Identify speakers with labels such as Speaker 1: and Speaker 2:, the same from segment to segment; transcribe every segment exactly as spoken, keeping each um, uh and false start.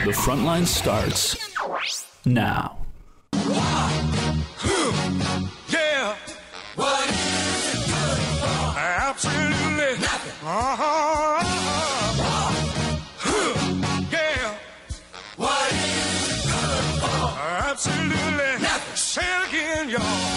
Speaker 1: The Frontline starts now.
Speaker 2: Yeah. What is it good for? Absolutely nothing. Uh-huh. Yeah. What is it good for? Absolutely nothing. Say it again,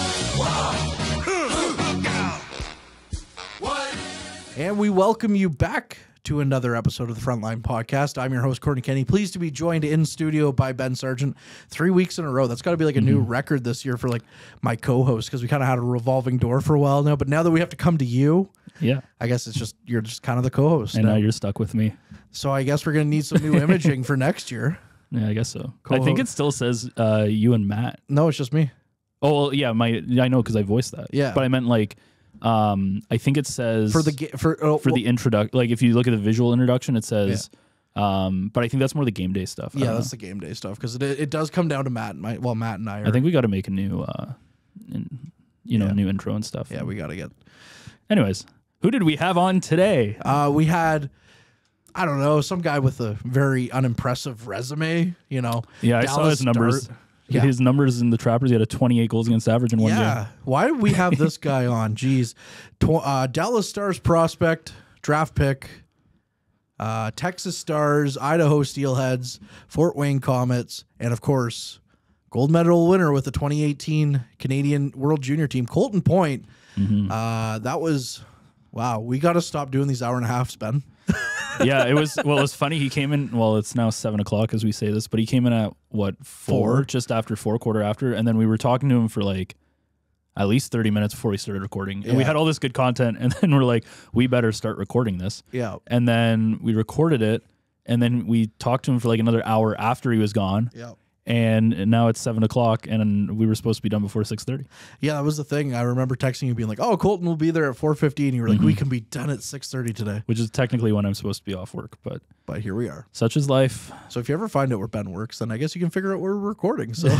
Speaker 2: y'all. Look out. What?
Speaker 3: And we welcome you back to another episode of the Frontline podcast. I'm your host, Kortney Kenny. Pleased to be joined in studio by Ben Sargent. Three weeks in a row. That's got to be like a mm-hmm. new record this year for like my co-host, because we kind of had a revolving door for a while now. But now that we have to come to you,
Speaker 4: yeah,
Speaker 3: I guess it's just you're just kind of the co-host.
Speaker 4: And
Speaker 3: now,
Speaker 4: now you're stuck with me.
Speaker 3: So I guess we're gonna need some new imaging for next year.
Speaker 4: Yeah, I guess so.
Speaker 3: Co-host.
Speaker 4: I think it still says uh, you and Matt.
Speaker 3: No, it's just me.
Speaker 4: Oh well, yeah, my I know because I voiced that.
Speaker 3: Yeah,
Speaker 4: but I meant like. Um, I think it says
Speaker 3: for the for oh,
Speaker 4: for
Speaker 3: well, the
Speaker 4: introduction. Like if you look at the visual introduction, it says. Yeah. Um, but I think that's more the game day stuff.
Speaker 3: Yeah, that's know. the game day stuff because it it does come down to Matt and my well Matt and I. Are,
Speaker 4: I think we got to make a new, uh, in, you know,
Speaker 3: yeah.
Speaker 4: new intro and stuff.
Speaker 3: Yeah, we got to get.
Speaker 4: Anyways, who did we have on today?
Speaker 3: Uh, we had. I don't know, some guy with a very unimpressive resume. You know.
Speaker 4: Yeah, I
Speaker 3: Dallas
Speaker 4: saw his numbers.
Speaker 3: Start. Yeah.
Speaker 4: His numbers in the Trappers, he had a twenty-eight goals against average in one
Speaker 3: yeah.
Speaker 4: game.
Speaker 3: Yeah. Why did we have this guy on? Jeez. Tw- uh, Dallas Stars prospect, draft pick, uh, Texas Stars, Idaho Steelheads, Fort Wayne Comets, and of course, gold medal winner with the twenty eighteen Canadian World Junior Team, Colton Point. Mm-hmm. Uh, that was, wow, we got to stop doing these hour and a halves, Ben.
Speaker 4: Yeah, it was, well, it was funny. He came in, well, it's now seven o'clock as we say this, but he came in at what, four, four, just after four, quarter after. And then we were talking to him for like at least thirty minutes before we started recording. And yeah. we had all this good content. And then we're like, we better start recording this.
Speaker 3: Yeah.
Speaker 4: And then we recorded it. And then we talked to him for like another hour after he was gone.
Speaker 3: Yeah.
Speaker 4: And now it's seven o'clock, and we were supposed to be done before six thirty.
Speaker 3: Yeah, that was the thing. I remember texting you being like, "Oh, Colton will be there at four fifty," and you were like,
Speaker 4: mm-hmm.
Speaker 3: "We can be done at six thirty today,"
Speaker 4: which is technically when I'm supposed to be off work. But
Speaker 3: but here we are.
Speaker 4: Such is life.
Speaker 3: So if you ever find out where Ben works, then I guess you can figure out where we're recording. So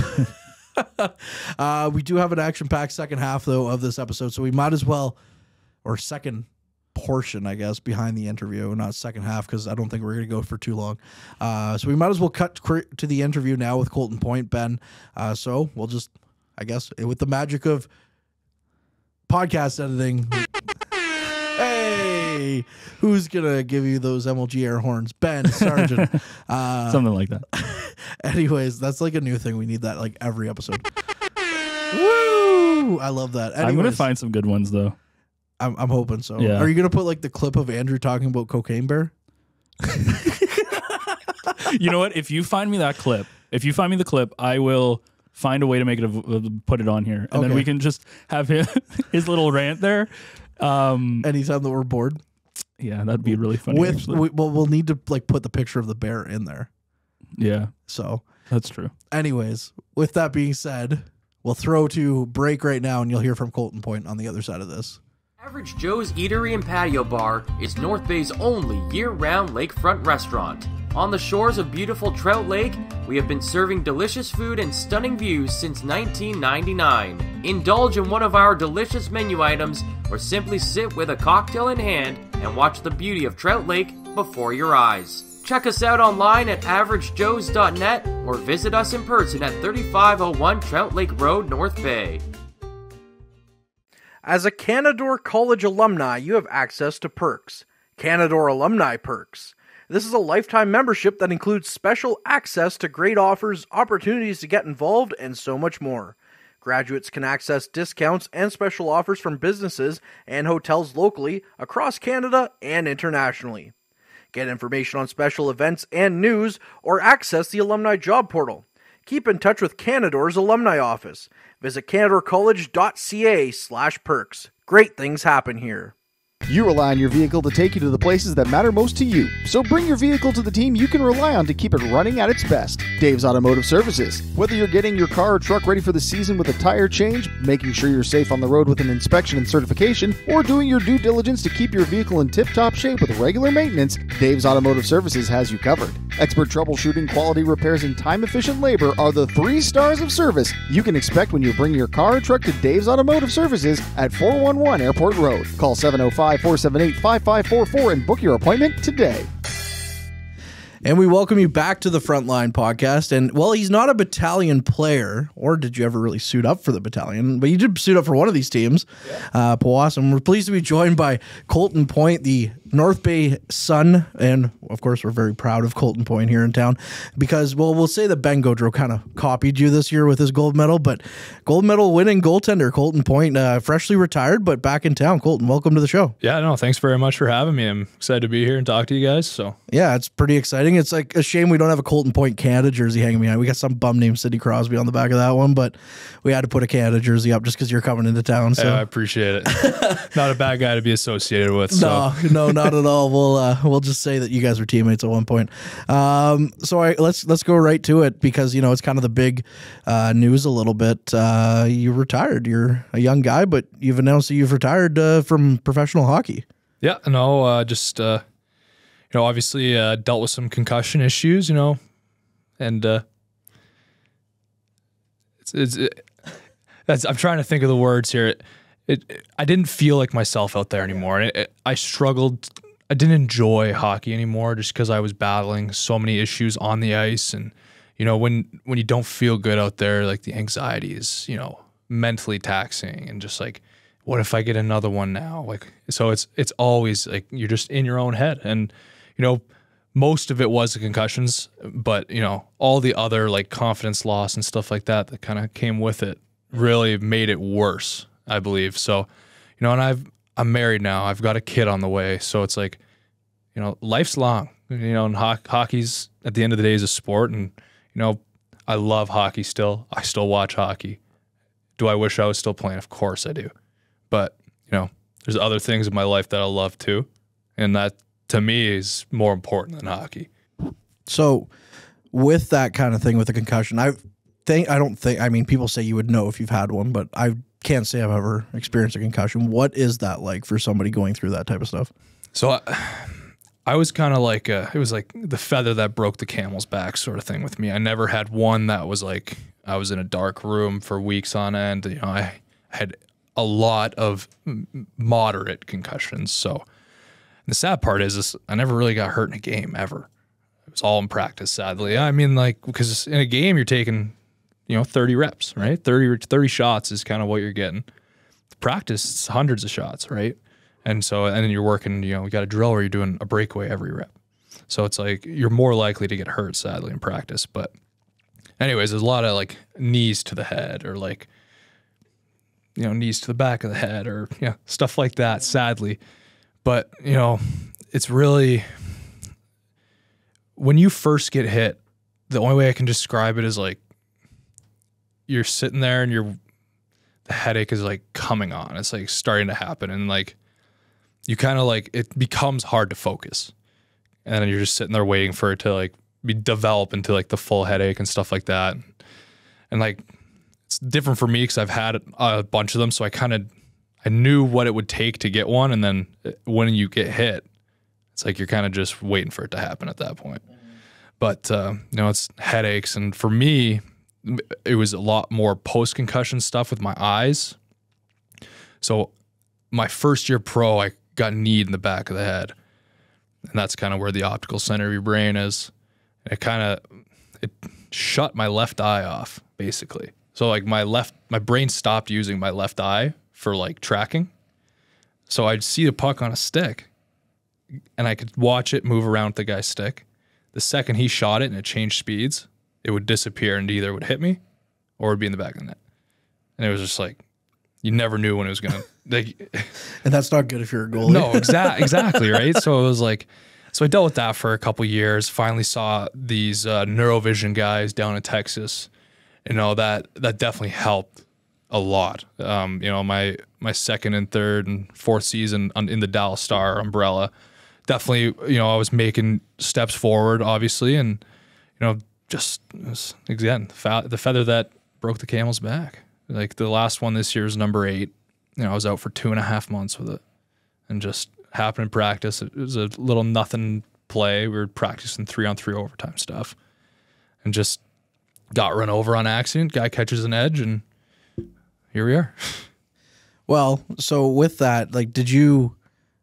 Speaker 3: uh, we do have an action-packed second half though of this episode, so we might as well, or second. portion, I guess, behind the interview, not second half, because I don't think we're going to go for too long. Uh, so we might as well cut to the interview now with Colton Point, Ben. Uh, so we'll just, I guess, with the magic of podcast editing. Hey, who's going to give you those M L G air horns? Ben Sargent. Uh,
Speaker 4: Something like that.
Speaker 3: Anyways, that's like a new thing. We need that like every episode. Woo! I love that. Anyways,
Speaker 4: I'm going to find some good ones, though.
Speaker 3: I'm, I'm hoping so.
Speaker 4: Yeah.
Speaker 3: Are you going to put like the clip of Andrew talking about Cocaine Bear?
Speaker 4: You know what? If you find me that clip, if you find me the clip, I will find a way to make it, a, put it on here. And
Speaker 3: okay.
Speaker 4: then we can just have him, his little rant there. Um,
Speaker 3: Anytime that we're bored.
Speaker 4: Yeah, that'd be really funny.
Speaker 3: With, we, well, we'll need to like put the picture of the bear in there.
Speaker 4: Yeah.
Speaker 3: So
Speaker 4: that's true.
Speaker 3: Anyways, with that being said, we'll throw to break right now and you'll hear from Colton Point on the other side of this.
Speaker 5: Average Joe's Eatery and Patio Bar is North Bay's only year-round lakefront restaurant. On the shores of beautiful Trout Lake, we have been serving delicious food and stunning views since nineteen ninety-nine. Indulge in one of our delicious menu items, or simply sit with a cocktail in hand and watch the beauty of Trout Lake before your eyes. Check us out online at average joes dot net or visit us in person at thirty-five oh one Trout Lake Road, North Bay.
Speaker 6: As a Canadore College alumni, you have access to perks. Canadore Alumni Perks. This is a lifetime membership that includes special access to great offers, opportunities to get involved, and so much more. Graduates can access discounts and special offers from businesses and hotels locally, across Canada, and internationally. Get information on special events and news, or access the alumni job portal. Keep in touch with Canadore's alumni office. Visit canadorecollege.ca slash perks. Great things happen here.
Speaker 7: You rely on your vehicle to take you to the places that matter most to you. So bring your vehicle to the team you can rely on to keep it running at its best. Dave's Automotive Services. Whether you're getting your car or truck ready for the season with a tire change, making sure you're safe on the road with an inspection and certification, or doing your due diligence to keep your vehicle in tip-top shape with regular maintenance, Dave's Automotive Services has you covered. Expert troubleshooting, quality repairs, and time-efficient labor are the three stars of service you can expect when you bring your car or truck to Dave's Automotive Services at four one one Airport Road. Call seven oh five, four seven eight, five five four four and book your appointment today.
Speaker 3: And we welcome you back to the Frontline podcast. And, well, he's not a battalion player, or did you ever really suit up for the battalion? But you did suit up for one of these teams, yeah. uh, Powassan. We're pleased to be joined by Colton Point, the North Bay son. And, of course, we're very proud of Colton Point here in town because, well, we'll say that Ben Gaudreau kind of copied you this year with his gold medal, but gold medal winning goaltender Colton Point, uh, freshly retired, but back in town. Colton, welcome to the show.
Speaker 8: Yeah, no, thanks very much for having me. I'm excited to be here and talk to you guys. So
Speaker 3: yeah, it's pretty exciting. It's like a shame we don't have a Colton Point Canada jersey hanging behind. We got some bum named Sidney Crosby on the back of that one, but we had to put a Canada jersey up just because you're coming into town. So
Speaker 8: yeah, I appreciate it. Not a bad guy to be associated with. So.
Speaker 3: No, no, not at all. We'll uh, we'll just say that you guys were teammates at one point. Um, so I, let's let's go right to it because you know it's kind of the big uh, news a little bit. Uh, you retired. You're a young guy, but you've announced that you've retired uh, from professional hockey.
Speaker 8: Yeah, no, uh, just. Uh, You know, obviously uh, dealt with some concussion issues, you know, and uh, it's, it's it, that's, I'm trying to think of the words here. It, it I didn't feel like myself out there anymore. It, it, I struggled. I didn't enjoy hockey anymore just because I was battling so many issues on the ice, and you know, when when you don't feel good out there, like the anxiety is, you know, mentally taxing, and just like, what if I get another one now? Like, so it's it's always like you're just in your own head, and you know, most of it was the concussions, but you know, all the other like confidence loss and stuff like that that kind of came with it really made it worse, I believe. So, you know, and I've I'm married now. I've got a kid on the way, so it's like, you know, life's long. You know, and ho- hockey's at the end of the day is a sport, and you know, I love hockey still. I still watch hockey. Do I wish I was still playing? Of course I do. But, you know, there's other things in my life that I love too, and that to me is more important than hockey.
Speaker 3: So with that kind of thing, with the concussion, I think, I don't think, I mean, people say you would know if you've had one, but I can't say I've ever experienced a concussion. What is that like for somebody going through that type of stuff?
Speaker 8: So I, I was kind of like, a, it was like the feather that broke the camel's back sort of thing with me. I never had one that was like, I was in a dark room for weeks on end. You know, I had a lot of moderate concussions. So the sad part is this, I never really got hurt in a game ever. It was all in practice, sadly. I mean, like, because in a game you're taking, you know, thirty reps, right? thirty, thirty shots is kind of what you're getting. Practice, it's hundreds of shots, right? And so, and then you're working, you know, you got a drill where you're doing a breakaway every rep. So it's like, you're more likely to get hurt, sadly, in practice. But anyways, there's a lot of like knees to the head, or like, you know, knees to the back of the head, or, you know, stuff like that, sadly. But, you know, it's really, when you first get hit, the only way I can describe it is like, you're sitting there and you're, the headache is like coming on. It's like starting to happen. And like, you kind of like, it becomes hard to focus. And then you're just sitting there waiting for it to like be develop into like the full headache and stuff like that. And like, it's different for me because I've had a bunch of them. So I kind of, I knew what it would take to get one. And then when you get hit, it's like you're kind of just waiting for it to happen at that point. Mm-hmm. But, uh, you know, it's headaches. And for me, it was a lot more post-concussion stuff with my eyes. So my first year pro, I got kneed in the back of the head. And that's kind of where the optical center of your brain is. And it kind of, it shut my left eye off, basically. So like my left, my brain stopped using my left eye for like tracking. So I'd see the puck on a stick and I could watch it move around with the guy's stick. The second he shot it and it changed speeds, it would disappear and either would hit me or it would be in the back of the net. And it was just like, you never knew when it was going to. Like,
Speaker 3: and that's not good if you're a goalie.
Speaker 8: No, exa- exactly, right? So it was like, so I dealt with that for a couple years, finally saw these uh, neurovision guys down in Texas. You know, that that definitely helped a lot. Um, you know, my my second and third and fourth season on, in the Dallas Star umbrella, definitely, you know, I was making steps forward, obviously, and, you know, just, was, again, fa- the feather that broke the camel's back. Like, the last one this year is number eight. You know, I was out for two and a half months with it, and just happened in practice. It was a little nothing play. We were practicing three-on-three overtime stuff, and just got run over on accident. Guy catches an edge, and here we are.
Speaker 3: Well, so with that, like, did you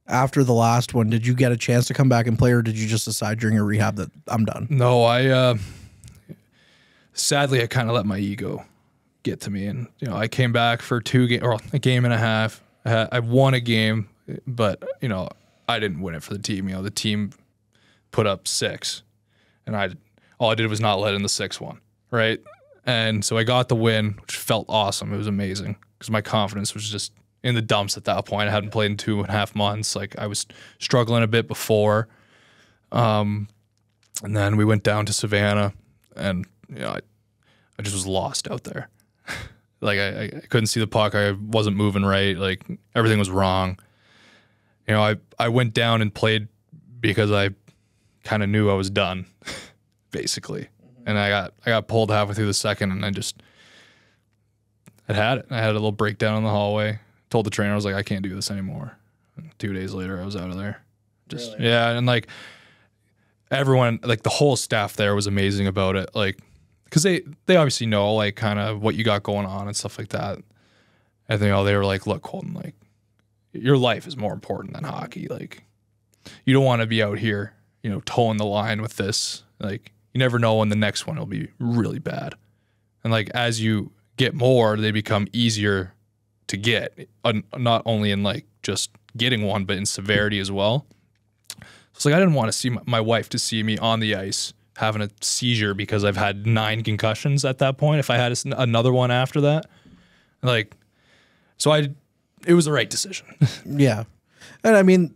Speaker 3: after the last one, did you get a chance to come back and play, or did you just decide during your rehab that I'm done?
Speaker 8: No, I uh, sadly I kind of let my ego get to me, and you know I came back for two game or a game and a half. I, had, I won a game, but you know I didn't win it for the team. You know the team put up six, and I all I did was not let in the sixth one, right? And so I got the win, which felt awesome. It was amazing because my confidence was just in the dumps at that point. I hadn't played in two and a half months. Like I was struggling a bit before. Um, and then we went down to Savannah, and you know, I, I just was lost out there. Like I, I couldn't see the puck. I wasn't moving right. Like everything was wrong. You know, I, I went down and played because I kind of knew I was done, basically. And I got I got pulled halfway through the second, and I just I had it. I had a little breakdown in the hallway. Told the trainer, I was like, I can't do this anymore. And two days later, I was out of there. Just really? Yeah, and like everyone, like the whole staff there was amazing about it. Like, because they they obviously know like kind of what you got going on and stuff like that. And you know, they were like, look, Colton, like your life is more important than hockey. Like, you don't want to be out here, you know, towing the line with this. Like, you never know when the next one will be really bad. And like as you get more, they become easier to get, uh, not only in like just getting one, but in severity as well. So it's like I didn't want to see my, my wife to see me on the ice having a seizure because I've had nine concussions at that point. If I had a, another one after that, like, so I, it was the right decision.
Speaker 3: Yeah, and I mean,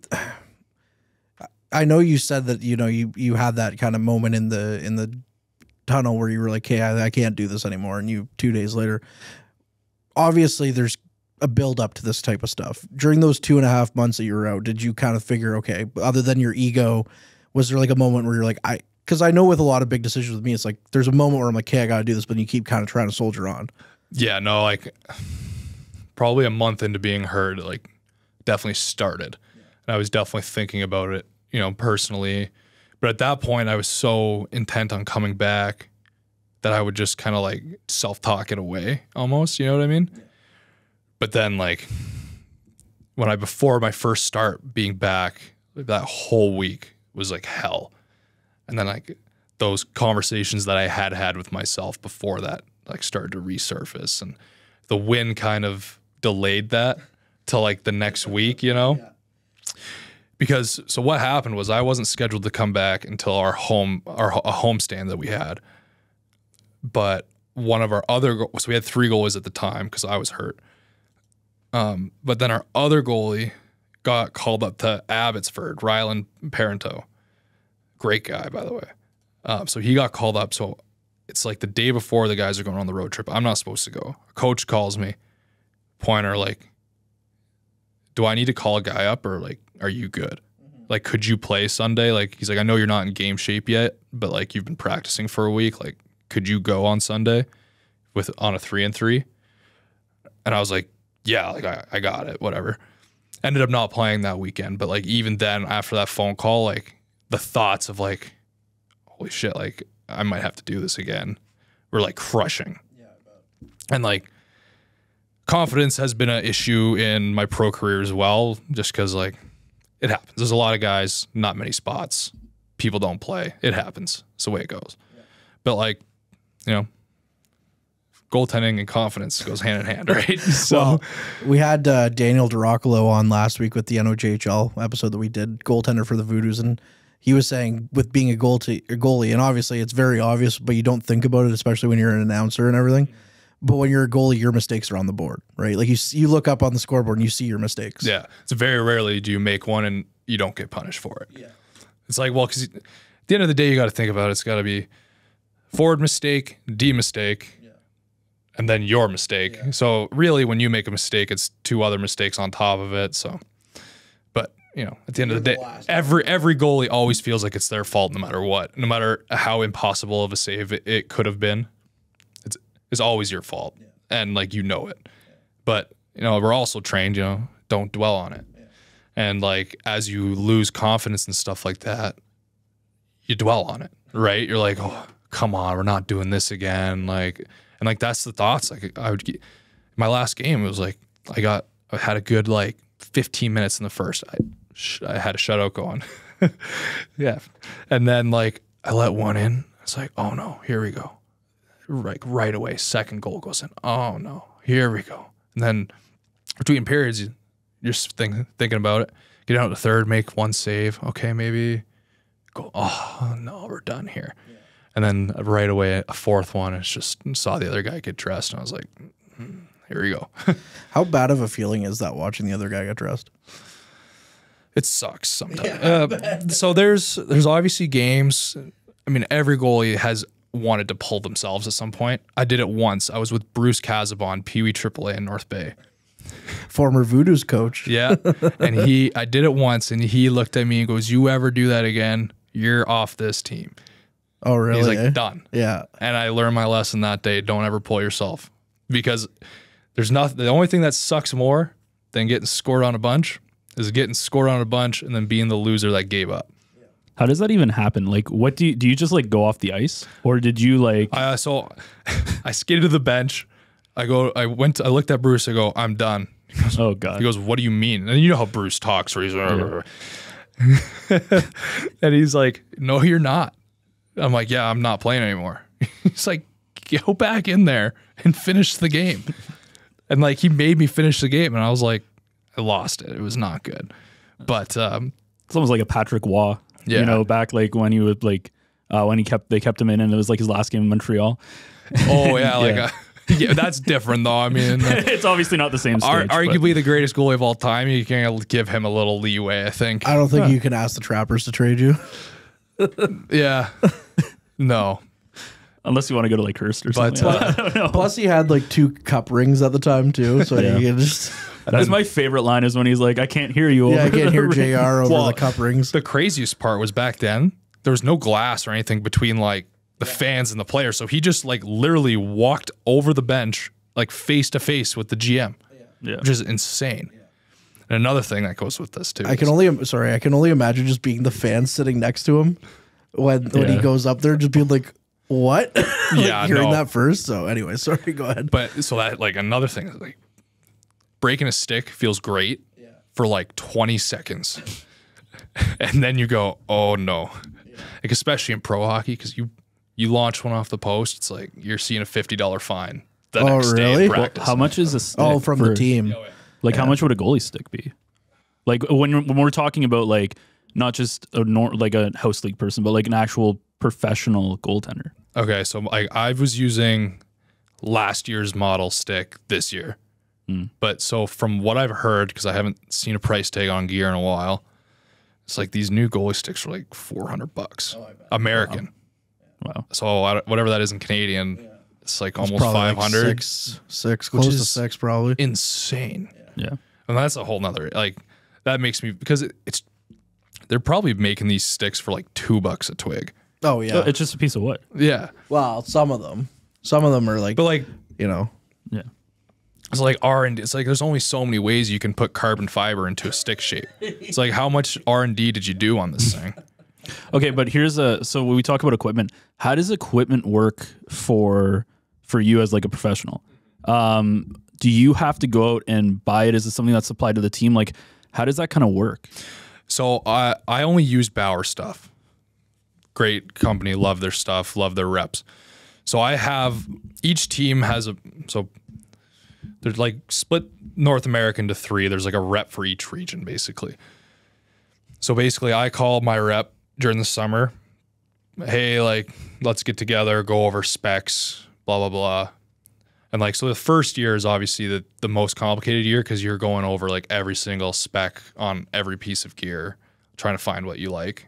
Speaker 3: I know you said that you know you you had that kind of moment in the in the tunnel where you were like, "Hey, I, I can't do this anymore," and you two days later. Obviously, there's a build up to this type of stuff. During those two and a half months that you were out, did you kind of figure, okay, other than your ego, was there like a moment where you're like, I, because I know with a lot of big decisions with me, it's like there's a moment where I'm like, okay, I got to do this, but you keep kind of trying to soldier on.
Speaker 8: Yeah, no, like probably a month into being hurt, like definitely started. Yeah. And I was definitely thinking about it, you know, personally. But at that point, I was so intent on coming back that I would just kind of like self-talk it away almost, you know what I mean? Yeah. But then like when I, before my first start being back, like, that whole week was like hell. And then like those conversations that I had had with myself before that like started to resurface, and the win kind of delayed that till like the next week, you know? Yeah. Because so what happened was I wasn't scheduled to come back until our home, our a homestand that we had. But one of our other, so we had three goalies at the time because I was hurt. Um, but then our other goalie got called up to Abbotsford, Ryland Parento. Great guy, by the way. Um, so he got called up. So it's like the day before the guys are going on the road trip. I'm not supposed to go. A coach calls me, Pointer, like, do I need to call a guy up or like, are you good? Mm-hmm. Like, could you play Sunday? Like, he's like, I know you're not in game shape yet, but like you've been practicing for a week. Like, could you go on Sunday with on a three and three? And I was like, yeah, like I, I got it, whatever. Ended up not playing that weekend. But like, even then after that phone call, like the thoughts of like, holy shit, like I might have to do this again were like crushing. Yeah, I bet. And like confidence has been an issue in my pro career as well, just because like it happens. There's a lot of guys, not many spots. People don't play. It happens. It's the way it goes. Yeah. But like, you know, goaltending and confidence goes hand in hand, right? So
Speaker 3: well, we had uh, Daniel DiRoccolo on last week with the N O J H L episode that we did, goaltender for the Voodoos, and he was saying with being a goalie, a goalie, and obviously it's very obvious, but you don't think about it, especially when you're an announcer and everything. But when you're a goalie, your mistakes are on the board, right? Like you, you look up on the scoreboard and you see your mistakes.
Speaker 8: Yeah, it's very rarely do you make one and you don't get punished for it. Yeah, it's like, well, because at the end of the day, you got to think about it. It's got to be forward mistake, D mistake. And then your mistake. Yeah. So really, when you make a mistake, it's two other mistakes on top of it. So, but you know, at the end You're of the day, the every every goalie always feels like it's their fault, no matter what, no matter how impossible of a save it, it could have been. It's it's always your fault, yeah. And like you know it. Yeah. But you know, we're also trained. You know, don't dwell on it. Yeah. And like as you lose confidence and stuff like that, you dwell on it, right? You're like, oh, come on, we're not doing this again, like. And like that's the thoughts. Like I would get my last game, it was like I got I had a good like fifteen minutes in the first. I sh- I had a shutout going. Yeah. And then like I let one in. It's like, oh no, here we go. Like right away, second goal goes in. Oh no, here we go. And then between periods, you're just think, thinking about it. Get out to third, make one save. Okay, maybe go. Oh no, we're done here. Yeah. And then right away, a fourth one. It's just saw the other guy get dressed, and I was like, mm, here we go.
Speaker 3: How bad of a feeling is that watching the other guy get dressed?
Speaker 8: It sucks sometimes. Yeah, uh, so there's there's obviously games. I mean, every goalie has wanted to pull themselves at some point. I did it once. I was with Bruce Casabon, Pee Wee triple A in North Bay.
Speaker 3: Former Voodoo's coach.
Speaker 8: Yeah. And he, I did it once and he looked at me and goes, you ever do that again, you're off this team.
Speaker 3: Oh, really?
Speaker 8: He's like,
Speaker 3: eh?
Speaker 8: done.
Speaker 3: Yeah.
Speaker 8: And I learned my lesson that day. Don't ever pull yourself, because there's nothing. The only thing that sucks more than getting scored on a bunch is getting scored on a bunch and then being the loser that gave up.
Speaker 4: How does that even happen? Like, what do you, do you just like go off the ice, or did you like,
Speaker 8: Uh, so I skated to the bench. I go, I went, to, I looked at Bruce. I go, I'm done. He goes,
Speaker 4: oh God.
Speaker 8: He goes, what do you mean? And you know how Bruce talks, where he's, yeah. And he's like, no, you're not. I'm like, yeah, I'm not playing anymore. He's like, go back in there and finish the game. And like, he made me finish the game. And I was like, I lost it. It was not good. But um,
Speaker 4: it's almost like a Patrick Waugh,
Speaker 8: yeah.
Speaker 4: you know, back like when he would like, uh, when he kept, they kept him in and it was like his last game in Montreal.
Speaker 8: Oh yeah. Like,
Speaker 4: yeah.
Speaker 8: Uh, yeah, that's different though. I mean, uh,
Speaker 4: it's obviously not the same stage,
Speaker 8: ar- arguably
Speaker 4: but.
Speaker 8: the greatest goalie of all time. You can give him a little leeway, I think.
Speaker 3: I don't think you can ask the Trappers to trade you.
Speaker 8: Yeah. No.
Speaker 4: Unless you want to go to like Hearst or
Speaker 8: But,
Speaker 4: something.
Speaker 8: uh,
Speaker 4: I don't know.
Speaker 3: Plus, he had like two cup rings at the time too, so
Speaker 4: Yeah.
Speaker 3: you can just.
Speaker 4: That's my favorite line is when he's like, I can't hear you.
Speaker 3: Yeah,
Speaker 4: over
Speaker 3: I can't
Speaker 4: the
Speaker 3: hear
Speaker 4: ring."
Speaker 3: J R over
Speaker 8: Well,
Speaker 3: the cup rings.
Speaker 8: The craziest part was back then, there was no glass or anything between like the fans and the players. So he just like literally walked over the bench, like face to face with the G M,
Speaker 4: Yeah.
Speaker 8: which is insane. And another thing that goes with this too.
Speaker 3: I can
Speaker 8: is-
Speaker 3: only sorry, I can only imagine just being the fan sitting next to him when when he
Speaker 4: Yeah.
Speaker 3: goes up there, just being like, "What?" Like,
Speaker 8: Yeah,
Speaker 3: hearing
Speaker 8: no.
Speaker 3: that first. So anyway, sorry, go ahead.
Speaker 8: But so that like another thing is like breaking a stick feels great for like twenty seconds. And then you go, oh no. Like especially in pro hockey, because you you launch one off the post, it's like you're seeing a fifty dollar fine the
Speaker 3: Oh,
Speaker 8: next day
Speaker 3: really?
Speaker 8: in
Speaker 3: Well,
Speaker 8: practice.
Speaker 4: How much is a stick?
Speaker 3: Oh, from
Speaker 4: for-
Speaker 3: the team.
Speaker 4: Like, how much would a goalie stick be? Like, when when we're talking about like not just a nor- like a house league person, but like an actual professional goaltender.
Speaker 8: Okay, so like I was using last year's model stick this year.
Speaker 4: Mm.
Speaker 8: But so from what I've heard, because I haven't seen a price tag on gear in a while, it's like these new goalie sticks are like four hundred bucks American.
Speaker 4: Wow.
Speaker 8: So I don't- whatever that is in Canadian, it's like almost
Speaker 3: Probably like
Speaker 8: five hundred.
Speaker 3: six, six,
Speaker 8: Which
Speaker 3: close to
Speaker 8: is
Speaker 3: six, probably.
Speaker 8: Insane.
Speaker 4: Yeah.
Speaker 8: And that's a whole nother, like, that makes me, because it, it's, they're probably making these sticks for like two bucks a twig.
Speaker 3: Oh yeah.
Speaker 4: It's just a piece of wood.
Speaker 8: Yeah.
Speaker 3: Well, some of them, some of them are like,
Speaker 8: But like,
Speaker 3: you know,
Speaker 4: Yeah.
Speaker 8: it's like R and D. It's like there's only so many ways you can put carbon fiber into a stick shape. It's like how much R and D did you do on this thing?
Speaker 4: Okay, but here's a so when we talk about equipment, how does equipment work for for you as like a professional? Um, do you have to go out and buy it? Is it something that's supplied to the team? Like, how does that kind of work?
Speaker 8: So I I only use Bauer stuff. Great company, love their stuff, love their reps. So I have each team has a so there's like split North America into three. There's like a rep for each region basically. So basically I call my rep during the summer. Hey, like let's get together, go over specs, blah blah blah. And like so the first year is obviously the, the most complicated year because you're going over like every single spec on every piece of gear, trying to find what you like.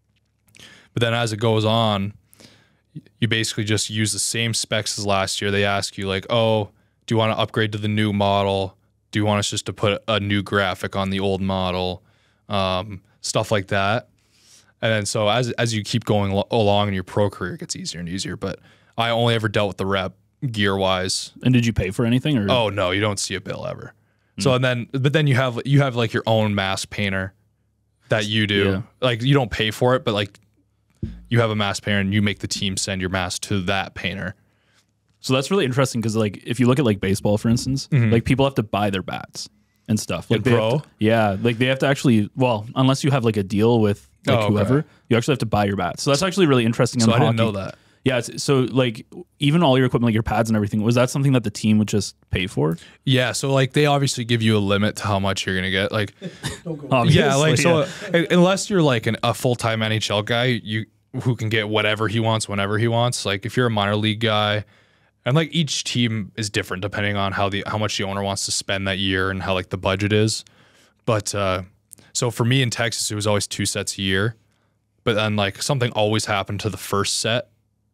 Speaker 8: But then as it goes on, you basically just use the same specs as last year. They ask you like, oh, do you want to upgrade to the new model? Do you want us just to put a new graphic on the old model? Um, stuff like that. And then so as as you keep going lo- along in your pro career, it gets easier and easier. But I only ever dealt with the rep gear wise.
Speaker 4: And did you pay for anything? Or
Speaker 8: Oh no, you don't see a bill ever. So and then but then you have you have like your own mask painter that you do.
Speaker 4: Yeah.
Speaker 8: Like you don't pay for it, but like you have a mask painter and you make the team send your mask to that painter.
Speaker 4: So that's really interesting because like if you look at like baseball, for instance,
Speaker 8: Mhm.
Speaker 4: like people have to buy their bats. and stuff.
Speaker 8: In
Speaker 4: they have
Speaker 8: pro?
Speaker 4: to- yeah, like they have to actually. Well, unless you have like a deal with like
Speaker 8: Oh, okay.
Speaker 4: whoever, you actually have to buy your bats. So that's actually really interesting.
Speaker 8: So
Speaker 4: in
Speaker 8: I didn't
Speaker 4: hockey.
Speaker 8: know that.
Speaker 4: Yeah, it's, so like even all your equipment, like your pads and everything, was that something that the team would just pay for?
Speaker 8: Yeah, so like they obviously give you a limit to how much you're gonna get. Like,
Speaker 4: Obviously,
Speaker 8: yeah, like so
Speaker 4: yeah.
Speaker 8: uh, unless you're like an, a full time N H L guy, you who can get whatever he wants whenever he wants. Like if you're a minor league guy, and like each team is different depending on how the how much the owner wants to spend that year and how like the budget is. But uh, so for me in Texas, it was always two sets a year. But then like something always happened to the first set.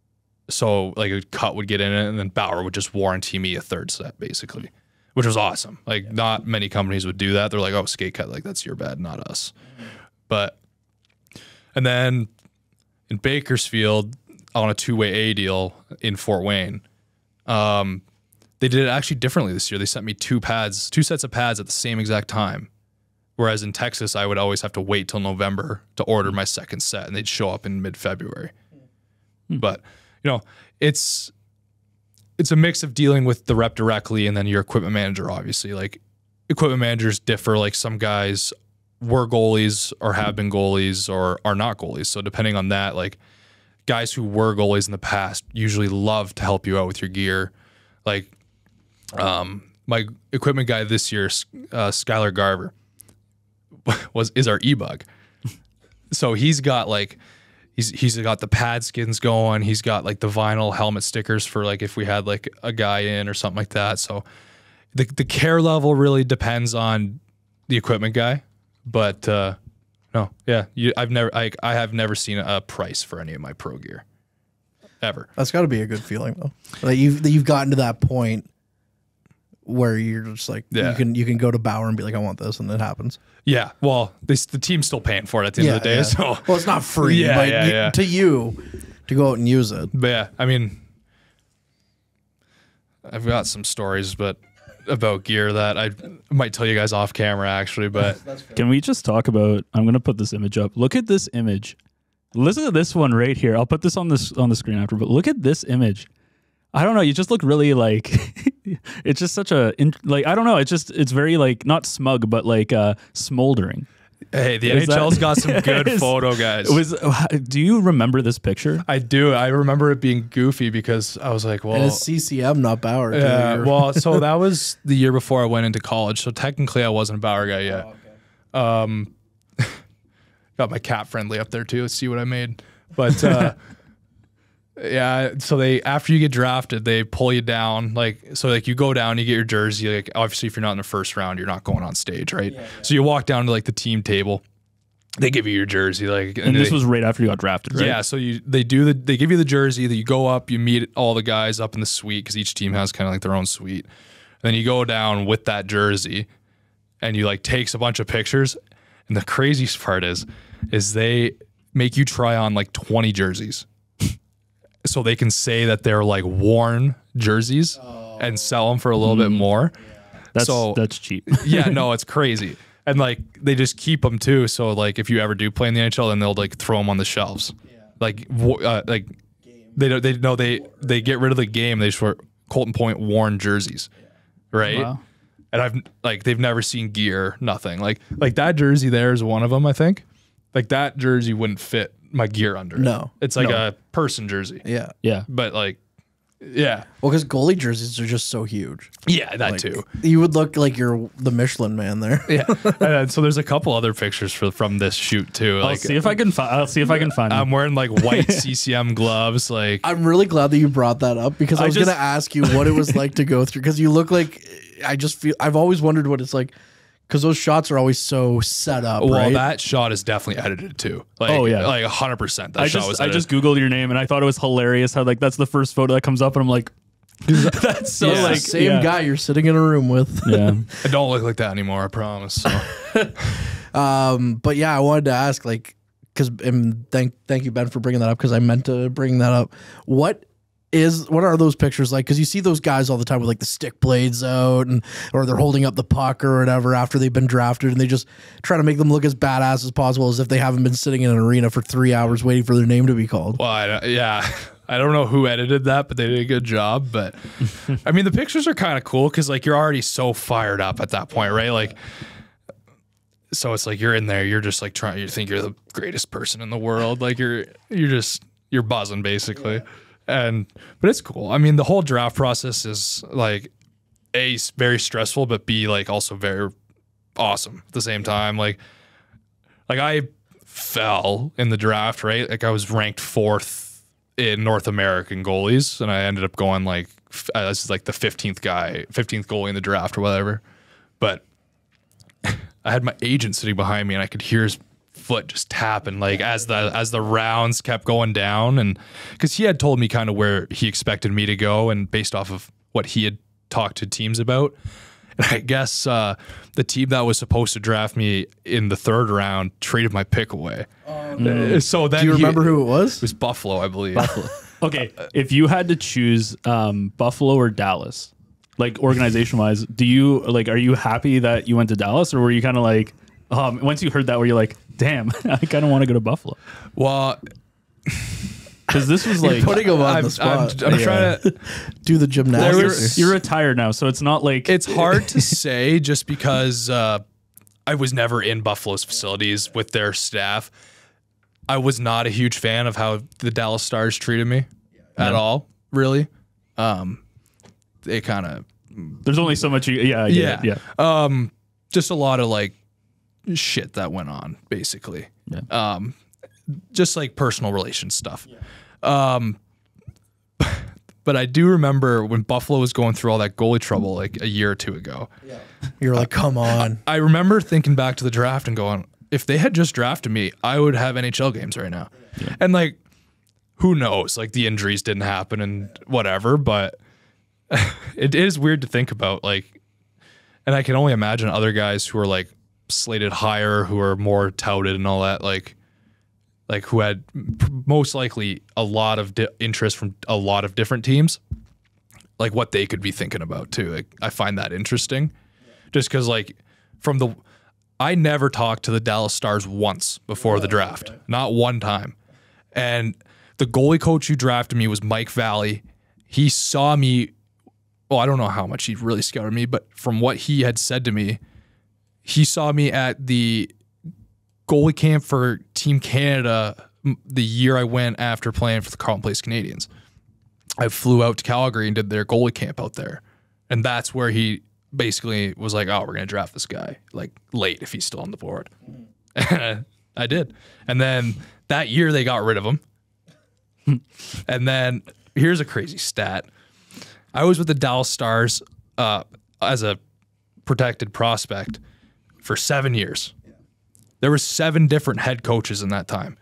Speaker 8: So like a cut would get in it, and then Bauer would just warranty me a third set, basically, which was awesome. Like yeah. Not many companies would do that. They're like, "Oh, skate cut, like that's your bad, not us." Mm-hmm. But and then in Bakersfield on a two-way A deal in Fort Wayne, um, they did it actually differently this year. They sent me two pads, two sets of pads at the same exact time. Whereas in Texas, I would always have to wait till November to order my second set, and they'd show up in mid-February. Mm-hmm. But you know, it's it's a mix of dealing with the rep directly and then your equipment manager, obviously. Like equipment managers differ. Like some guys were goalies or have been goalies or are not goalies. So depending on that, like guys who were goalies in the past usually love to help you out with your gear. Like um, my equipment guy this year, uh, Skylar Garver, was is our e-bug. So he's got like He's he's got the pad skins going. He's got like the vinyl helmet stickers for like if we had like a guy in or something like that. So the the care level really depends on the equipment guy. But uh, no, yeah, you, I've never I I have never seen a price for any of my pro gear ever.
Speaker 3: That's got to be a good feeling though. Like you've that you've gotten to that point where you're just like
Speaker 8: yeah.
Speaker 3: you can you can go to Bauer and be like, I want this, and it happens.
Speaker 8: Yeah, well, this, the team's still paying for it at the end
Speaker 3: yeah,
Speaker 8: of the day.
Speaker 3: Yeah.
Speaker 8: So
Speaker 3: well, it's not free,
Speaker 8: yeah,
Speaker 3: but
Speaker 8: yeah,
Speaker 3: you,
Speaker 8: yeah.
Speaker 3: to you to go out and use it.
Speaker 8: But yeah, I mean, I've got some stories, but about gear that I might tell you guys off camera actually. But
Speaker 4: can we just talk about? I'm gonna put this image up. Look at this image. Listen to this one right here. I'll put this on this on the screen after. But look at this image. I don't know. You just look really like. It's just such a like. I don't know. It's just it's very like not smug, but like uh, smoldering.
Speaker 8: Hey, the
Speaker 4: Is
Speaker 8: N H L's
Speaker 4: that-
Speaker 8: got some good
Speaker 4: is-
Speaker 8: photo guys.
Speaker 4: Was do you remember this picture?
Speaker 8: I do. I remember it being goofy because I was like, well,
Speaker 3: And it's C C M, not Bauer. too.
Speaker 8: yeah.
Speaker 3: You're-
Speaker 8: Well, so that was the year before I went into college. So technically, I wasn't a Bauer guy yet.
Speaker 3: Oh, okay.
Speaker 8: Um, got my cat friendly up there too. Let's see what I made. But uh, yeah, so they after you get drafted, they pull you down. Like so, like you go down, you get your jersey. Like obviously, if you're not in the first round, you're not going on stage, right? Yeah, yeah. So you walk down to like the team table. They give you your jersey, like,
Speaker 4: And, and this
Speaker 8: they,
Speaker 4: was right after you got drafted, right?
Speaker 8: Yeah. So you they do the they give you the jersey. That you go up, you meet all the guys up in the suite because each team has kind of like their own suite. And then you go down with that jersey, and you like takes a bunch of pictures. And the craziest part is, is they make you try on like twenty jerseys, so they can say that they're like worn jerseys oh. and sell them for a little mm. bit more.
Speaker 4: Yeah. That's
Speaker 8: so,
Speaker 4: that's cheap.
Speaker 8: Yeah, no, it's crazy. And like they just keep them too. So like if you ever do play in the N H L, then they'll like throw them on the shelves. Yeah. Like uh, like game. they don't they know they they get rid of the game. They just wear Colton Point worn jerseys, yeah. right?
Speaker 4: Wow.
Speaker 8: And I've like they've never seen gear, nothing. Like like that jersey there is one of them. I think like that jersey wouldn't fit my gear under.
Speaker 3: No,
Speaker 8: it. It's like
Speaker 3: no.
Speaker 8: a person jersey.
Speaker 3: Yeah,
Speaker 4: yeah.
Speaker 8: But like. Yeah.
Speaker 3: Well, because goalie jerseys are just so huge.
Speaker 8: Yeah, that
Speaker 3: like,
Speaker 8: too.
Speaker 3: You would look like you're the Michelin man there.
Speaker 8: Yeah. And so there's a couple other pictures for, from this shoot too.
Speaker 4: I'll
Speaker 8: Like,
Speaker 4: see if I can find. I'll see if I can find.
Speaker 8: I'm
Speaker 4: them.
Speaker 8: wearing like white C C M gloves. Like
Speaker 3: I'm really glad that you brought that up because I,
Speaker 4: I
Speaker 3: was
Speaker 4: just-
Speaker 3: gonna ask you what it was like to go through because you look like I just feel I've always wondered what it's like because those shots are always so set up.
Speaker 8: well,
Speaker 3: right?
Speaker 8: that shot is definitely edited too. Like,
Speaker 4: Oh, yeah.
Speaker 8: like hundred percent. That
Speaker 4: I
Speaker 8: shot
Speaker 4: just
Speaker 8: was
Speaker 4: I
Speaker 8: edited.
Speaker 4: just googled your name and I thought it was hilarious how like that's the first photo that comes up and I'm like, that's so
Speaker 8: Yeah.
Speaker 4: like
Speaker 3: same
Speaker 4: yeah.
Speaker 3: guy you're sitting in a room with.
Speaker 4: Yeah.
Speaker 8: I don't look like that anymore. I promise. So.
Speaker 3: Um, but yeah, I wanted to ask, like, because and thank thank you, Ben, for bringing that up because I meant to bring that up. What is what are those pictures like? Because you see those guys all the time with like the stick blades out, and or they're holding up the puck or whatever after they've been drafted, and they just try to make them look as badass as possible, as if they haven't been sitting in an arena for three hours waiting for their name to be called.
Speaker 8: Well, I, yeah. I don't know who edited that, but they did a good job. But I mean, the pictures are kind of cool because like you're already so fired up at that point, right? Like, so it's like you're in there, you're just like trying, you think you're the greatest person in the world, like you're you're just you're buzzing basically, yeah. and but it's cool. I mean, the whole draft process is like A, very stressful, but B, like also very awesome at the same time. Like, like I fell in the draft, right? Like I was ranked fourth in North American goalies, and I ended up going like uh, this is like the fifteenth guy, fifteenth goalie in the draft or whatever. But I had my agent sitting behind me, and I could hear his foot just tapping like as the as the rounds kept going down, and because he had told me kind of where he expected me to go, and based off of what he had talked to teams about. And I guess uh, the team that was supposed to draft me in the third round traded my pick away. Um, so then
Speaker 3: do you
Speaker 8: he,
Speaker 3: remember who it was?
Speaker 8: It was Buffalo, I believe.
Speaker 4: Buffalo. Okay, if you had to choose um, Buffalo or Dallas, like organization wise, do you like? Are you happy that you went to Dallas, or were you kind of like, um, once you heard that, were you like, damn, I kind of want to go to Buffalo?
Speaker 8: Well.
Speaker 4: Because this was like
Speaker 3: putting him on
Speaker 8: I'm,
Speaker 3: the spot.
Speaker 8: I'm, I'm yeah. trying to
Speaker 3: do the gymnastics.
Speaker 4: You're, you're retired now, so it's not like
Speaker 8: it's hard to say just because uh, I was never in Buffalo's facilities with their staff. I was not a huge fan of how the Dallas Stars treated me yeah. at all, really. Um, they kind of
Speaker 4: there's only so much. You, yeah, I get
Speaker 8: yeah,
Speaker 4: it, yeah.
Speaker 8: Um, just a lot of like shit that went on, basically.
Speaker 4: Yeah.
Speaker 8: Um, just like personal relations stuff. Yeah. Um, but I do remember when Buffalo was going through all that goalie trouble like a year or two ago.
Speaker 3: Yeah. You're like, come on.
Speaker 8: I, I remember thinking back to the draft and going, if they had just drafted me, I would have N H L games right now. Yeah. And like, who knows? Like the injuries didn't happen and whatever, but it is weird to think about. Like, and I can only imagine other guys who are like slated higher, who are more touted and all that, like, like who had most likely a lot of di- interest from a lot of different teams, like what they could be thinking about too. Like, I find that interesting, yeah. just because like from the, I never talked to the Dallas Stars once before oh, the draft, okay. not one time. And the goalie coach who drafted me was Mike Valley. He saw me, well, I don't know how much he really scouted me, but from what he had said to me, he saw me at the goalie camp for Team Canada the year I went after playing for the Carleton Place Canadians. I flew out to Calgary and did their goalie camp out there. And that's where he basically was like, oh, we're going to draft this guy like late if he's still on the board. And I did. And then that year they got rid of him. And then here's a crazy stat. I was with the Dallas Stars uh, as a protected prospect for seven years. There were seven different head coaches in that time.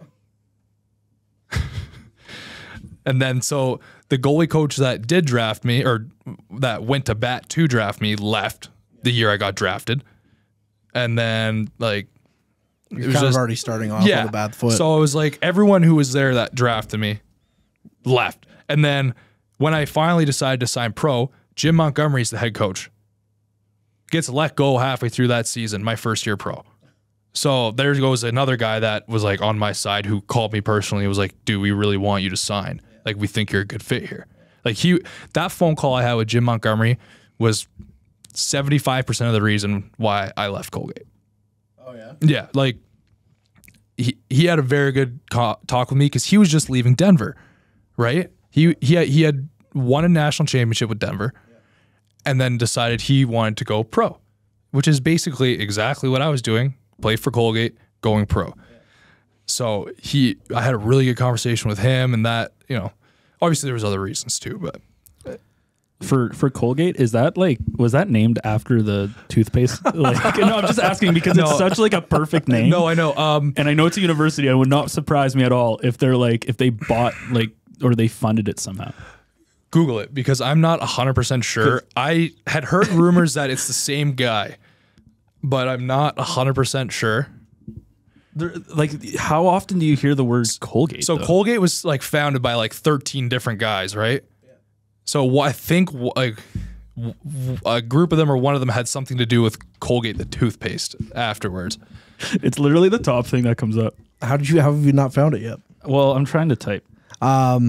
Speaker 8: And then so the goalie coach that did draft me, or that went to bat to draft me, left the year I got drafted. And then like
Speaker 3: You're it was kind just, of already starting off
Speaker 8: yeah.
Speaker 3: with a bad foot.
Speaker 8: So it was like everyone who was there that drafted me left. And then when I finally decided to sign pro, Jim Montgomery's the head coach. Gets let go halfway through that season, my first year pro. So there goes another guy that was like on my side who called me personally and was like, dude, we really want you to sign. Like, we think you're a good fit here. Like he, that phone call I had with Jim Montgomery was seventy-five percent of the reason why I left Colgate.
Speaker 3: Oh yeah?
Speaker 8: Yeah. Like he, he had a very good co- talk with me because he was just leaving Denver, right? He, he had, he had won a national championship with Denver yeah. and then decided he wanted to go pro, which is basically exactly what I was doing. Play for Colgate, going pro. Yeah. So he, I had a really good conversation with him, and that, you know, obviously there was other reasons too, but
Speaker 4: for for Colgate, is that like, was that named after the toothpaste? Like, no, I'm just asking because no. it's such like a perfect name.
Speaker 8: No, I know, um,
Speaker 4: and I know it's a university. It would not surprise me at all if they're like, if they bought like or they funded it somehow.
Speaker 8: Google it because I'm not one hundred percent sure. I had heard rumors that it's the same guy, but I'm not one hundred percent sure.
Speaker 4: There, like, how often do you hear the word Colgate?
Speaker 8: So
Speaker 4: though?
Speaker 8: Colgate was like founded by like thirteen different guys, right? Yeah. So what I think like a group of them or one of them had something to do with Colgate, the toothpaste, afterwards.
Speaker 4: It's literally the top thing that comes up.
Speaker 3: How did you? How have you not found it yet?
Speaker 4: Well, I'm trying to type.
Speaker 3: Um,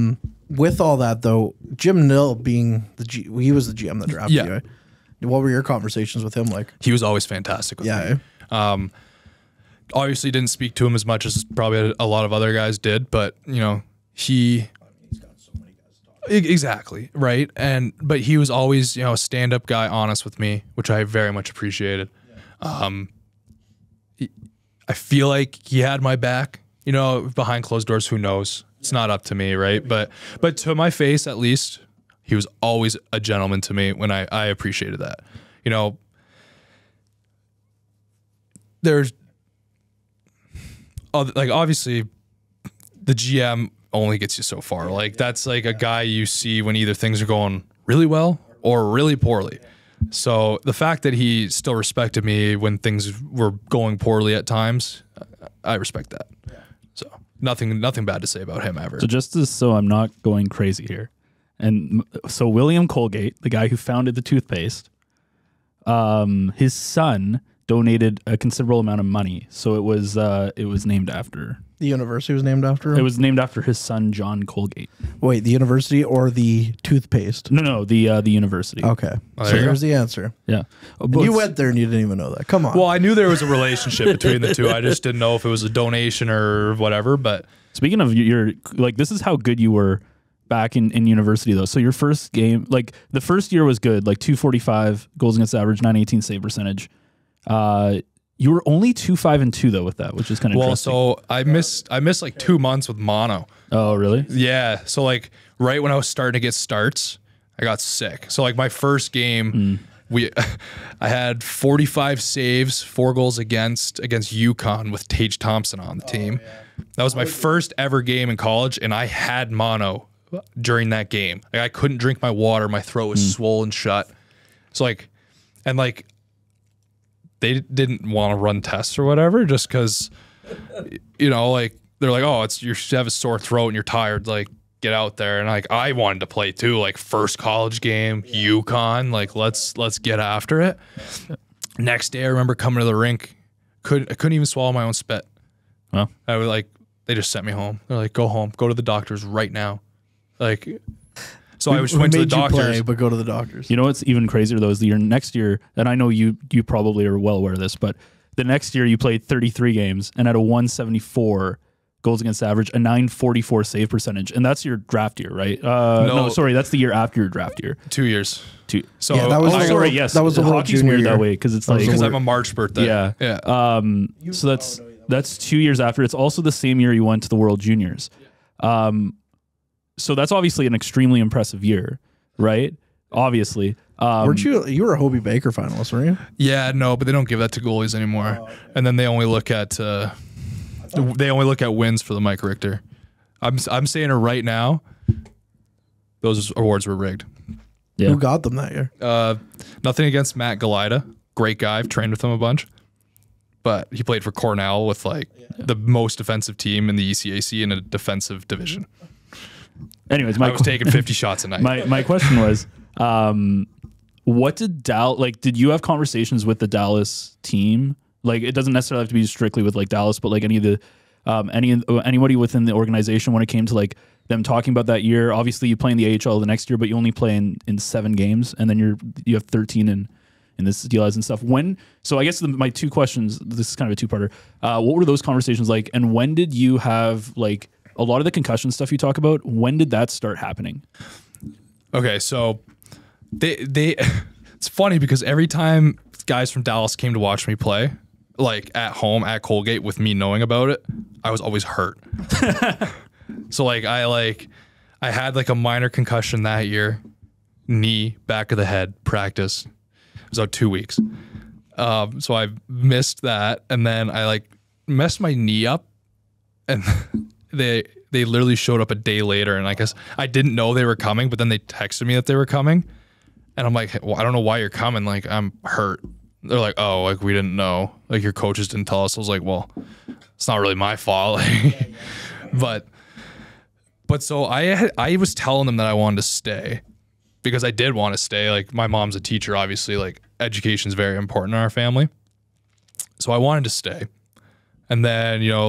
Speaker 3: with all that though, Jim Nill being the G, he was the G M that drafted
Speaker 8: Yeah.
Speaker 3: you. Right? What were your conversations with him like?
Speaker 8: He was always fantastic with
Speaker 3: Yeah.
Speaker 8: me. Um, obviously didn't speak to him as much as probably a lot of other guys did, but you know, he E- exactly right. And but he was always, you know, a stand-up guy, honest with me, which I very much appreciated. Um, he- I feel like he had my back. You know, behind closed doors, who knows? It's not up to me, right? But but to my face, at least, he was always a gentleman to me. When I I appreciated that. You know, there's oth- like obviously the G M only gets you so far. Like that's like a guy you see when either things are going really well or really poorly. So the fact that he still respected me when things were going poorly at times, I respect that. So nothing, nothing bad to say about him ever.
Speaker 4: So just as so I'm not going crazy here, and m- so William Colgate, the guy who founded the toothpaste, um, his son donated a considerable amount of money, so it was uh, it was named after.
Speaker 3: The university was named after him?
Speaker 4: It was named after his son, John Colgate.
Speaker 3: Wait, the university or the toothpaste?
Speaker 4: No, no, the uh, the university.
Speaker 3: Okay.
Speaker 8: Oh,
Speaker 3: so
Speaker 8: there you
Speaker 3: there's the answer.
Speaker 4: Yeah.
Speaker 3: And you went there and you didn't even know that. Come on.
Speaker 8: Well, I knew there was a relationship between the two. I just didn't know if it was a donation or whatever. But
Speaker 4: Speaking of your, like, this is how good you were back in, in university, though. So your first game, like, the first year was good, like two forty-five goals against average, nine eighteen save percentage. Uh, you were only two five and two though with that, which is kind of
Speaker 8: well,
Speaker 4: interesting.
Speaker 8: so I missed I missed like two months with mono.
Speaker 4: Oh, really?
Speaker 8: Yeah. So like right when I was starting to get starts, I got sick. So like my first game,
Speaker 4: Mm.
Speaker 8: we I had forty-five saves, four goals against against UConn with Tage Thompson on the team. That was my first ever game in college, and I had mono during that game. Like I couldn't drink my water, my throat was
Speaker 4: Mm.
Speaker 8: swollen shut. So like, and like they didn't want to run tests or whatever, just because, you know, like they're like, oh, it's you have a sore throat and you're tired, like get out there. And like I wanted to play too, like first college game, UConn, like let's let's get after it. Next day, I remember coming to the rink, couldn't I couldn't even swallow my own spit.
Speaker 4: Well,
Speaker 8: I was like, they just sent me home. They're like, go home, go to the doctors right now. Like, so I just went to the
Speaker 3: made you
Speaker 8: doctors.
Speaker 3: play, but go to the doctors.
Speaker 4: you know what's even crazier though is the year next year, and I know you you probably are well aware of this, but the next year you played thirty-three games and had a one seventy-four goals against average, a nine forty-four save percentage, and that's your draft year, right? Uh, no.
Speaker 8: No.
Speaker 4: sorry, that's the year after your draft year.
Speaker 8: Two years.
Speaker 4: Two.
Speaker 8: So
Speaker 3: Yeah, that was
Speaker 4: oh,
Speaker 3: the
Speaker 4: sorry,
Speaker 3: World-
Speaker 4: yes,
Speaker 3: that was the World
Speaker 4: hockey's
Speaker 3: Junior
Speaker 4: weird
Speaker 3: year.
Speaker 4: that way because it's
Speaker 3: That was
Speaker 4: like
Speaker 3: the
Speaker 8: because
Speaker 3: World-
Speaker 8: I'm a March birthday.
Speaker 4: yeah,
Speaker 8: Yeah.
Speaker 4: Um, so that's that's two years after. It's also the same year you went to the World Juniors. Um, so that's obviously an extremely impressive year, right? Obviously. Um,
Speaker 3: Weren't you? You were a Hobie Baker finalist, weren't you?
Speaker 8: Yeah, no, but they don't give that to goalies anymore. And then they only look at uh, they only look at wins for the Mike Richter. I'm I'm saying it right now. Those awards were rigged.
Speaker 4: Yeah.
Speaker 3: Who got them that year?
Speaker 8: Uh, nothing against Matt Galida, great guy. I've trained with him a bunch, but he played for Cornell with like the most defensive team in the E C A C in a defensive division.
Speaker 4: Anyways, my
Speaker 8: I was taking fifty shots a night.
Speaker 4: my my question was, um, what did Dallas like? Did you have conversations with the Dallas team? Like, it doesn't necessarily have to be strictly with like Dallas, but like any of the um, any anybody within the organization when it came to like them talking about that year. Obviously, you play in the A H L the next year, but you only play in, in seven games, and then you're you have thirteen in in this D L S and stuff. When so, I guess the, my two questions. This is kind of a two parter. Uh, what were those conversations like, and when did you have like a lot of the concussion stuff you talk about? When did that start happening?
Speaker 8: Okay, so they they it's funny because every time guys from Dallas came to watch me play, like at home at Colgate with me knowing about it, I was always hurt. So like I like I had like a minor concussion that year, knee, back of the head, practice. It was out two weeks. Um, so I missed that, and then I like messed my knee up, and they they literally showed up a day later, and I guess I didn't know they were coming, but then they texted me that they were coming, and I'm like, well, I don't know why you're coming. Like I'm hurt. They're like, oh, like we didn't know. Like your coaches didn't tell us. I was like, well, it's not really my fault. but but so I had, I was telling them that I wanted to stay because I did want to stay. Like my mom's a teacher, obviously. Like education is very important in our family. So I wanted to stay. And then, you know,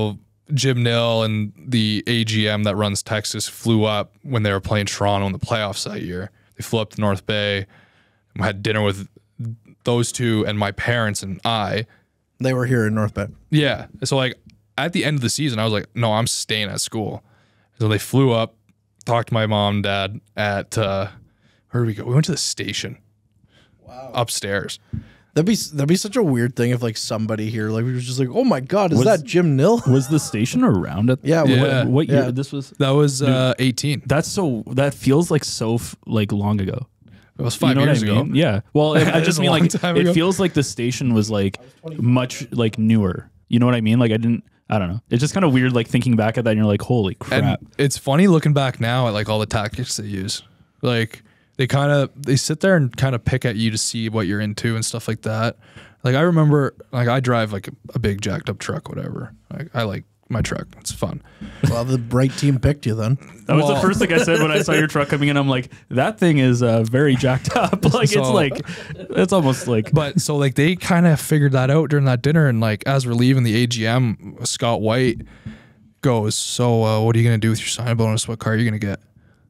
Speaker 8: Jim Nill and the A G M that runs Texas flew up when they were playing Toronto in the playoffs that year. They flew up to North Bay. I had dinner with those two and my parents and I.
Speaker 3: They were here in North Bay.
Speaker 8: Yeah. So like at the end of the season, I was like, no, I'm staying at school. So they flew up, talked to my mom and dad at, uh, where did we go? We went to the station. Wow. Upstairs.
Speaker 3: That'd be that'd be such a weird thing if like somebody here like we were just like, oh my god, is
Speaker 4: Was-
Speaker 3: that Jim Nill?
Speaker 4: Was the station around at
Speaker 3: Yeah,
Speaker 8: Yeah.
Speaker 4: What, what year
Speaker 3: Yeah.
Speaker 4: this was?
Speaker 8: That was uh, eighteen.
Speaker 4: That's so that feels like so f- like long ago.
Speaker 8: It was five
Speaker 4: You know
Speaker 8: years
Speaker 4: what I
Speaker 8: ago.
Speaker 4: mean? Yeah. Well, I, I
Speaker 8: It
Speaker 4: just
Speaker 8: is a
Speaker 4: mean
Speaker 8: long
Speaker 4: like
Speaker 8: time
Speaker 4: it
Speaker 8: ago.
Speaker 4: feels like the station was like much like newer. You know what I mean? Like I didn't. I don't know. It's just kind of weird, like thinking back at that, and you're like, holy crap.
Speaker 8: And it's funny looking back now at like all the tactics they use. Like they kind of they sit there and kind of pick at you to see what you're into and stuff like that. Like I remember, like I drive like a, a big jacked up truck, whatever. Like I like my truck. It's fun.
Speaker 3: Well, the right team picked you then.
Speaker 4: That was
Speaker 8: Well-
Speaker 4: the first thing I said when I saw your truck coming in. I'm like, that thing is uh, very jacked up. Like it's
Speaker 8: So-
Speaker 4: like, it's almost like.
Speaker 8: But so like they kind of figured that out during that dinner, and like as we're leaving the A G M, Scott White goes, "So uh, what are you gonna do with your sign bonus? What car are you gonna get?"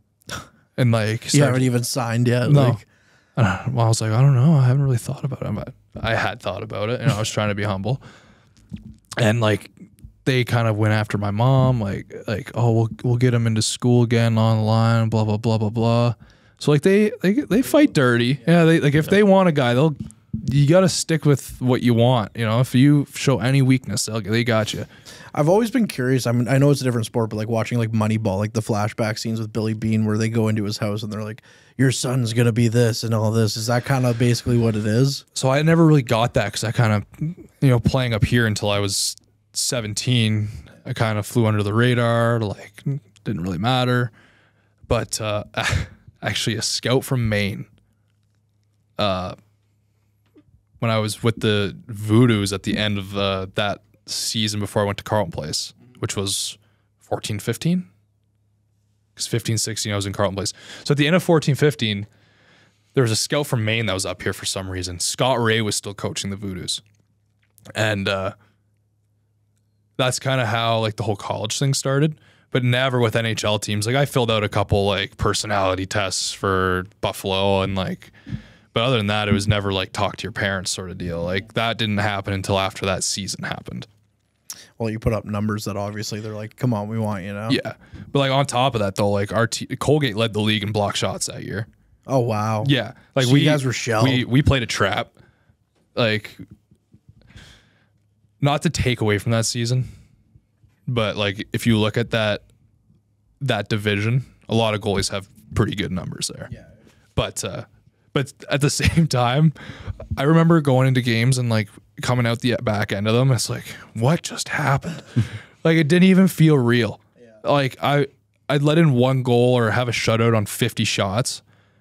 Speaker 8: And like
Speaker 3: You
Speaker 8: started-
Speaker 3: haven't even signed yet.
Speaker 8: No.
Speaker 3: Like,
Speaker 8: Uh, well, I was like, I don't know. I haven't really thought about it. But I had thought about it, and I was trying to be humble. And like, they kind of went after my mom, like, like, oh, we'll we'll get him into school again on the line, blah blah blah blah blah. So like, they they they fight dirty. Yeah, they like if they want a guy, they'll. You got to stick with what you want. You know, if you show any weakness, they'll they got you.
Speaker 3: I've always been curious. I mean, I know it's a different sport, but like watching like Moneyball, like the flashback scenes with Billy Bean where they go into his house and they're like, your son's going to be this and all this. Is that kind of basically what it is?
Speaker 8: So I never really got that because I kind of, you know, playing up here until I was seventeen, I kind of flew under the radar, like didn't really matter. But uh, actually a scout from Maine, uh, when I was with the Voodoos at the end of uh, that season before I went to Carlton Place, which was fourteen fifteen, because fifteen sixteen I was in Carlton Place. So at the end of fourteen fifteen, there was a scout from Maine that was up here for some reason. Scott Ray was still coaching the Voodoos. And uh, that's kind of how like the whole college thing started, but never with N H L teams. Like I filled out a couple like personality tests for Buffalo and like, but other than that, it was never like talk to your parents sort of deal. Like that didn't happen until after that season happened.
Speaker 3: Well, you put up numbers that obviously they're like, come on, we want you now.
Speaker 8: Yeah. But like on top of that though, like our t- Colgate led the league in block shots that year.
Speaker 3: Oh, wow.
Speaker 8: Yeah. Like
Speaker 3: So
Speaker 8: we
Speaker 3: you guys were shelled.
Speaker 8: We we played a trap. Like not to take away from that season, but like if you look at that that division, a lot of goalies have pretty good numbers there. Yeah. But uh but at the same time, I remember going into games and like coming out the back end of them, it's like, what just happened? Like it didn't even feel real. Yeah. Like I I'd let in one goal or have a shutout on fifty shots.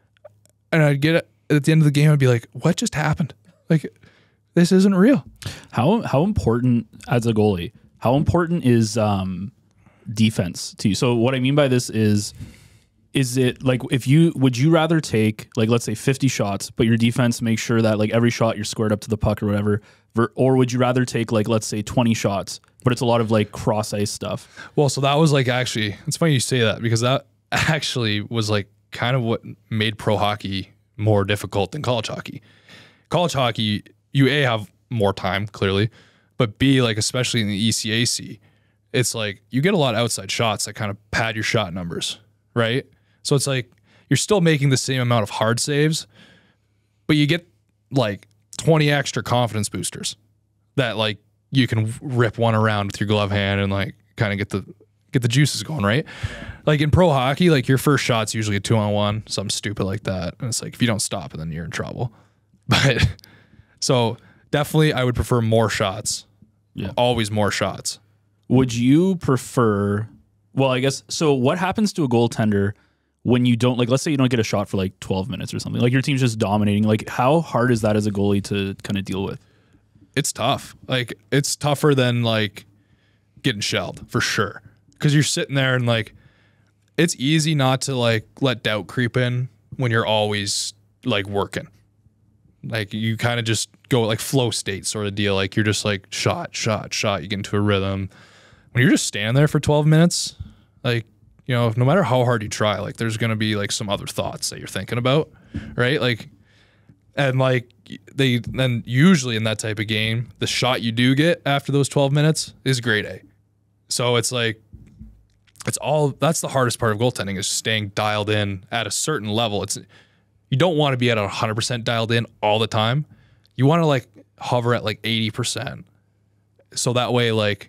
Speaker 8: And I'd get it at the end of the game, I'd be like, what just happened? Like, this isn't real.
Speaker 4: How how important as a goalie? How important is um, defense to you? So what I mean by this is, is it like if you would you rather take like let's say fifty shots, but your defense makes sure that like every shot you're squared up to the puck or whatever, ver- or would you rather take like let's say twenty shots, but it's a lot of like cross ice stuff?
Speaker 8: Well, so that was like actually, it's funny you say that because that actually was like kind of what made pro hockey more difficult than college hockey. College hockey, you A, have more time, clearly, but B, like especially in the E C A C, it's like you get a lot of outside shots that kind of pad your shot numbers, right? So it's like you're still making the same amount of hard saves, but you get like twenty extra confidence boosters that like you can rip one around with your glove hand and like kind of get the get the juices going, right? Yeah. Like in pro hockey, like your first shot's usually a two on one, something stupid like that. And it's like, if you don't stop it, then you're in trouble. But so definitely I would prefer more shots.
Speaker 4: Yeah.
Speaker 8: Always more shots.
Speaker 4: Would you prefer, well, I guess, so what happens to a goaltender when you don't, like, let's say you don't get a shot for like twelve minutes or something, like your team's just dominating. Like how hard is that as a goalie to kind of deal with?
Speaker 8: It's tough. Like it's tougher than like getting shelled for sure. Cause you're sitting there and like, it's easy not to like let doubt creep in when you're always like working. Like you kind of just go like flow state sort of deal. Like you're just like shot, shot, shot. You get into a rhythm. when you're just standing there for twelve minutes, like, you know, no matter how hard you try, like there's going to be like some other thoughts that you're thinking about, right? Like, and like they, then usually in that type of game, the shot you do get after those twelve minutes is grade A. So it's like, it's all, that's the hardest part of goaltending is staying dialed in at a certain level. It's, you don't want to be at one hundred percent dialed in all the time. You want to like hover at like eighty percent. So that way, like,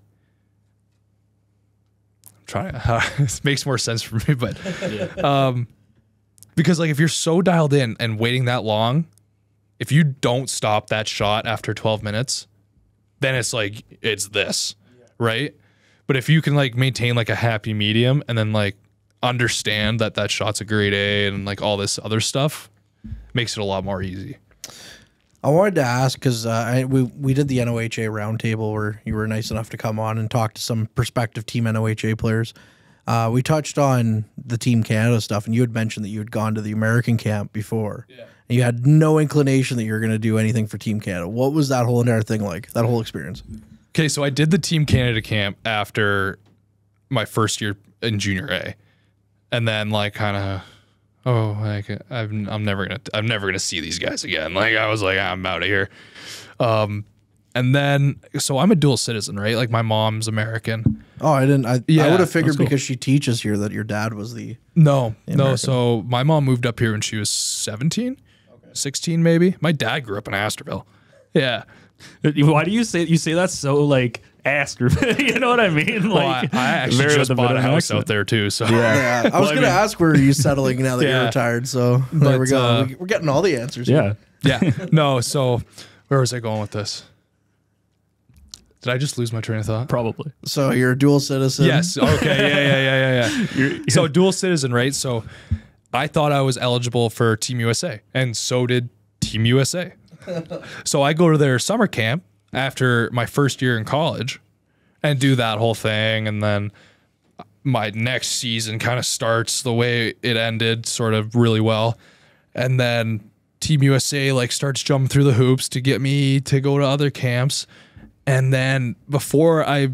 Speaker 8: I'm trying to, uh, this makes more sense for me, but, yeah. um, because like if you're so dialed in and waiting that long, if you don't stop that shot after twelve minutes, then it's like, it's this, yeah. right? But if you can like maintain like a happy medium and then like understand that that shot's a grade A and like all this other stuff, makes it a lot more easy.
Speaker 6: I wanted to ask because uh, we we did the N O H A roundtable where you were nice enough to come on and talk to some prospective Team N O H A players. Uh, we touched on the Team Canada stuff, and you had mentioned that you had gone to the American camp before. Yeah. And you had no inclination that you were going to do anything for Team Canada. What was that whole entire thing like, that whole experience?
Speaker 8: Okay, so I did the Team Canada camp after my first year in junior A. And then like kind of... Oh, like I've, I'm never gonna, I'm never gonna see these guys again. Like I was like, I'm out of here. Um, and then, so I'm a dual citizen, right? Like my mom's American.
Speaker 6: Oh, I didn't. I,
Speaker 8: yeah,
Speaker 6: I would have figured
Speaker 8: cool.
Speaker 6: because she teaches here that your dad was the
Speaker 8: no,
Speaker 6: the
Speaker 8: no. So my mom moved up here when she was seventeen, okay. sixteen maybe. My dad grew up in Astorville. Yeah.
Speaker 4: Why do you say you say that so like? Astor, you know what I mean? Like,
Speaker 8: well, I, I actually just bought a house accent. out there too. So
Speaker 6: yeah, yeah. I was well, gonna I mean, ask where are you settling now that yeah. you're retired. So there but, we go. Uh, We're getting all the answers.
Speaker 4: Yeah,
Speaker 8: here. yeah. No, so where was I going with this? Did I just lose my train of thought?
Speaker 4: Probably.
Speaker 6: So you're a dual citizen.
Speaker 8: Yes. Okay. Yeah. Yeah. Yeah. Yeah. Yeah. you're, you're, so dual citizen, right? So I thought I was eligible for Team U S A, and so did Team U S A. So I go to their summer camp after my first year in college and do that whole thing. And then my next season kind of starts the way it ended, sort of really well. And then Team U S A like starts jumping through the hoops to get me to go to other camps. And then before I,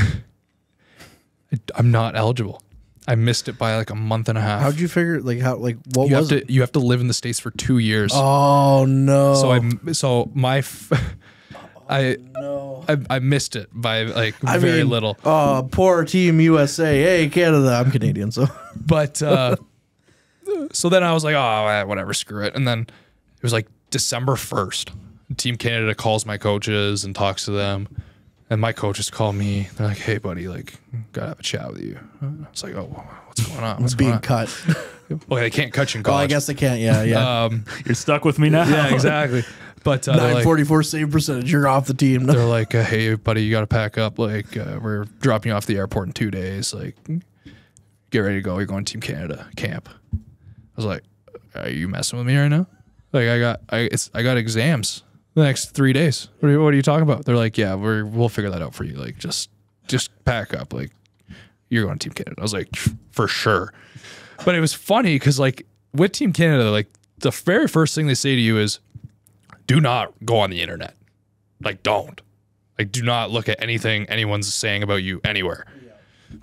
Speaker 8: I'm not eligible. I missed it by like a month and a half.
Speaker 6: How'd you figure like how, like what
Speaker 8: you
Speaker 6: was
Speaker 8: have to,
Speaker 6: it?
Speaker 8: You have to live in the States for two years.
Speaker 6: Oh no.
Speaker 8: So I, so my, f- I,
Speaker 6: no.
Speaker 8: I I missed it by like
Speaker 6: I
Speaker 8: very
Speaker 6: mean,
Speaker 8: little.
Speaker 6: Oh, poor Team U S A. Hey, Canada. I'm Canadian, so.
Speaker 8: But uh, so then I was like, oh, whatever, screw it. And then it was like December first. Team Canada calls my coaches and talks to them, and my coaches call me. They're like, hey, buddy, like, gotta have a chat with you. I was like, oh, what's going on? What's
Speaker 6: being
Speaker 8: going on?
Speaker 6: cut.
Speaker 8: Well, they can't cut you in college.
Speaker 6: Oh, I guess they can't. Yeah, yeah.
Speaker 8: Um,
Speaker 4: You're stuck with me now.
Speaker 8: Yeah, exactly. But uh,
Speaker 6: nine forty-four like, save percentage. You're off the team.
Speaker 8: They're like, uh, hey, buddy, you got to pack up. Like, uh, we're dropping you off the airport in two days. Like, get ready to go. You're going to Team Canada camp. I was like, are you messing with me right now? Like, I got, I, it's, I got exams the next three days. What are you, what are you talking about? They're like, yeah, we're, we'll figure that out for you. Like, just, just pack up. Like, you're going to Team Canada. I was like, for sure. But it was funny because, like, with Team Canada, like, the very first thing they say to you is, do not go on the internet. Like, don't. Like, do not look at anything anyone's saying about you anywhere. Yeah.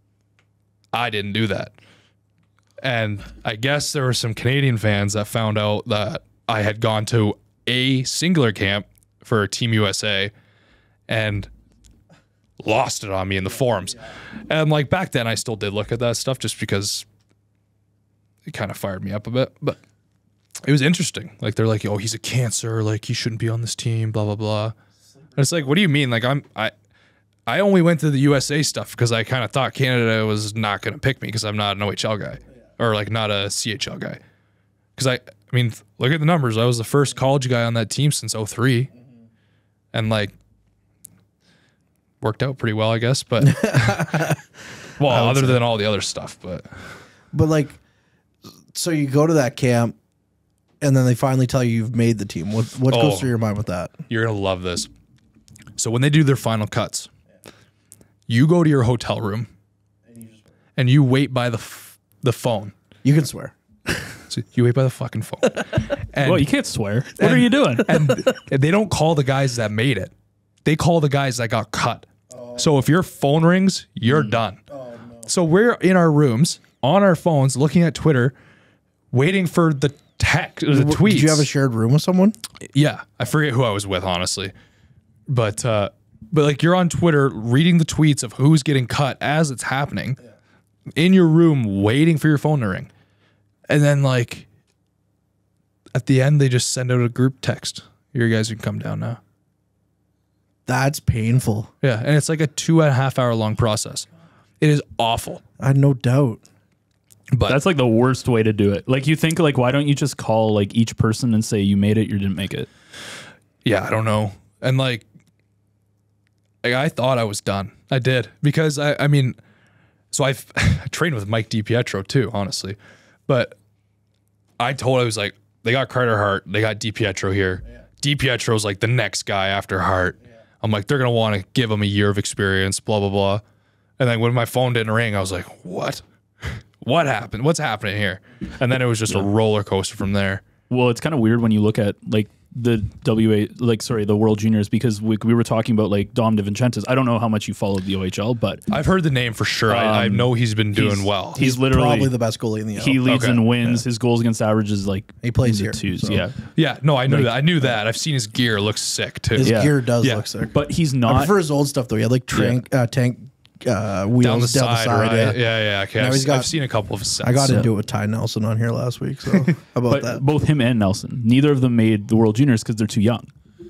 Speaker 8: I didn't do that. And I guess there were some Canadian fans that found out that I had gone to a singular camp for Team U S A and lost it on me in the forums. And, like, back then I still did look at that stuff just because it kind of fired me up a bit. But it was interesting. Like, they're like, oh, he's a cancer. Like, he shouldn't be on this team, blah, blah, blah. And it's like, what do you mean? Like, I'm, I, I only went to the U S A stuff because I kind of thought Canada was not going to pick me because I'm not an O H L guy or, like, not a C H L guy. Because, I, I mean, look at the numbers. I was the first college guy on that team since oh three. Mm-hmm. And, like, worked out pretty well, I guess. But, well, other say. than all the other stuff. But,
Speaker 6: but, like, so you go to that camp. And then they finally tell you you've made the team. What what oh, goes through your mind with that?
Speaker 8: You're going to love this. So when they do their final cuts, yeah. you go to your hotel room and you, just and you wait by the f- the phone.
Speaker 6: You can swear.
Speaker 8: So you wait by the fucking phone. And,
Speaker 4: well, you can't swear. What
Speaker 8: and,
Speaker 4: are you doing?
Speaker 8: And, and they don't call the guys that made it. They call the guys that got cut.
Speaker 6: Oh.
Speaker 8: So if your phone rings, you're
Speaker 3: Mm.
Speaker 8: done. So we're in our rooms on our phones looking at Twitter, waiting for the text or the tweets.
Speaker 3: Did you have a shared room with someone?
Speaker 8: Yeah, I forget who I was with, honestly, but uh, but like you're on Twitter reading the tweets of who's getting cut as it's happening, in your room waiting for your phone to ring, and then like at the end they just send out a group text. You guys can come down now.
Speaker 3: That's painful.
Speaker 8: Yeah, and it's like a two and a half hour long process. It is awful.
Speaker 3: I had no doubt.
Speaker 8: But
Speaker 4: That's like the worst way to do it. Like you think like, why don't you just call like each person and say you made it, you didn't make it?
Speaker 8: yeah, I don't know. And like, like I thought I was done. I did because I, I mean, so I've I trained with Mike DiPietro too, honestly. But I told I was like, they got Carter Hart, they got DiPietro here. Yeah. DiPietro's like the next guy after Hart. Yeah. I'm like, they're gonna want to give him a year of experience, blah blah blah. And then when my phone didn't ring, I was like, what? What happened? What's happening here? And then it was just yeah. a roller coaster from there.
Speaker 4: Well, it's kind of weird when you look at like the W A, like sorry, the World Juniors, because we, we were talking about like Dom DeVincentis. I don't know how much you followed the O H L, but
Speaker 8: I've heard the name for sure. Um, I, I know he's been doing
Speaker 4: he's,
Speaker 8: well.
Speaker 4: He's, he's literally
Speaker 3: probably the best goalie in the N H L.
Speaker 4: He leads
Speaker 8: okay.
Speaker 4: and wins.
Speaker 8: Yeah.
Speaker 4: His goals against average is like
Speaker 3: he plays here.
Speaker 4: Twos.
Speaker 3: So.
Speaker 4: Yeah,
Speaker 8: yeah. No, I knew
Speaker 4: like,
Speaker 8: that. I knew that. I've seen his gear. It looks sick too.
Speaker 3: His
Speaker 4: yeah.
Speaker 3: gear does
Speaker 8: yeah.
Speaker 3: look sick,
Speaker 4: but he's
Speaker 3: I
Speaker 4: not.
Speaker 3: prefer his old stuff though. He had like tank, yeah. uh, tank uh, wheels
Speaker 8: down the
Speaker 3: down
Speaker 8: side,
Speaker 3: the side.
Speaker 8: right?
Speaker 3: Yeah,
Speaker 8: yeah, yeah. Okay,
Speaker 3: now
Speaker 8: I've,
Speaker 3: he's got,
Speaker 8: I've seen a couple of his sets.
Speaker 3: I got
Speaker 8: so.
Speaker 3: into it with Ty Nelson on here last week. So how about
Speaker 4: but
Speaker 3: that?
Speaker 4: Both him and Nelson, neither of them made the World Juniors because they're too young.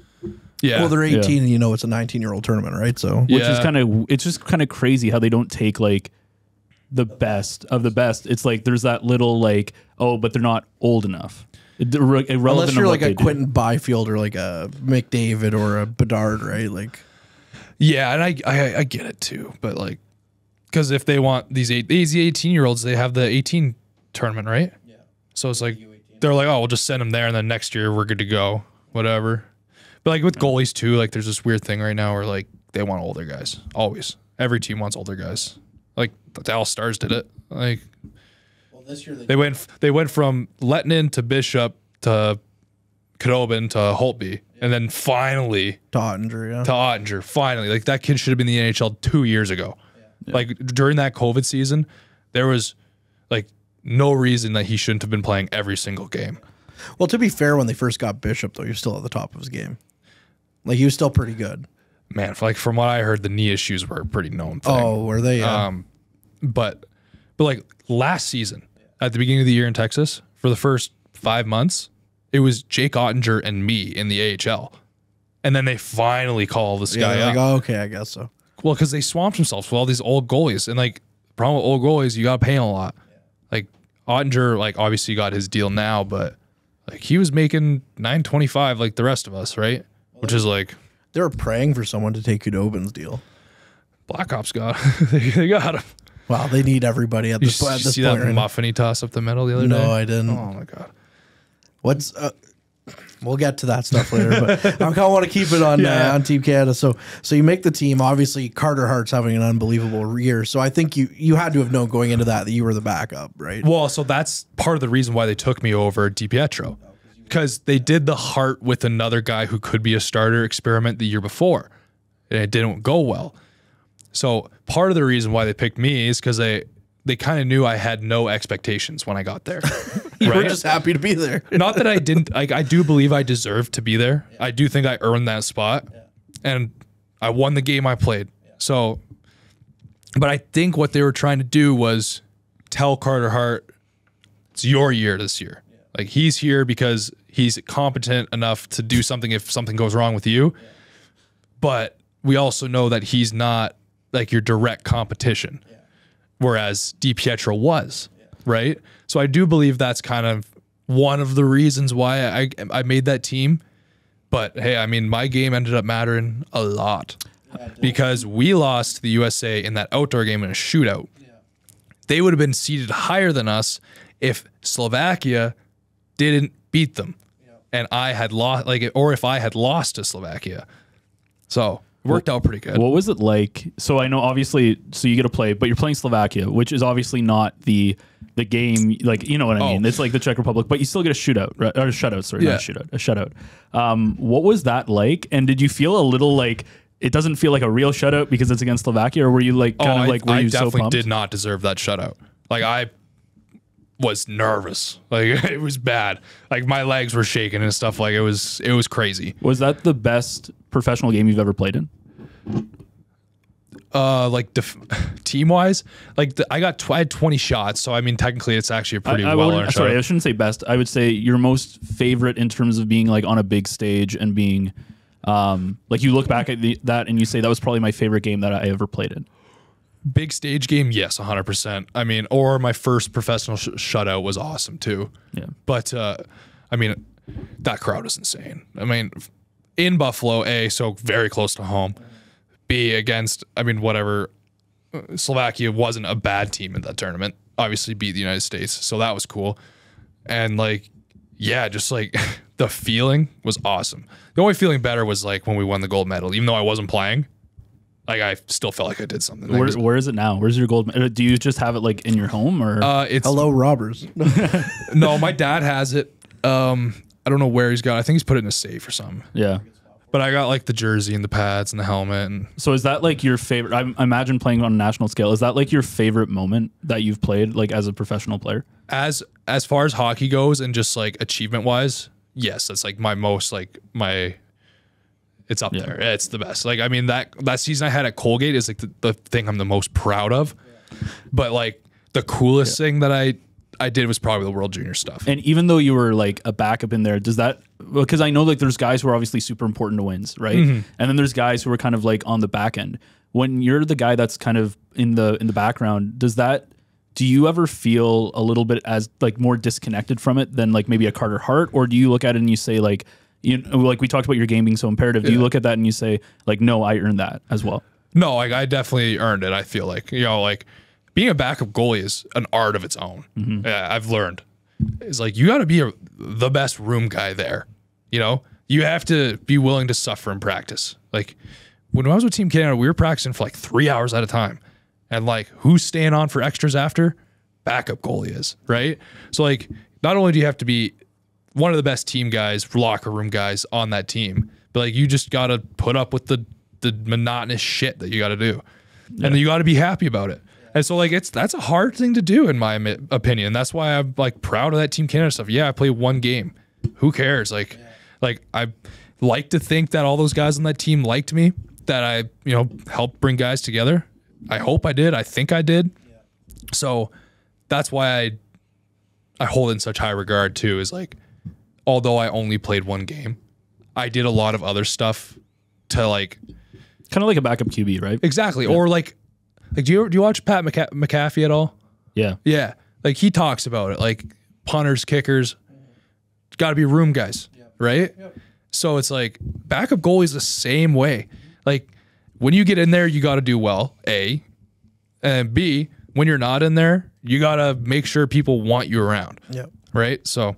Speaker 8: Yeah.
Speaker 3: Well, they're eighteen,
Speaker 4: yeah.
Speaker 3: and you know it's a nineteen-year-old tournament, right? So,
Speaker 4: which
Speaker 8: yeah.
Speaker 4: is kind of it's just kind of crazy how they don't take like the best of the best. It's like there's that little like oh, but they're not old enough. Irrelevant
Speaker 3: unless you're
Speaker 4: of
Speaker 3: like
Speaker 4: what
Speaker 3: a
Speaker 4: they do.
Speaker 3: Quentin Byfield or like a McDavid or a Bedard, right? Like,
Speaker 8: yeah, and I, I I get it too, but like, because if they want these eight these eighteen year olds, they have the eighteen tournament, right? Yeah. So it's like they're like, oh, we'll just send them there, and then next year we're good to go, whatever. But like with goalies too, like there's this weird thing right now where like they want older guys. Always, every team wants older guys. Like the Dallas Stars did it. Like,
Speaker 3: well, this year they,
Speaker 8: they went they went from Lettinen to Bishop to Khudobin to Holtby, yeah. and then finally
Speaker 3: to Ottinger, yeah.
Speaker 8: to Ottinger. Finally, like that kid should have been in the N H L two years ago. Yeah. Like during that COVID season, there was like no reason that he shouldn't have been playing every single game.
Speaker 3: Well, to be fair, when they first got Bishop, though, he was still at the top of his game. Like he was still pretty good.
Speaker 8: Man, like from what I heard, the knee issues were a pretty known thing.
Speaker 3: Oh, were they? Yeah.
Speaker 8: Um, but but like last season, at the beginning of the year in Texas, for the first five months, it was Jake Ottinger and me in the A H L, and then they finally call this
Speaker 3: yeah,
Speaker 8: guy up.
Speaker 3: like, oh, okay, I guess so.
Speaker 8: Well, because they swamped themselves with all these old goalies, and like the problem with old goalies, you got to pay them a lot. Like Ottinger, like obviously got his deal now, but like he was making nine twenty five like the rest of us, right? Which is like
Speaker 3: they were praying for someone to take Khudobin's deal.
Speaker 8: Black Ops got they, they got him.
Speaker 3: Wow, they need everybody at
Speaker 8: You,
Speaker 3: this,
Speaker 8: s-
Speaker 3: at
Speaker 8: you
Speaker 3: this
Speaker 8: see
Speaker 3: point.
Speaker 8: that
Speaker 3: Right
Speaker 8: muffin he tossed up the middle the other
Speaker 3: no,
Speaker 8: day?
Speaker 3: I didn't.
Speaker 8: Oh my god.
Speaker 3: What's uh, we'll get to that stuff later, but I kind of want to keep it on
Speaker 8: Yeah.
Speaker 3: uh, on Team Canada. So, so you make the team. Obviously, Carter Hart's having an unbelievable year. So I think you you had to have known going into that that you were the backup, right?
Speaker 8: Well, so that's part of the reason why they took me over DiPietro, because they did the Hart with another guy who could be a starter experiment the year before, and it didn't go well. So part of the reason why they picked me is because they they kind of knew I had no expectations when I got there.
Speaker 3: You were
Speaker 8: right?
Speaker 3: just happy to be there.
Speaker 8: Not that I didn't. Like I do believe I deserved to be there. Yeah. I do think I earned that spot, yeah. and I won the game I played. Yeah. So, but I think what they were trying to do was tell Carter Hart, it's your year this year. Yeah. Like he's here because he's competent enough to do something if something goes wrong with you. Yeah. But we also know that he's not like your direct competition, yeah. whereas DiPietro was, yeah. right? So I do believe that's kind of one of the reasons why I I made that team. But hey, I mean, my game ended up mattering a lot because we lost the U S A in that outdoor game in a shootout. Yeah. They would have been seated higher than us if Slovakia didn't beat them, yeah. and I had lost, like, or if I had lost to Slovakia. So it worked out pretty good.
Speaker 4: What was it like? So I know obviously, so you get to play, but you're playing Slovakia, which is obviously not the the game, like, you know what I mean?
Speaker 8: Oh.
Speaker 4: It's like the Czech Republic, but you still get a shootout, right? Or a shutout, sorry,
Speaker 8: Yeah.
Speaker 4: not a shootout, a shutout. Um, what was that like? And did you feel a little like, it doesn't feel like a real shutout because it's against Slovakia, or were you like kind
Speaker 8: oh,
Speaker 4: of like were
Speaker 8: I,
Speaker 4: you
Speaker 8: I definitely
Speaker 4: so pumped?
Speaker 8: did not deserve that shutout. Like I was nervous. Like it was bad. Like my legs were shaking and stuff. Like it was it was crazy.
Speaker 4: Was that the best professional game you've ever played in?
Speaker 8: Uh, like def- team wise, like the, I got tw- I had twenty shots, so I mean technically it's actually a pretty
Speaker 4: I, I
Speaker 8: well
Speaker 4: wouldn't-
Speaker 8: earned
Speaker 4: Sorry, I
Speaker 8: shutout.
Speaker 4: shouldn't say best. I would say your most favorite in terms of being like on a big stage and being, um, like you look back at the, that and you say that was probably my favorite game that I ever played in.
Speaker 8: Big stage game, yes, one hundred percent. I mean, or my first professional sh- shutout was awesome too.
Speaker 4: Yeah.
Speaker 8: But uh, I mean, that crowd is insane. I mean, in Buffalo, A, so very close to home. B, against, I mean, whatever. Slovakia wasn't a bad team in that tournament. Obviously beat the United States, so that was cool. And like, yeah, just like the feeling was awesome. The only feeling better was like when we won the gold medal, even though I wasn't playing. Like I still felt like I did something. Like,
Speaker 4: Where, where is it now? Where's your gold? medal? Do you just have it like in your home or?
Speaker 8: uh, it's
Speaker 3: Hello, robbers.
Speaker 8: no, my dad has it. Um, I don't know where he's got it. I think he's put it in a safe or something.
Speaker 4: Yeah.
Speaker 8: But I got like the jersey and the pads and the helmet and
Speaker 4: So is that like your favorite? I I imagine playing on a national scale. Is that like your favorite moment that you've played like as a professional player?
Speaker 8: as as far as hockey goes and just like achievement wise, yes, that's like my most like my it's up
Speaker 4: Yeah.
Speaker 8: there. It's the best. Like I mean that that season I had at Colgate is like the, the thing I'm the most proud of. But like the coolest thing that I I did was probably the World Junior stuff.
Speaker 4: And even though you were like a backup in there, does that, because I know like there's guys who are obviously super important to wins, right?
Speaker 8: Mm-hmm.
Speaker 4: And then there's guys who are kind of like on the back end. When you're the guy that's kind of in the in the background, does that, do you ever feel a little bit as like more disconnected from it than like maybe a Carter Hart? Or do you look at it and you say like, you know, like we talked about your game being so imperative. Do you
Speaker 8: Yeah.
Speaker 4: look at that and you say like, no, I earned that as well?
Speaker 8: No, like I definitely earned it. I feel like, you know, like being a backup goalie is an art of its own. Yeah, I've learned. It's like you got to be a, the best room guy there. You know, you have to be willing to suffer in practice. Like when I was with Team Canada, we were practicing for like three hours at a time, and like who's staying on for extras after? Backup goalie is, right? So like, not only do you have to be one of the best team guys, locker room guys on that team, but like you just got to put up with the the monotonous shit that you got to do, and then you got to be happy about it. And so like it's that's a hard thing to do in my mi- opinion. That's why I'm like proud of that Team Canada stuff. Yeah, I played one game. Who cares? Like, like I like to think that all those guys on that team liked me. That I you know helped bring guys together. I hope I did. I think I did. So that's why I I hold in such high regard too. Is like although I only played one game, I did a lot of other stuff to like
Speaker 4: Kind of like a backup Q B, right?
Speaker 8: exactly or like. Like, do you do you watch Pat McCa- McAfee at all?
Speaker 4: Yeah.
Speaker 8: Yeah, like he talks about it. Like punters, kickers, got to be room guys, right? So it's like backup goalie's the same way. Like when you get in there, you got to do well. A, and B, when you're not in there, you got to make sure people want you around.
Speaker 3: Yep.
Speaker 8: Right. So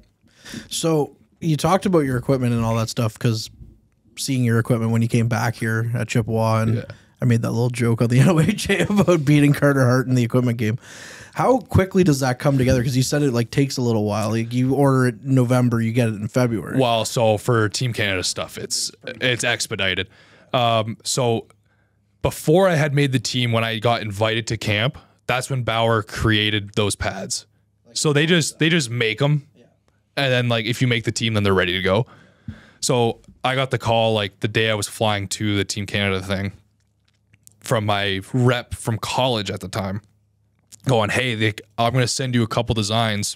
Speaker 3: So you talked about your equipment and all that stuff because seeing your equipment when you came back here at Chippewa, and
Speaker 8: Yeah.
Speaker 3: I made that little joke on the N O H A about beating Carter Hart in the equipment game. How quickly does that come together? Because you said it like takes a little while. Like you order it in November, you get it in February.
Speaker 8: well, so for Team Canada stuff, it's it's expedited. Um, so before I had made the team, when I got invited to camp, that's when Bauer created those pads. So they just they just make them, and then like if you make the team, then they're ready to go. So I got the call like the day I was flying to the Team Canada thing from my rep from college at the time, going, "Hey, they, I'm going to send you a couple designs.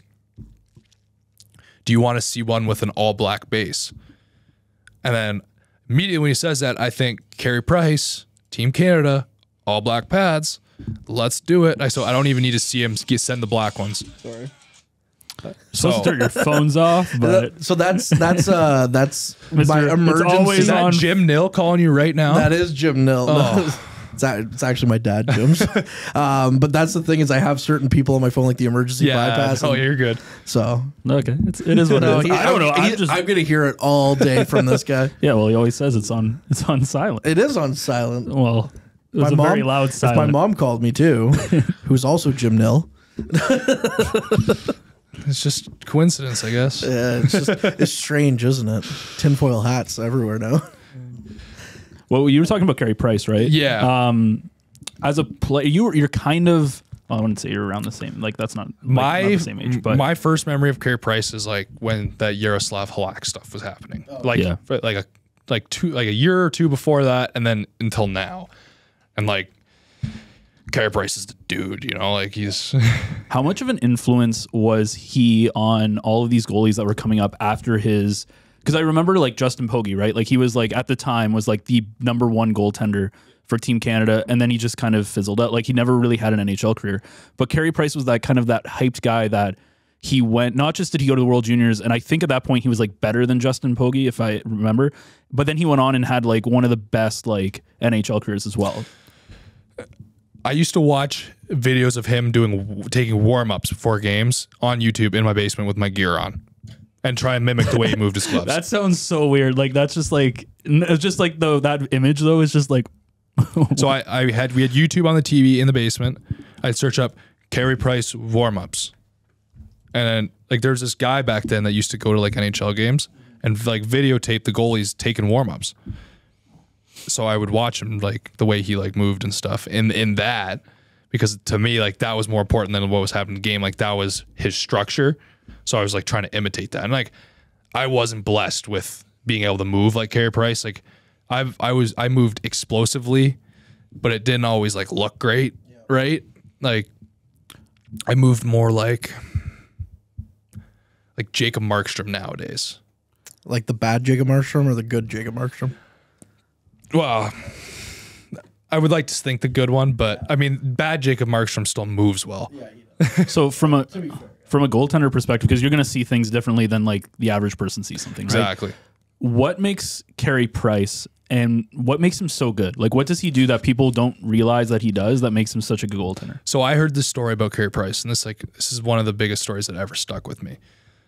Speaker 8: Do you want to see one with an all black base?" And then immediately when he says that, I think Carey Price, Team Canada, all black pads. Let's do it. I so I don't even need to see him send the black ones.
Speaker 3: Sorry.
Speaker 4: So turn your phones off, but
Speaker 3: So that's that's uh that's
Speaker 4: Mister
Speaker 3: my
Speaker 4: It's
Speaker 3: emergency.
Speaker 4: always
Speaker 8: Is that
Speaker 4: on-
Speaker 8: Jim Nill calling you right now?
Speaker 3: That is Jim Nill.
Speaker 8: Oh.
Speaker 3: It's, a- it's actually my dad, Jim's. um, but that's the thing is I have certain people on my phone like the emergency
Speaker 8: yeah.
Speaker 3: bypass.
Speaker 8: Oh,
Speaker 3: and
Speaker 8: you're good.
Speaker 3: So
Speaker 4: okay, it's, it is what
Speaker 3: No,
Speaker 4: it is.
Speaker 3: he-
Speaker 4: I don't know.
Speaker 3: he-
Speaker 4: I'm just
Speaker 3: I'm gonna hear it all day from this guy.
Speaker 4: yeah. Well, he always says it's on it's on silent.
Speaker 3: It is on silent.
Speaker 4: Well, it was a very loud
Speaker 3: if
Speaker 4: silent.
Speaker 3: my mom called me too, who's also Jim Nill.
Speaker 8: It's just coincidence, I guess.
Speaker 3: Yeah, it's just it's strange, isn't it? Tinfoil hats everywhere now.
Speaker 4: Well, you were talking about Carey Price, right?
Speaker 8: Yeah.
Speaker 4: Um, as a player, you were, you're kind of. Well, I wouldn't say you're around the same. Like that's not like,
Speaker 8: my
Speaker 4: not the same age. But
Speaker 8: my first memory of Carey Price is like when that Yaroslav Halak stuff was happening. Like
Speaker 4: Yeah.
Speaker 8: like a like two like a year or two before that, and then until now, and like Carey Price is the dude. You know, like he's.
Speaker 4: how much of an influence was he on all of these goalies that were coming up after his? Because I remember like Justin Pogge, right? Like he was like at the time was like the number one goaltender for Team Canada, and then he just kind of fizzled out. Like he never really had an N H L career. But Carey Price was that kind of that hyped guy that he went, not just did he go to the World Juniors, and I think at that point he was like better than Justin Pogge, if I remember. But then he went on and had like one of the best like N H L careers as well.
Speaker 8: I used to watch videos of him doing taking warm-ups before games on YouTube in my basement with my gear on and try and mimic the way he moved his gloves.
Speaker 4: That sounds so weird. Like that's just like it's just like though that image though is just like
Speaker 8: so I, I had we had YouTube on the T V in the basement. I'd search up Carey Price warm-ups. And then like there's this guy back then that used to go to like N H L games and like videotape the goalies taking warm-ups. So I would watch him like the way he like moved and stuff in in that, because to me like that was more important than what was happening in the game. Like that was his structure. So I was like trying to imitate that. And like I wasn't blessed with being able to move like Carey Price. Like I've I was I moved explosively, but it didn't always like look great, yeah. right? Like I moved more like like Jacob Markstrom nowadays.
Speaker 3: Like the bad Jacob Markstrom or the good Jacob Markstrom?
Speaker 8: Well, I would like to think the good one, but I mean, bad Jacob Markstrom still moves well.
Speaker 4: So from a from a goaltender perspective, because you're going to see things differently than like the average person sees something. Right?
Speaker 8: Exactly.
Speaker 4: What makes Carey Price and what makes him so good? Like, what does he do that people don't realize that he does that makes him such a good goaltender?
Speaker 8: So I heard this story about Carey Price, and this like this is one of the biggest stories that ever stuck with me.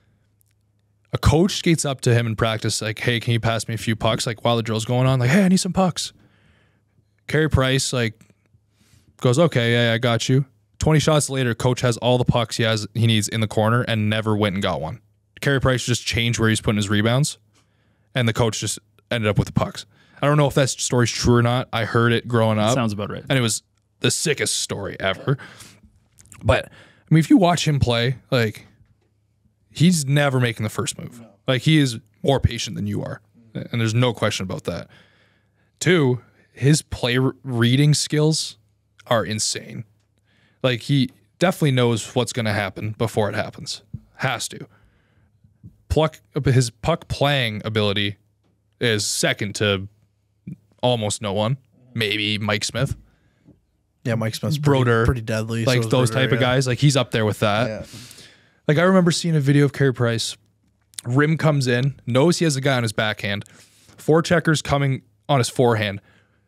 Speaker 8: A coach skates up to him in practice, like, hey, can you pass me a few pucks? Like, while the drill's going on, like, hey, I need some pucks. Carey Price, like, goes, okay, yeah, I got you. twenty shots later, coach has all the pucks he has he needs in the corner and never went and got one. Carey Price just changed where he's putting his rebounds, and the coach just ended up with the pucks. I don't know if that story's true or not. I heard it growing up.
Speaker 4: Sounds about right.
Speaker 8: And it was the sickest story ever. But, I mean, if you watch him play, like, he's never making the first move. No. Like, he is more patient than you are. And there's no question about that. Two, his play re- reading skills are insane. Like, he definitely knows what's going to happen before it happens. Has to. Pluck, his puck playing ability is second to almost no one. Maybe Mike Smith.
Speaker 3: Yeah, Mike Smith's pretty,
Speaker 8: Broder,
Speaker 3: pretty deadly.
Speaker 8: Like
Speaker 3: so
Speaker 8: those
Speaker 3: Broder,
Speaker 8: type
Speaker 3: yeah.
Speaker 8: of guys. Like, he's up there with that.
Speaker 3: Yeah.
Speaker 8: Like, I remember seeing a video of Carey Price. Rim comes in, knows he has a guy on his backhand. Four checkers coming on his forehand.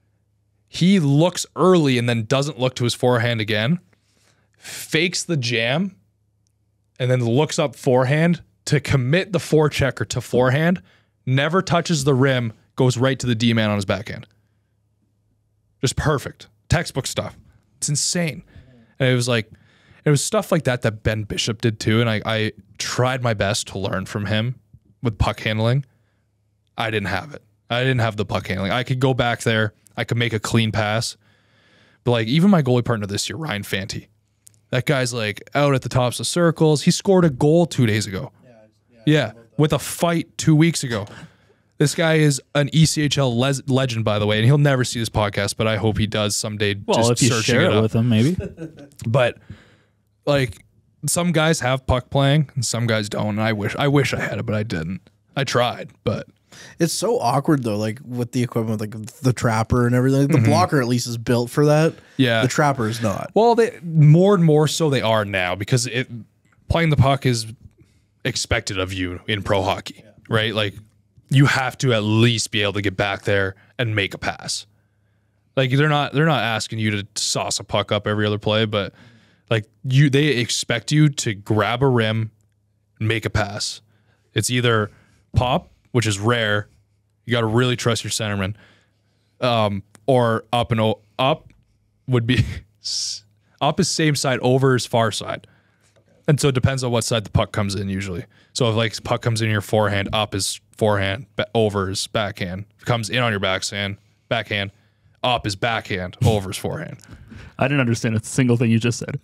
Speaker 8: He looks early and then doesn't look to his forehand again. Fakes the jam and then looks up forehand to commit the forechecker to forehand. Never touches the rim, goes right to the D-man on his backhand. Just perfect. Textbook stuff. It's insane. And it was like, it was stuff like that that Ben Bishop did too, and I, I tried my best to learn from him with puck handling. I didn't have it. I didn't have the puck handling. I could go back there. I could make a clean pass. But like even my goalie partner this year, Ryan Fanti, that guy's like out at the tops of circles. He scored a goal two days ago. Yeah, yeah, yeah with a fight two weeks ago. This guy is an E C H L les- legend, by the way, and he'll never see this podcast, but I hope he does someday.
Speaker 4: Well,
Speaker 8: just
Speaker 4: if you
Speaker 8: searching
Speaker 4: share
Speaker 8: it
Speaker 4: it
Speaker 8: up.
Speaker 4: with him, maybe.
Speaker 8: But like some guys have puck playing and some guys don't, and I wish I wish I had it, but I didn't. I tried, but
Speaker 3: it's so awkward though, like with the equipment, like the trapper and everything. Like, the mm-hmm. blocker at least is built for that.
Speaker 8: Yeah,
Speaker 3: the trapper is not.
Speaker 8: Well, they more and more so they are now because it playing the puck is expected of you in pro hockey, yeah. right? Like you have to at least be able to get back there and make a pass. Like they're not they're not asking you to sauce a puck up every other play, but like you they expect you to grab a rim, make a pass. It's either pop, which is rare. You got to really trust your centerman. Um, or up and o- up would be up is same side, over is far side. And so it depends on what side the puck comes in usually. So if like puck comes in your forehand, up is forehand, over is backhand. If it comes in on your backhand, backhand. Up is backhand. Over is forehand.
Speaker 4: I didn't understand a single thing you just said.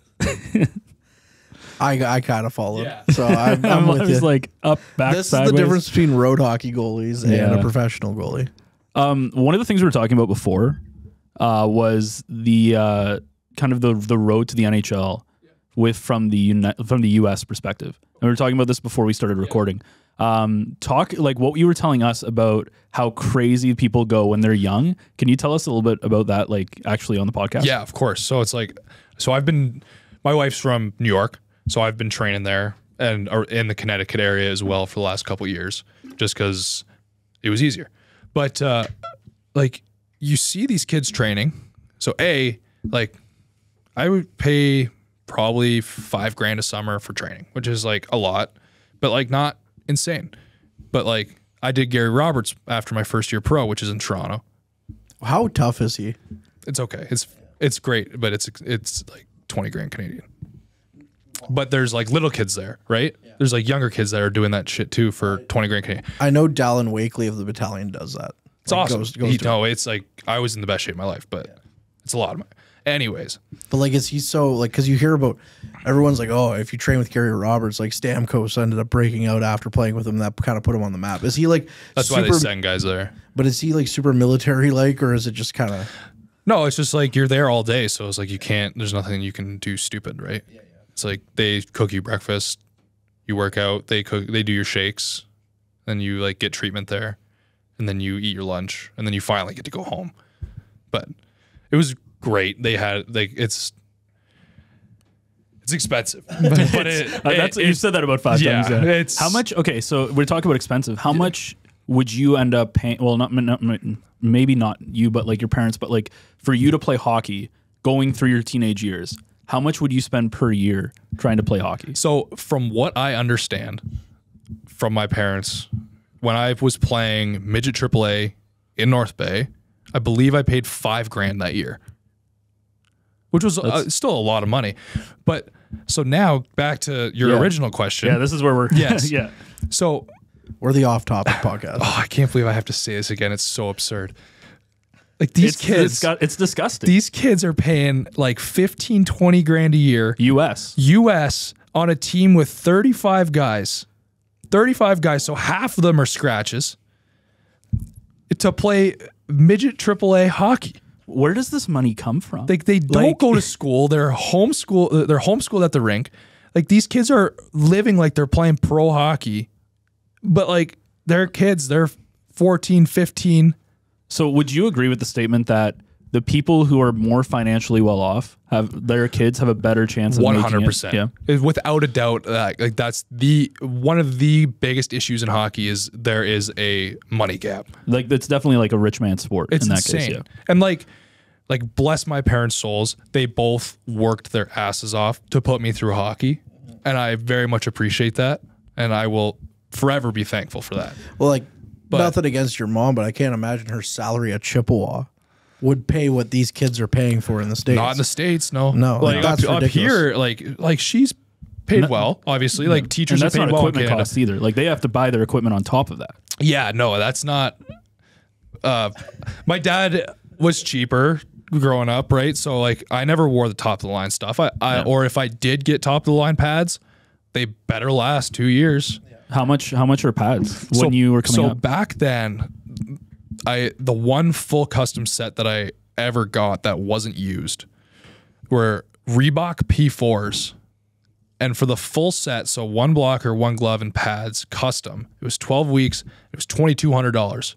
Speaker 3: I I kind of followed.
Speaker 8: Yeah.
Speaker 3: So I'm, I'm
Speaker 4: I
Speaker 3: with
Speaker 4: was
Speaker 3: you.
Speaker 4: like up, back,
Speaker 3: This
Speaker 4: sideways.
Speaker 3: is the difference between road hockey goalies and
Speaker 4: Yeah.
Speaker 3: a professional goalie.
Speaker 4: Um, one of the things we were talking about before uh, was the uh, kind of the the road to the N H L with from the uni- from the U S perspective. And we were talking about this before we started recording. Um, talk like what you were telling us about how crazy people go when they're young. Can you tell us a little bit about that, like actually on the podcast?
Speaker 8: Yeah, of course. So it's like, so I've been, my wife's from New York, so I've been training there and or in the Connecticut area as well for the last couple of years, just because it was easier. But uh, like you see these kids training. So A, like I would pay probably five grand a summer for training, which is like a lot, but like not insane. But like I did Gary Roberts after my first year pro, which is in Toronto.
Speaker 3: How tough is he?
Speaker 8: It's okay. It's it's great, but it's it's like twenty grand Canadian. But there's like little kids there, right? Yeah. There's like younger kids that are doing that shit too for twenty grand Canadian.
Speaker 3: I know Dallin Wakely of the battalion does that.
Speaker 8: It's
Speaker 3: like
Speaker 8: awesome.
Speaker 3: Goes, goes
Speaker 8: he,
Speaker 3: to
Speaker 8: no, it's like I was in the best shape of my life, but yeah. It's a lot of money. Anyways,
Speaker 3: but like, is he so like? Because you hear about everyone's like, oh, if you train with Gary Roberts, like Stamkos ended up breaking out after playing with him. That kind of put him on the map. Is he like?
Speaker 8: That's
Speaker 3: super,
Speaker 8: why they send guys there.
Speaker 3: But is he like super military like, or is it just kind of?
Speaker 8: No, it's just like you're there all day, so it's like you can't. There's nothing you can do stupid, right? Yeah, yeah. It's like they cook you breakfast, you work out, they cook, they do your shakes, then you like get treatment there, and then you eat your lunch, and then you finally get to go home. But it was great. They had like it's it's expensive, but, but it,
Speaker 4: Uh, that's
Speaker 8: it,
Speaker 4: you said that about five
Speaker 8: yeah,
Speaker 4: times. Yeah.
Speaker 8: It's
Speaker 4: How much? Okay, so we're talking about expensive. How much would you end up paying? Well, not, not maybe not you, but like your parents. But like for you to play hockey, going through your teenage years, how much would you spend per year trying to play hockey?
Speaker 8: So from what I understand from my parents, when I was playing midget triple A in North Bay, I believe I paid five grand that year, which was uh, still a lot of money. But so now back to your
Speaker 4: Yeah.
Speaker 8: original question.
Speaker 4: Yeah, this is where we're.
Speaker 8: Yes.
Speaker 4: yeah.
Speaker 8: So
Speaker 3: We're the off-topic podcast.
Speaker 8: oh, I can't believe I have to say this again. It's so absurd. Like these
Speaker 4: It's,
Speaker 8: kids,
Speaker 4: disgu- it's disgusting.
Speaker 8: these kids are paying like fifteen, twenty grand a year
Speaker 4: U S.
Speaker 8: U S on a team with thirty-five guys. thirty-five guys, so half of them are scratches to play midget triple A hockey.
Speaker 4: Where does this money come from?
Speaker 8: Like they don't
Speaker 4: Like-
Speaker 8: go to school. They're homeschool. They're homeschooled at the rink. Like these kids are living like they're playing pro hockey, but like they're kids. They're fourteen, fifteen.
Speaker 4: So would you agree with the statement that the people who are more financially well off have their kids have a better chance of
Speaker 8: One
Speaker 4: making it?
Speaker 8: hundred percent.
Speaker 4: Yeah.
Speaker 8: Without a doubt, uh, like that's the one of the biggest issues in hockey is there is a money gap.
Speaker 4: Like it's definitely like a rich man sport
Speaker 8: It's
Speaker 4: in that
Speaker 8: insane.
Speaker 4: case. Yeah.
Speaker 8: And like, like bless my parents' souls, they both worked their asses off to put me through hockey, and I very much appreciate that, and I will forever be thankful for that.
Speaker 3: Well, like
Speaker 8: But-
Speaker 3: nothing against your mom, but I can't imagine her salary at Chippewa would pay what these kids are paying for in the States.
Speaker 8: Not in the States, no.
Speaker 3: No,
Speaker 8: like
Speaker 3: that's
Speaker 8: up, up
Speaker 3: ridiculous.
Speaker 8: here, like like she's paid
Speaker 4: No-
Speaker 8: well, obviously. Like
Speaker 4: And
Speaker 8: teachers are
Speaker 4: that's
Speaker 8: paid
Speaker 4: not
Speaker 8: well in
Speaker 4: equipment
Speaker 8: Canada.
Speaker 4: costs either. Like they have to buy their equipment on top of that.
Speaker 8: Yeah, no, that's not. Uh, my dad was cheaper growing up, right? So like, I never wore the top of the line stuff. I, I
Speaker 4: Yeah.
Speaker 8: or if I did get top of the line pads, they better last two years.
Speaker 4: How much? How much are pads when
Speaker 8: so,
Speaker 4: you were coming
Speaker 8: so
Speaker 4: up?
Speaker 8: back then, I the one full custom set that I ever got that wasn't used were Reebok P fours. And for the full set, so one blocker, one glove, and pads, custom, it was twelve weeks. It was twenty-two hundred dollars,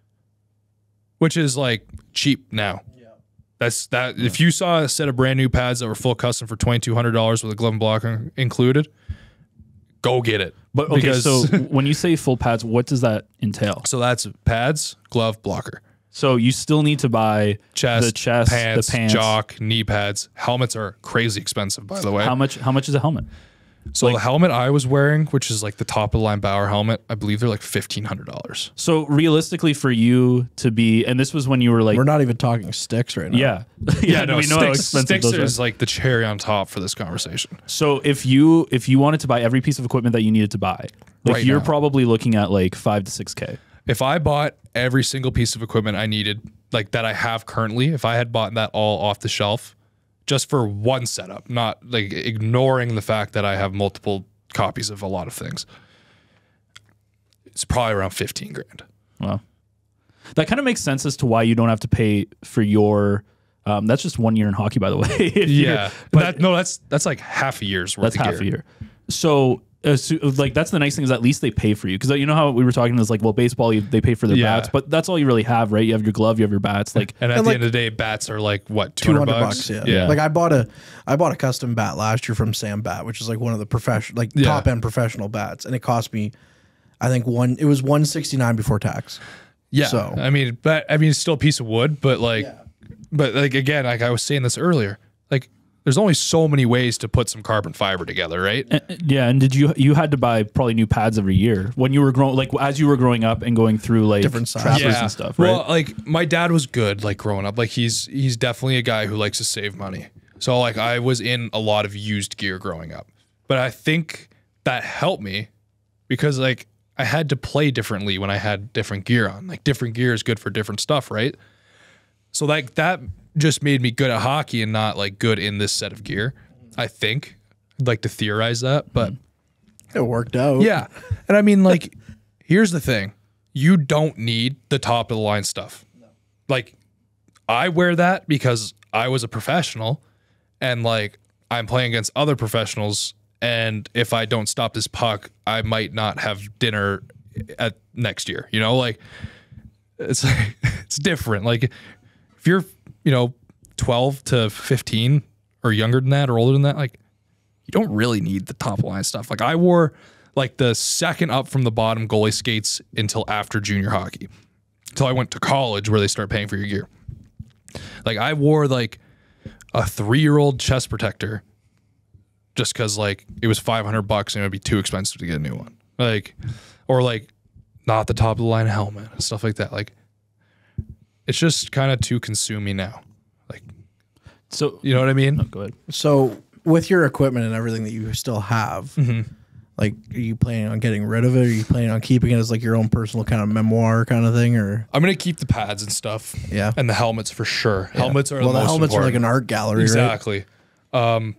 Speaker 8: which is like cheap now. Yeah. That's that. Yeah. If you saw a set of brand new pads that were full custom for twenty-two hundred dollars with a glove and blocker included, go get it.
Speaker 4: But okay,
Speaker 8: Because-
Speaker 4: so when you say full pads, what does that entail?
Speaker 8: So that's pads, glove, blocker.
Speaker 4: So you still need to buy
Speaker 8: Chest,
Speaker 4: the chest,
Speaker 8: pants,
Speaker 4: the pants.
Speaker 8: jock, knee pads. Helmets are crazy expensive, by the way.
Speaker 4: How much? How much is a helmet?
Speaker 8: So the helmet I was wearing, which is like the top of the line Bauer helmet, I believe they're like fifteen hundred dollars.
Speaker 4: So realistically, for you to be, and this was when you were like,
Speaker 3: We're not even talking sticks right now.
Speaker 4: yeah,
Speaker 8: Yeah, no,
Speaker 4: we know how
Speaker 8: sticks,
Speaker 4: expensive
Speaker 8: sticks
Speaker 4: those are.
Speaker 8: is like the cherry on top for this conversation.
Speaker 4: So if you if you wanted to buy every piece of equipment that you needed to buy, like
Speaker 8: Right
Speaker 4: you're
Speaker 8: now.
Speaker 4: probably looking at like five to six k.
Speaker 8: If I bought every single piece of equipment I needed like that I have currently, if I had bought that all off the shelf just for one setup, not like ignoring the fact that I have multiple copies of a lot of things, it's probably around fifteen grand.
Speaker 4: Wow. That kind of makes sense as to why you don't have to pay for your, um, that's just one year in hockey, by the way.
Speaker 8: Yeah.
Speaker 4: But
Speaker 8: that, no, that's, that's like half a year's worth
Speaker 4: that's
Speaker 8: of
Speaker 4: half
Speaker 8: gear.
Speaker 4: a year. So, uh, so, like, that's the nice thing is at least they pay for you. Because you know how we were talking is like, well, baseball, you, they pay for their
Speaker 8: Yeah.
Speaker 4: bats, but that's all you really have, right? You have your glove, you have your bats. Like,
Speaker 8: And at
Speaker 3: And
Speaker 8: the
Speaker 3: like-
Speaker 8: end of the day, bats are like what, two
Speaker 3: two
Speaker 8: hundred
Speaker 3: hundred
Speaker 8: bucks?
Speaker 3: bucks. Yeah.
Speaker 8: Yeah.
Speaker 3: Like I bought a, I bought a custom bat last year from Sam Bat, which is like one of the professional, like
Speaker 8: Yeah.
Speaker 3: top end professional bats, and it cost me, I think one, it was one sixty nine before tax.
Speaker 8: Yeah.
Speaker 3: So-
Speaker 8: I mean, but I mean, it's still a piece of wood, but like, but like, again, like I was saying this earlier, like there's only so many ways to put some carbon fiber together, right?
Speaker 4: uh, yeah. And did you, you had to buy probably new pads every year when you were growing, like as you were growing up and going through like
Speaker 3: Different sizes.
Speaker 4: trappers
Speaker 8: Yeah.
Speaker 4: and stuff, right?
Speaker 8: Well, like my dad was good, like growing up, like he's, he's definitely a guy who likes to save money. So like I was in a lot of used gear growing up, but I think that helped me because like I had to play differently when I had different gear on. Like different gear is good for different stuff, right? So like that just made me good at hockey and not like good in this set of gear. I think I'd like to theorize that, but
Speaker 3: It worked out.
Speaker 8: yeah. And I mean, like, here's the thing. You don't need the top of the line stuff. Like, I wear that because I was a professional and like I'm playing against other professionals. And if I don't stop this puck, I might not have dinner at next year. You know, like it's like, it's different. Like if you're, you know, twelve to fifteen or younger than that or older than that, like you don't really need the top line stuff. Like I wore like the second up from the bottom goalie skates until after junior hockey, until I went to college where they start paying for your gear. Like I wore like a three-year-old chest protector just because like it was five hundred bucks and it would be too expensive to get a new one. Like, or like not the top of the line helmet and stuff like that. Like it's just kind of too consuming now. Like,
Speaker 4: so,
Speaker 8: you know what I mean?
Speaker 4: no, go ahead.
Speaker 3: So with your equipment and everything that you still have,
Speaker 8: Mm-hmm.
Speaker 3: like, are you planning on getting rid of it? Are you planning on keeping it as like your own personal kind of memoir kind of thing, or?
Speaker 8: I'm gonna keep the pads and stuff.
Speaker 3: Yeah.
Speaker 8: And the helmets for sure. Helmets are
Speaker 3: well,
Speaker 8: the,
Speaker 3: the
Speaker 8: most
Speaker 3: helmets are like
Speaker 8: important.
Speaker 3: an art gallery, right?
Speaker 8: Exactly. Um,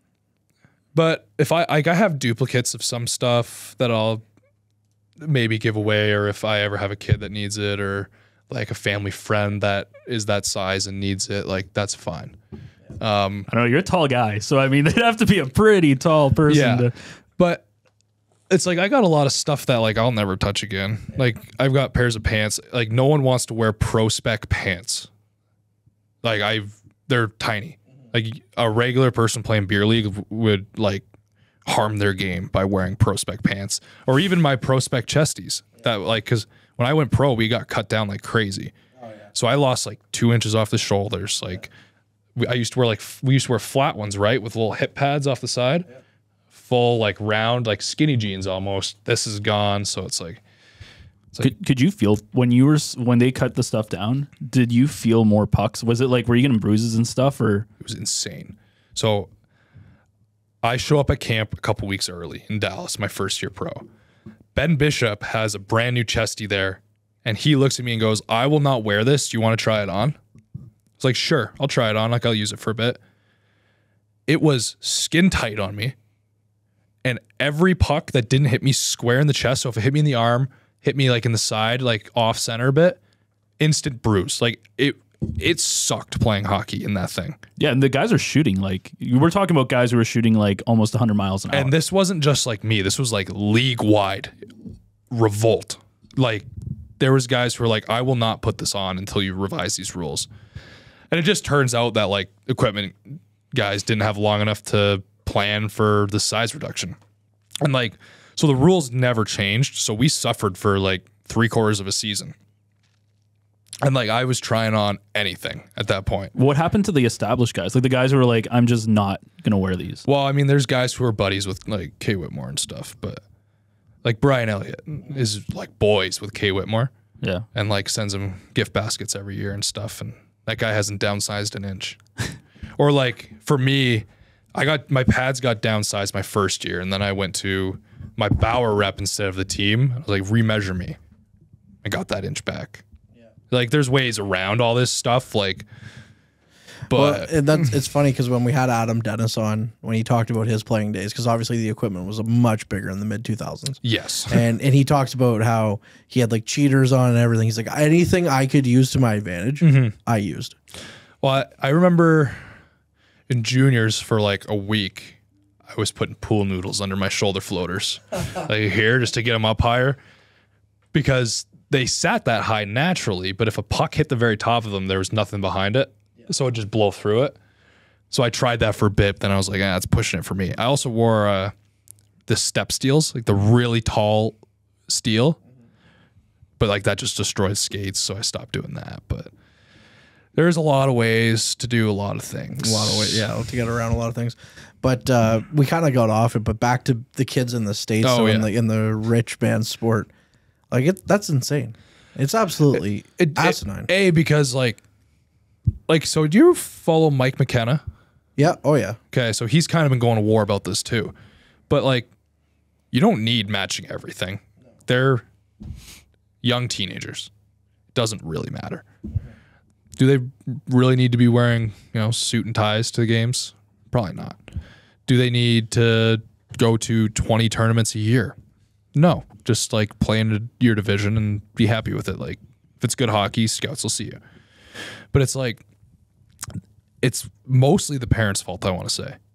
Speaker 8: but if I like, I have duplicates of some stuff that I'll maybe give away, or if I ever have a kid that needs it, or like a family friend that is that size and needs it, like that's fine. Um,
Speaker 4: I don't know. You're a tall guy. So, I mean, they'd have to be a pretty tall person.
Speaker 8: yeah.
Speaker 4: To,
Speaker 8: But it's like I got a lot of stuff that like I'll never touch again. Like I've got pairs of pants. Like no one wants to wear pro spec pants. Like I've they're tiny. Like a regular person playing beer league w- would like harm their game by wearing pro spec pants, or even my pro spec chesties. That like because when I went pro, we got cut down like crazy. So I lost like two inches off the shoulders. Like we, I used to wear like f- we used to wear flat ones, right, with little hip pads off the side. Full like round like skinny jeans almost. This is gone, so it's like it's like
Speaker 4: could, could you feel when you were s- when they cut the stuff down? Did you feel more pucks? Was it like were you getting bruises and stuff, or
Speaker 8: it was insane. So I show up at camp a couple weeks early in Dallas, my first year pro. Ben Bishop has a brand new chesty there, and he looks at me and goes, "I will not wear this. Do you want to try it on?" It's like, "Sure, I'll try it on. Like I'll use it for a bit." It was skin tight on me. And every puck that didn't hit me square in the chest, so if it hit me in the arm, hit me like in the side, like off center a bit, instant bruise. Like it it sucked playing hockey in that thing.
Speaker 4: yeah? And the guys are shooting like we're talking about guys who are shooting like almost one hundred miles an hour.
Speaker 8: And this wasn't just like me. This was like league-wide revolt. Like there was guys who were like, I will not put this on until you revise these rules. And it just turns out that like equipment guys didn't have long enough to plan for the size reduction. And like, so the rules never changed. So we suffered for like three quarters of a season. And like, I was trying on anything at that point.
Speaker 4: What happened to the established guys? Like the guys who were like, I'm just not gonna wear these.
Speaker 8: Well, I mean, there's guys who are buddies with like Kay Whitmore and stuff, but like Brian Elliott is like boys with Kay Whitmore
Speaker 4: Yeah.
Speaker 8: and like sends him gift baskets every year and stuff. And that guy hasn't downsized an inch. Or like for me, I got my pads got downsized my first year, and then I went to my Bauer rep instead of the team. I was like, remeasure me. I got that inch back. Yeah. Like there's ways around all this stuff. Like, but
Speaker 3: well, and that's it's funny because when we had Adam Dennis on, when he talked about his playing days, because obviously the equipment was much bigger in the mid two thousands.
Speaker 8: Yes,
Speaker 3: and and he talks about how he had like cheaters on and everything. He's like, anything I could use to my advantage, mm-hmm. I used.
Speaker 8: Well, I, I remember in juniors for like a week, I was putting pool noodles under my shoulder floaters, like here, just to get them up higher, because they sat that high naturally. But if a puck hit the very top of them, there was nothing behind it. So it'd just blow through it. So I tried that for a bit. Then I was like, ah, that's pushing it for me. I also wore uh, the step steels, like the really tall steel. But like that just destroys skates. So I stopped doing that. But there's a lot of ways to do a lot of things.
Speaker 3: A lot of ways, yeah, to get around a lot of things. But uh, we kind of got off it. But back to the kids in the States,
Speaker 8: oh,
Speaker 3: so
Speaker 8: yeah.
Speaker 3: in, the, in the rich man sport. Like, it, that's insane. It's absolutely
Speaker 8: it, it,
Speaker 3: asinine.
Speaker 8: It, a, because like, Like, so do you follow Mike McKenna?
Speaker 3: Yeah. Oh, yeah.
Speaker 8: Okay, so he's kind of been going to war about this too. But, like, you don't need matching everything. They're young teenagers. It doesn't really matter. Do they really need to be wearing, you know, suit and ties to the games? Probably not. Do they need to go to twenty tournaments a year? No. Just, like, play in your division and be happy with it. Like, if it's good hockey, scouts will see you. But it's like, it's mostly the parents' fault, I want to say.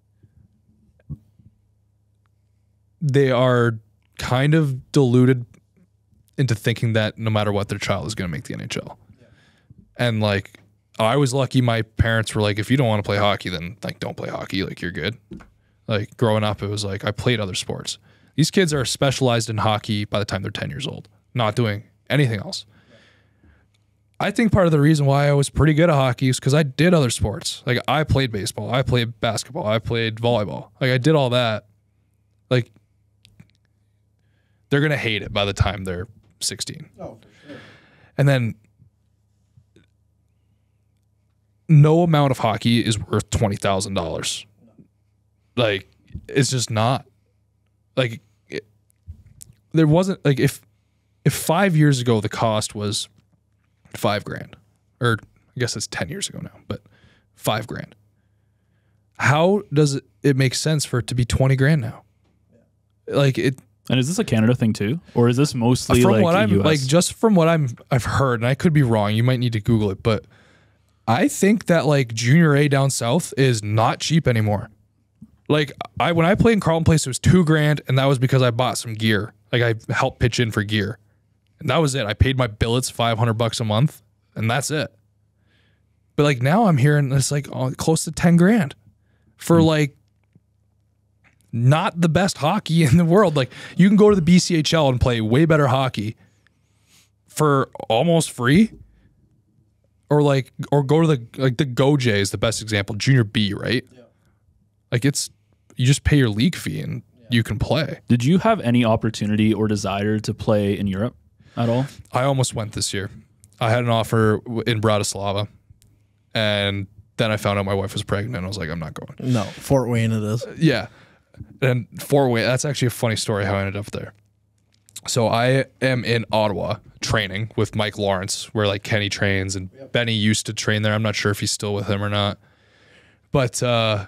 Speaker 8: They are kind of deluded into thinking that no matter what, their child is going to make the N H L. Yeah. And like, I was lucky my parents were like, if you don't want to play hockey, then like, don't play hockey. Like, you're good. Like, growing up, it was like, I played other sports. These kids are specialized in hockey by the time they're ten years old, not doing anything else. I think part of the reason why I was pretty good at hockey is because I did other sports. Like, I played baseball, I played basketball, I played volleyball. Like, I did all that. Like, they're going to hate it by the time they're sixteen. Oh, for sure. And then no amount of hockey is worth twenty thousand dollars. Like, it's just not. Like, it, there wasn't, like, if if five years ago the cost was five grand, or I guess it's ten years ago now, but five grand. How does it, it make sense for it to be twenty grand now? Like it.
Speaker 4: And is this a Canada thing too, or is this mostly
Speaker 8: from
Speaker 4: like
Speaker 8: what I'm
Speaker 4: U S?
Speaker 8: like just from what I'm I've heard, and I could be wrong. You might need to Google it, but I think that like junior A down south is not cheap anymore. Like I when I played in Carleton Place, it was two grand, and that was because I bought some gear. Like I helped pitch in for gear. And that was it. I paid my billets five hundred bucks a month, and that's it. But like now I'm hearing it's like oh, close to ten grand for mm. like not the best hockey in the world. Like you can go to the B C H L and play way better hockey for almost free. Or like or go to the like the Go J is the best example. Junior B, right? Yeah. Like it's you just pay your league fee and yeah. you can play.
Speaker 4: Did you have any opportunity or desire to play in Europe at all?
Speaker 8: I almost went this year. I had an offer in Bratislava, and then I found out my wife was pregnant, and I was like, I'm not going.
Speaker 3: No, Fort Wayne it is.
Speaker 8: Uh, yeah. And Fort Wayne, that's actually a funny story how I ended up there. So I am in Ottawa training with Mike Lawrence, where like Kenny trains, and yep. Benny used to train there. I'm not sure if he's still with him or not. But uh,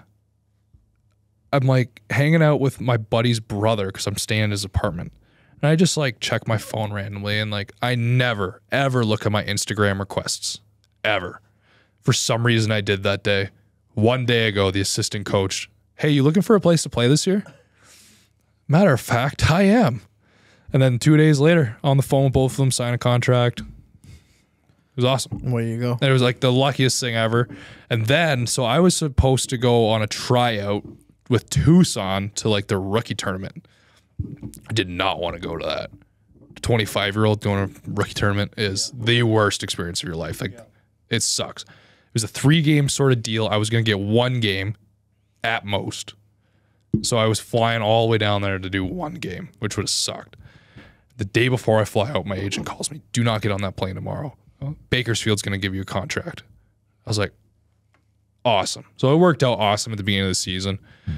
Speaker 8: I'm like hanging out with my buddy's brother because I'm staying in his apartment. And I just like check my phone randomly, and like I never, ever look at my Instagram requests. Ever. For some reason I did that day. One day ago, the assistant coach, hey, you looking for a place to play this year? Matter of fact, I am. And then two days later, on the phone with both of them, sign a contract. It was awesome.
Speaker 3: There you go.
Speaker 8: And it was like the luckiest thing ever. And then, so I was supposed to go on a tryout with Tucson to like the rookie tournament. I did not want to go to that. twenty-five-year-old going to a rookie tournament is yeah. the worst experience of your life. Like, yeah. It sucks. It was a three-game sort of deal. I was going to get one game at most. So I was flying all the way down there to do one game, which would have sucked. The day before I fly out, my agent calls me, do not get on that plane tomorrow. Bakersfield's going to give you a contract. I was like, awesome. So it worked out awesome at the beginning of the season.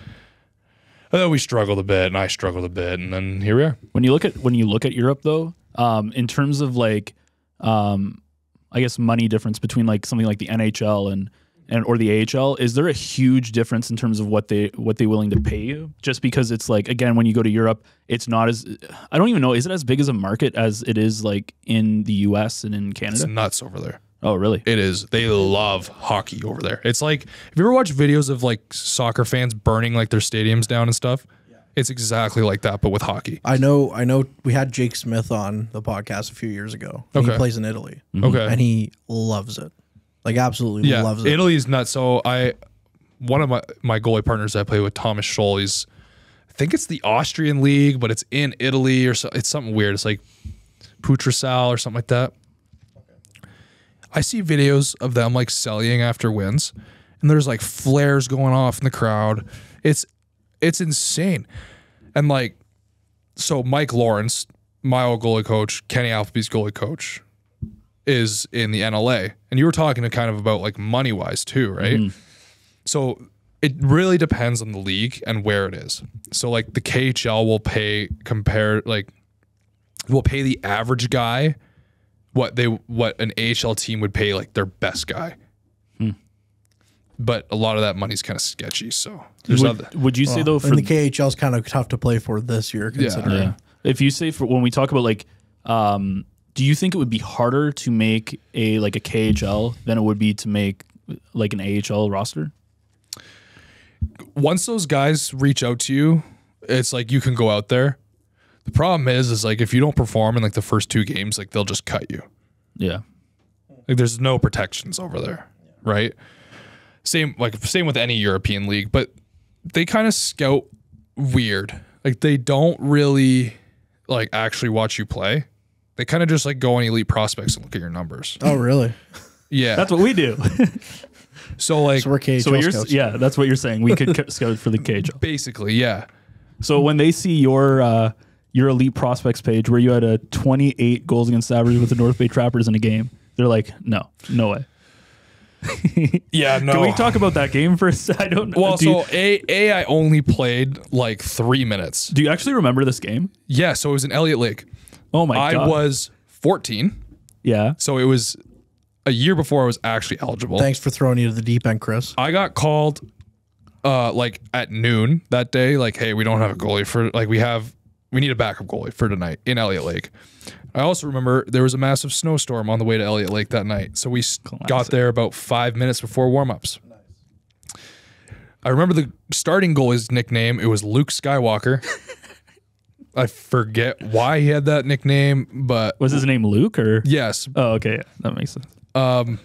Speaker 8: And then we struggled a bit, and I struggled a bit, and then here we are.
Speaker 4: When you look at when you look at Europe, though, um, in terms of like, um, I guess, money difference between like something like the N H L and and or the A H L? Is there a huge difference in terms of what they what they willing to pay you? Just because it's like, again, when you go to Europe, it's not as, I don't even know, is it as big as a market as it is like in the U S and in Canada?
Speaker 8: It's nuts over there.
Speaker 4: Oh, really?
Speaker 8: It is. They love hockey over there. It's like, have you ever watched videos of like soccer fans burning like their stadiums down and stuff? Yeah. It's exactly like that, but with hockey.
Speaker 3: I know. I know. We had Jake Smith on the podcast a few years ago. And
Speaker 8: Okay.
Speaker 3: He plays in Italy.
Speaker 4: Mm-hmm.
Speaker 8: Okay.
Speaker 3: And he loves it. Like absolutely
Speaker 8: Yeah,
Speaker 3: loves it.
Speaker 8: Italy's nuts. So I, one of my, my goalie partners I play with, Thomas Scholl, he's, I think it's the Austrian league, but it's in Italy or so. It's something weird. It's like Putrasal or something like that. I see videos of them like selling after wins, and there's like flares going off in the crowd. It's it's insane. And like, so Mike Lawrence, my old goalie coach, Kenny Alphabee's goalie coach, is in the N L A. And you were talking to kind of about like money wise too, right? Mm-hmm. So it really depends on the league and where it is. So like the K H L will pay compare like will pay the average guy what they what an A H L team would pay like their best guy. Hmm. But a lot of that money's kind of sketchy. So there's
Speaker 4: would,
Speaker 8: other,
Speaker 4: would you say
Speaker 3: Well,
Speaker 4: though, for
Speaker 3: and the K H L is kind of tough to play for this year, considering.
Speaker 4: yeah. If you say for when we talk about like, um, do you think it would be harder to make a like a K H L than it would be to make like an A H L roster?
Speaker 8: Once those guys reach out to you, it's like you can go out there. The problem is, is like if you don't perform in like the first two games, like they'll just cut you.
Speaker 4: Yeah.
Speaker 8: Like there's no protections over there, right? Same like same with any European league, but they kind of scout weird. Like they don't really like actually watch you play. They kind of just like go on Elite Prospects and look at your numbers.
Speaker 3: Oh, really?
Speaker 8: Yeah.
Speaker 4: That's what we do.
Speaker 8: So like
Speaker 3: So we're K H L
Speaker 4: so you're
Speaker 3: scouts.
Speaker 4: yeah, that's what you're saying. We could c- scout for the K H L.
Speaker 8: basically, yeah.
Speaker 4: So when they see your uh, your Elite Prospects page where you had a twenty-eight goals against average with the North Bay Trappers in a game, they're like, no, no way.
Speaker 8: Yeah, no.
Speaker 4: Can we talk about that game for a second? I don't know.
Speaker 8: Well,
Speaker 4: do,
Speaker 8: so
Speaker 4: you,
Speaker 8: A, A, I only played like three minutes.
Speaker 4: do you actually remember this game?
Speaker 8: Yeah, so it was in Elliott Lake.
Speaker 4: Oh my
Speaker 8: I
Speaker 4: god.
Speaker 8: was fourteen,
Speaker 4: Yeah.
Speaker 8: so it was a year before I was actually eligible.
Speaker 3: Thanks for throwing you to the deep end, Chris.
Speaker 8: I got called uh, like at noon that day, like, hey, we don't have a goalie for, like, we have, we need a backup goalie for tonight in Elliott Lake. I also remember there was a massive snowstorm on the way to Elliott Lake that night. So we s- got there about five minutes before warm-ups. Nice. I remember the starting goalie's nickname. It was Luke Skywalker. I forget why he had that nickname, but...
Speaker 4: Was his name Luke or?
Speaker 8: Yes.
Speaker 4: Oh, okay. Yeah, that makes sense.
Speaker 8: Um.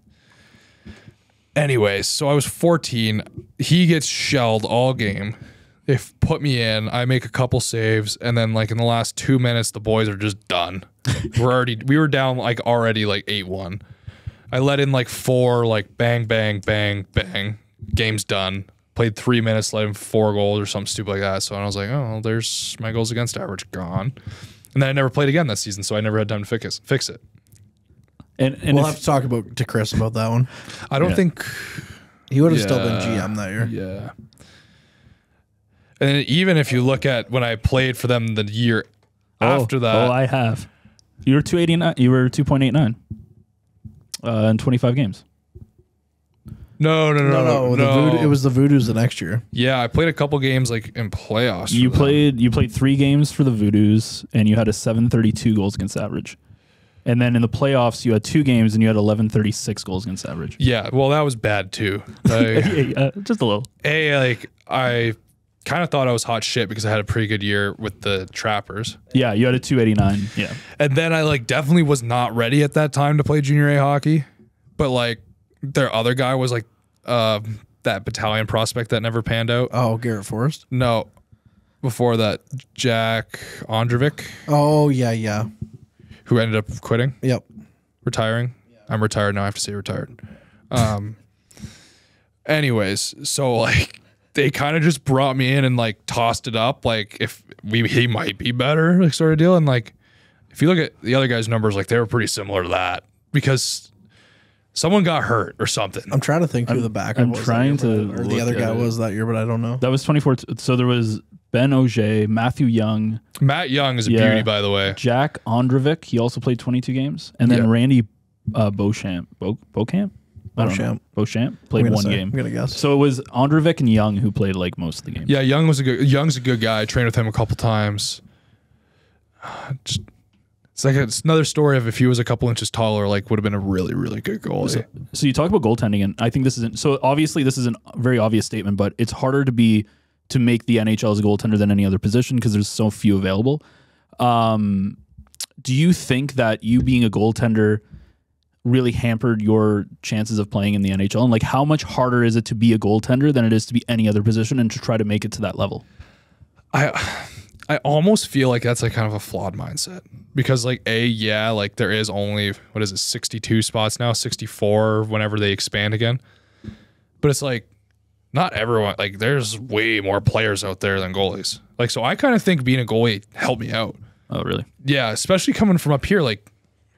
Speaker 8: Anyways, so I was fourteen. He gets shelled all game. They f- put me in. I make a couple saves, and then like in the last two minutes, the boys are just done. We're already we were down like already like eight one. I let in like four, like bang bang bang bang. Game's done. Played three minutes, let in four goals or something stupid like that. So I was like, oh, well, there's my goals against average gone. And then I never played again that season, so I never had time to fix fix it.
Speaker 4: And, and
Speaker 3: We'll
Speaker 4: if-
Speaker 3: have to talk about to Chris about that one.
Speaker 8: I don't
Speaker 4: Yeah.
Speaker 8: think.
Speaker 3: He would have still
Speaker 8: Yeah.
Speaker 3: been G M that year.
Speaker 8: Yeah. And even if you look at when I played for them the year
Speaker 4: oh,
Speaker 8: after that,
Speaker 4: Oh, I have. You were two eighty-nine. You were two point eight nine uh, in twenty-five games.
Speaker 8: no, no, no,
Speaker 3: No,
Speaker 8: no,
Speaker 3: no, the voodoo, it was the Voodoos the next year.
Speaker 8: Yeah, I played a couple games like in playoffs.
Speaker 4: You
Speaker 8: for them.
Speaker 4: played you played three games for the Voodoos, and you had a seven thirty-two goals against average. And then in the playoffs, you had two games, and you had eleven thirty-six goals against average.
Speaker 8: Yeah, well, that was bad too. Like,
Speaker 4: yeah, yeah, just a little.
Speaker 8: a like I kind of thought I was hot shit because I had a pretty good year with the Trappers,
Speaker 4: Yeah, you had a two eighty-nine. Yeah.
Speaker 8: and then I like definitely was not ready at that time to play junior A hockey. But like their other guy was like uh, that battalion prospect that never panned out.
Speaker 3: Oh, Garrett Forrest.
Speaker 8: No, before that, Jack Ondrovic,
Speaker 3: Oh, yeah, yeah.
Speaker 8: who ended up quitting,
Speaker 3: Yep.
Speaker 8: retiring. I'm retired now. I have to say retired. Um. Anyways, so like they kind of just brought me in and like tossed it up, like if we he might be better, like sort of deal. And like if you look at the other guys' numbers, like they were pretty similar to that because someone got hurt or something.
Speaker 3: I'm trying to think who the backup
Speaker 4: I'm
Speaker 3: was. that
Speaker 4: trying
Speaker 3: year,
Speaker 4: to
Speaker 3: but- Or
Speaker 4: look
Speaker 3: the other
Speaker 4: at
Speaker 3: guy
Speaker 4: it.
Speaker 3: was that year, but I don't know.
Speaker 4: That was twenty-four. T- so there was Ben Auger, Matthew Young,
Speaker 8: Matt Young is a
Speaker 4: Yeah.
Speaker 8: beauty, by the way.
Speaker 4: Jack Ondrovic. He also played twenty-two games. And then
Speaker 8: Yeah.
Speaker 4: Randy uh, Beauchamp. Beau, Beaucamp? I don't know.
Speaker 3: Beauchamp.
Speaker 4: Beauchamp played
Speaker 3: I'm gonna
Speaker 4: one
Speaker 3: say,
Speaker 4: game.
Speaker 3: I'm gonna guess.
Speaker 4: So it was Androvic and Young who played like most of the games.
Speaker 8: Yeah, Young was a good. Young's a good guy. I trained with him a couple times. Just, it's like a, it's another story of if he was a couple inches taller, like would have been a really, really good goalie.
Speaker 4: So, so you talk about goaltending, and I think this isn't. So obviously, this is a very obvious statement, but it's harder to be to make the N H L as a goaltender than any other position because there's so few available. Um, do you think that you being a goaltender really hampered your chances of playing in the N H L? And like, how much harder is it to be a goaltender than it is to be any other position and to try to make it to that level?
Speaker 8: I I almost feel like that's like kind of a flawed mindset because like a yeah like there is only what is it sixty-two spots now, sixty-four whenever they expand again, but it's like not everyone, like there's way more players out there than goalies. Like so I kind of think being a goalie helped me out.
Speaker 4: Oh really?
Speaker 8: Yeah, especially coming from up here, like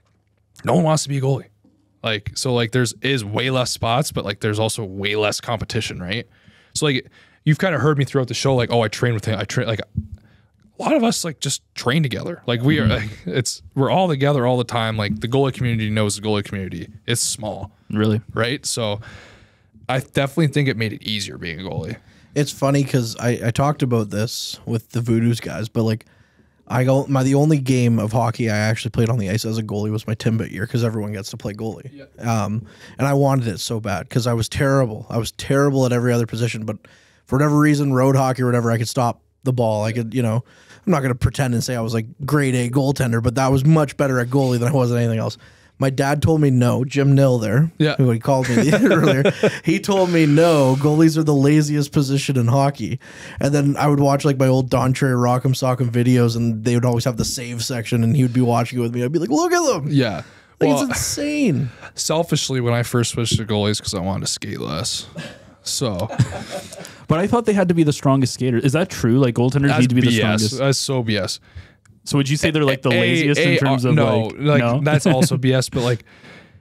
Speaker 8: no one wants to be a goalie. Like so like there's is way less spots, but like there's also way less competition, right? So like you've kind of heard me throughout the show like, oh, I train with him, I train like a lot of us like just train together. Like we are, like, it's we're all together all the time. Like the goalie community knows the goalie community. It's small,
Speaker 4: really,
Speaker 8: right? So I definitely think it made it easier being a goalie.
Speaker 3: It's funny because I, I talked about this with the Voodoos guys, but like I go my the only game of hockey I actually played on the ice as a goalie was my Timbit year because everyone gets to play goalie. Yeah. Um, and I wanted it so bad because I was terrible. I was terrible at every other position, but for whatever reason, road hockey or whatever, I could stop the ball. I could, you know, I'm not going to pretend and say I was like grade A goaltender, but that was much better at goalie than I was at anything else. My dad told me no. Jim Nill there,
Speaker 8: yeah.
Speaker 3: who he called me earlier, he told me no, goalies are the laziest position in hockey. And then I would watch like my old Don Cherry Rock'em Sock'em videos and they would always have the save section and he would be watching it with me. I'd be like, look at them.
Speaker 8: Yeah.
Speaker 3: Like,
Speaker 8: well,
Speaker 3: it's insane.
Speaker 8: Selfishly, when I first switched to goalies because I wanted to skate less. So,
Speaker 4: but I thought they had to be the strongest skater. Is that true? Like goaltenders
Speaker 8: that's
Speaker 4: need to be
Speaker 8: B S.
Speaker 4: The strongest.
Speaker 8: That's so B S.
Speaker 4: So would you say they're like the
Speaker 8: A,
Speaker 4: laziest
Speaker 8: A,
Speaker 4: in terms
Speaker 8: uh,
Speaker 4: of
Speaker 8: no,
Speaker 4: like,
Speaker 8: like
Speaker 4: no?
Speaker 8: that's also B S. But like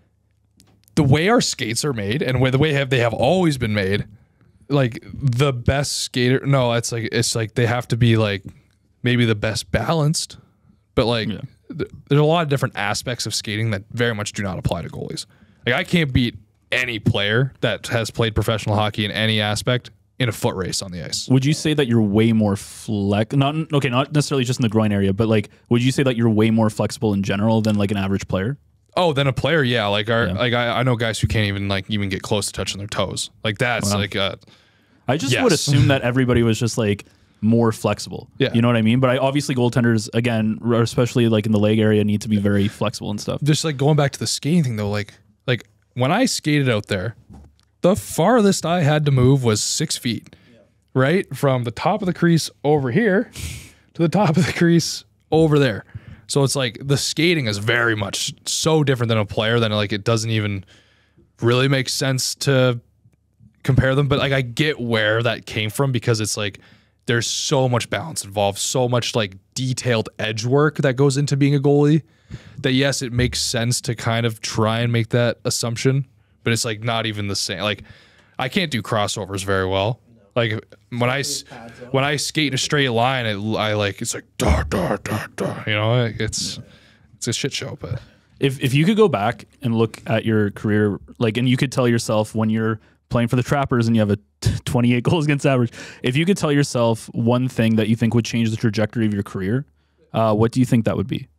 Speaker 8: the way our skates are made and the way have they have always been made, like the best skater. No, it's like it's like they have to be like maybe the best balanced, but like
Speaker 4: Yeah.
Speaker 8: th- there's a lot of different aspects of skating that very much do not apply to goalies. Like I can't beat any player that has played professional hockey in any aspect in a foot race on the ice.
Speaker 4: Would you say that you're way more flex? Not okay, not necessarily just in the groin area, but like, would you say that you're way more flexible in general than like an average player?
Speaker 8: Oh, then a player, yeah. Like our,
Speaker 4: Yeah.
Speaker 8: like I, I know guys who can't even like even get close to touching their toes. Like that's
Speaker 4: Wow.
Speaker 8: like uh
Speaker 4: I just
Speaker 8: Yes.
Speaker 4: would assume that everybody was just like more flexible.
Speaker 8: Yeah.
Speaker 4: You know what I mean? But I obviously goaltenders, again, r- especially like in the leg area, need to be very flexible and stuff.
Speaker 8: just like going back to the skating thing though. Like like when I skated out there, the farthest I had to move was six feet. Right from the top of the crease over here to the top of the crease over there. So it's like the skating is very much so different than a player that like it doesn't even really make sense to compare them. But like I get where that came from because it's like there's so much balance involved, so much like detailed edge work that goes into being a goalie that yes, it makes sense to kind of try and make that assumption, but it's like not even the same. Like I can't do crossovers very well. Like when I when I skate in a straight line, it, I like it's like da da da da. You know, it's it's a shit show. But
Speaker 4: If if you could go back and look at your career, like, and you could tell yourself when you're playing for the Trappers and you have a twenty-eight goals against average, if you could tell yourself one thing that you think would change the trajectory of your career, uh, what do you think that would be?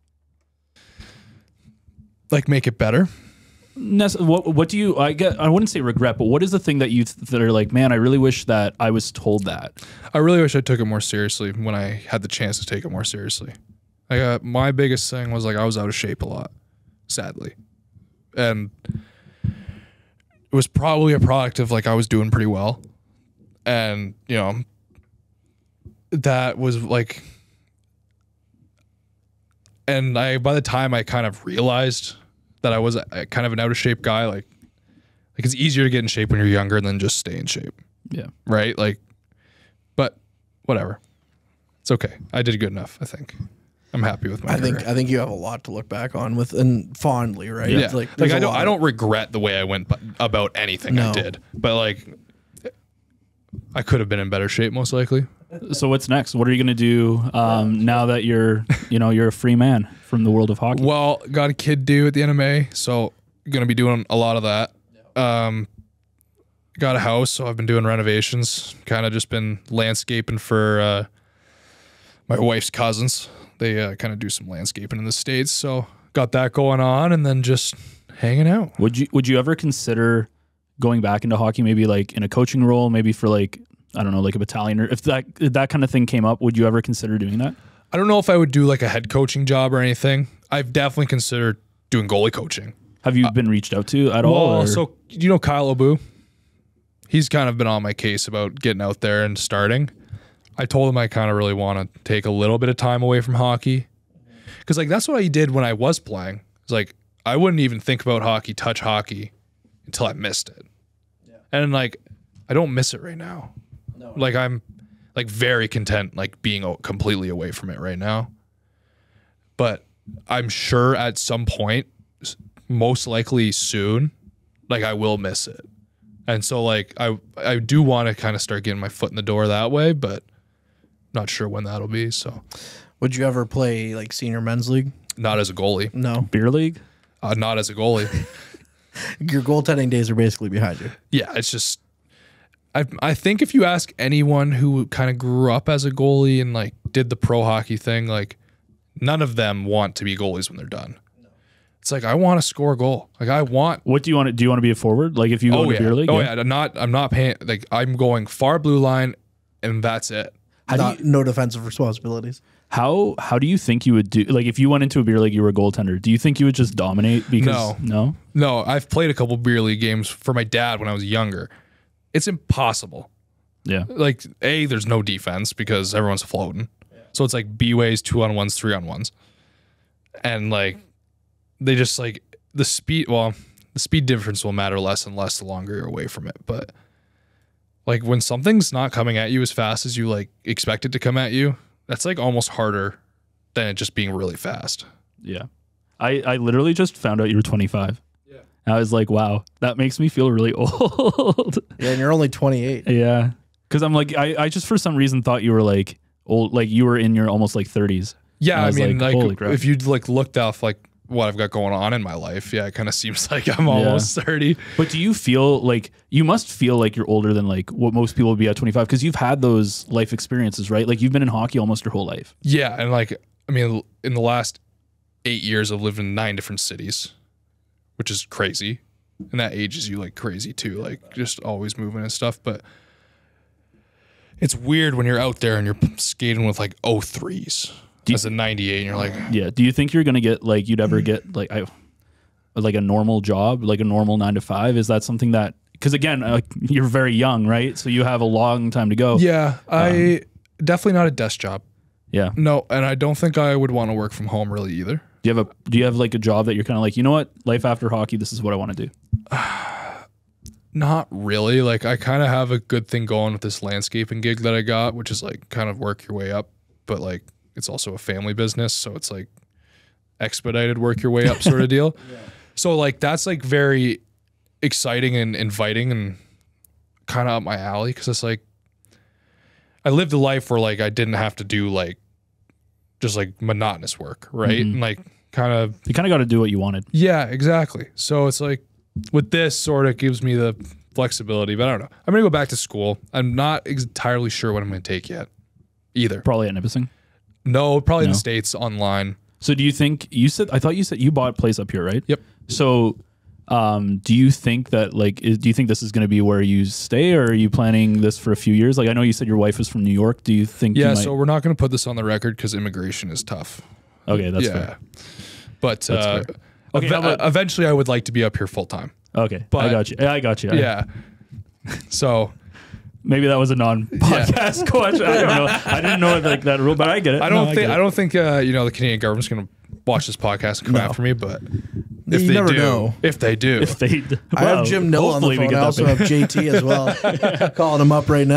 Speaker 8: like make it better.
Speaker 4: Nece- what what do you? I get. I wouldn't say regret, but what is the thing that you th- that are like, man, I really wish that I was told that.
Speaker 8: I really wish I took it more seriously when I had the chance to take it more seriously. Like uh, my biggest thing was like I was out of shape a lot, sadly, and it was probably a product of like I was doing pretty well, and you know that was like, and I by the time I kind of realized that I was a, kind of an out of shape guy, like like it's easier to get in shape when you're younger than just stay in shape.
Speaker 4: Yeah.
Speaker 8: Right? Like, but whatever. It's okay. I did good enough, I think. I'm happy with my
Speaker 3: I
Speaker 8: career.
Speaker 3: think I think you have a lot to look back on with and fondly, right?
Speaker 8: yeah.
Speaker 3: It's
Speaker 8: Like,
Speaker 3: there's
Speaker 8: I
Speaker 3: a
Speaker 8: don't
Speaker 3: lot
Speaker 8: I
Speaker 3: of-
Speaker 8: don't regret the way I went bu- about anything I
Speaker 3: No.
Speaker 8: did. But like I could have been in better shape most likely.
Speaker 4: So what's next? What are you going to do um, now that you're, you know, you're a free man from the world of hockey?
Speaker 8: Well, got a kid due at the end of May, so going to be doing a lot of that. Um, got a house, so I've been doing renovations. Kind of just been landscaping for uh, my wife's cousins. They uh, kind of do some landscaping in the States, so got that going on, and then just hanging out.
Speaker 4: Would you Would you ever consider going back into hockey, maybe like in a coaching role, maybe for like, I don't know, like a battalion, or if that if that kind of thing came up, would you ever consider doing that?
Speaker 8: I don't know if I would do like a head coaching job or anything. I've definitely considered doing goalie coaching.
Speaker 4: Have you uh, been reached out to at
Speaker 8: well,
Speaker 4: all? Or?
Speaker 8: So you know Kyle Abu? He's kind of been on my case about getting out there and starting. I told him I kind of really want to take a little bit of time away from hockey. Because like that's what I did when I was playing. It's like I wouldn't even think about hockey, touch hockey, until I missed it. Yeah. And like I don't miss it right now. No. Like I'm like very content like being completely away from it right now. But I'm sure at some point, most likely soon, like I will miss it. And so like I I do want to kind of start getting my foot in the door that way, but not sure when that'll be. So
Speaker 3: would you ever play like senior men's league?
Speaker 8: Not as a goalie.
Speaker 3: No.
Speaker 4: Beer league?
Speaker 8: Uh, not as a goalie.
Speaker 3: Your goaltending days are basically behind you.
Speaker 8: Yeah, it's just I I think if you ask anyone who kind of grew up as a goalie and like did the pro hockey thing, like none of them want to be goalies when they're done. No. It's like I want to score a goal. Like I want.
Speaker 4: What do you want to do? You want to be a forward? Like if you go
Speaker 8: oh,
Speaker 4: into
Speaker 8: yeah.
Speaker 4: beer league?
Speaker 8: Oh
Speaker 4: yeah.
Speaker 8: yeah, I'm not. I'm not paying. Like I'm going far blue line, and that's it.
Speaker 3: How not, do you, no defensive responsibilities.
Speaker 4: How how do you think you would do? Like if you went into a beer league, you were a goaltender. Do you think you would just dominate? Because
Speaker 8: no,
Speaker 4: no,
Speaker 8: no. I've played a couple beer league games for my dad when I was younger. It's impossible.
Speaker 4: Yeah.
Speaker 8: Like A, there's no defense because everyone's floating. Yeah. So it's like B ways, two on ones, three on ones. And like they just like the speed well, the speed difference will matter less and less the longer you're away from it. But like when something's not coming at you as fast as you like expect it to come at you, that's like almost harder than it just being really fast.
Speaker 4: Yeah. I, I literally just found out you were twenty-five. Yeah. I was like, wow, that makes me feel really old.
Speaker 3: Yeah, and you're only twenty-eight.
Speaker 4: Yeah. Because I'm like, I, I just for some reason thought you were like old, like you were in your almost like thirties.
Speaker 8: Yeah, I, I mean, like,
Speaker 4: like
Speaker 8: if you like looked off like what I've got going on in my life, yeah, it kind of seems like I'm almost yeah. thirty.
Speaker 4: But do you feel like you must feel like you're older than like what most people would be at twenty-five because you've had those life experiences, right? Like you've been in hockey almost your whole life.
Speaker 8: Yeah, and like I mean, in the last eight years, I've lived in nine different cities, which is crazy, and that ages you like crazy too, like just always moving and stuff, but. It's weird when you're out there and you're skating with like oh threes as a ninety-eight and you're like,
Speaker 4: yeah. Do you think you're going to get like, you'd ever get like, I, like a normal job, like a normal nine to five? Is that something that, cause again, uh, you're very young, right? So you have a long time to go.
Speaker 8: Yeah. I um, definitely not a desk job.
Speaker 4: Yeah.
Speaker 8: No. And I don't think I would want to work from home really either.
Speaker 4: Do you have a, do you have like a job that you're kind of like, you know what, life after hockey, this is what I want to do?
Speaker 8: Not really. Like I kind of have a good thing going with this landscaping gig that I got, which is like kind of work your way up, but like it's also a family business. So it's like expedited work your way up sort of deal. Yeah. So like that's like very exciting and inviting and kind of up my alley. Cause it's like, I lived a life where like I didn't have to do like just like monotonous work. Right. Mm-hmm. And like kind of,
Speaker 4: you kind of got to do what you wanted.
Speaker 8: Yeah, exactly. So it's like, with this sort of gives me the flexibility, but I don't know. I'm going to go back to school. I'm not entirely sure what I'm going to take yet either.
Speaker 4: Probably at Nipissing?
Speaker 8: No, probably no. in the States online.
Speaker 4: So do you think, you said, I thought you said you bought a place up here, right?
Speaker 8: Yep.
Speaker 4: So um, do you think that like, is, do you think this is going to be where you stay or are you planning this for a few years? Like I know you said your wife is from New York. Do you think
Speaker 8: Yeah,
Speaker 4: you might...
Speaker 8: so we're not going to put this on the record because immigration is tough.
Speaker 4: Okay, that's
Speaker 8: yeah.
Speaker 4: fair.
Speaker 8: But
Speaker 4: that's
Speaker 8: uh,
Speaker 4: fair. Okay,
Speaker 8: ev- about, eventually I would like to be up here full time.
Speaker 4: Okay, but I got you. I got you.
Speaker 8: Yeah. So
Speaker 4: maybe that was a non-podcast yeah. question. I don't know. I didn't know like that rule, but I get it.
Speaker 8: I don't
Speaker 4: no,
Speaker 8: think.
Speaker 4: I,
Speaker 8: I don't think. Uh, you know, the Canadian government's going to watch this podcast and come
Speaker 3: no.
Speaker 8: after me. But if
Speaker 3: you
Speaker 8: they
Speaker 3: never
Speaker 8: do,
Speaker 3: know.
Speaker 8: if they do,
Speaker 4: if they, do.
Speaker 3: I
Speaker 4: Well,
Speaker 3: have Jim Nill on the phone. I also have J T as well. Calling him up right now.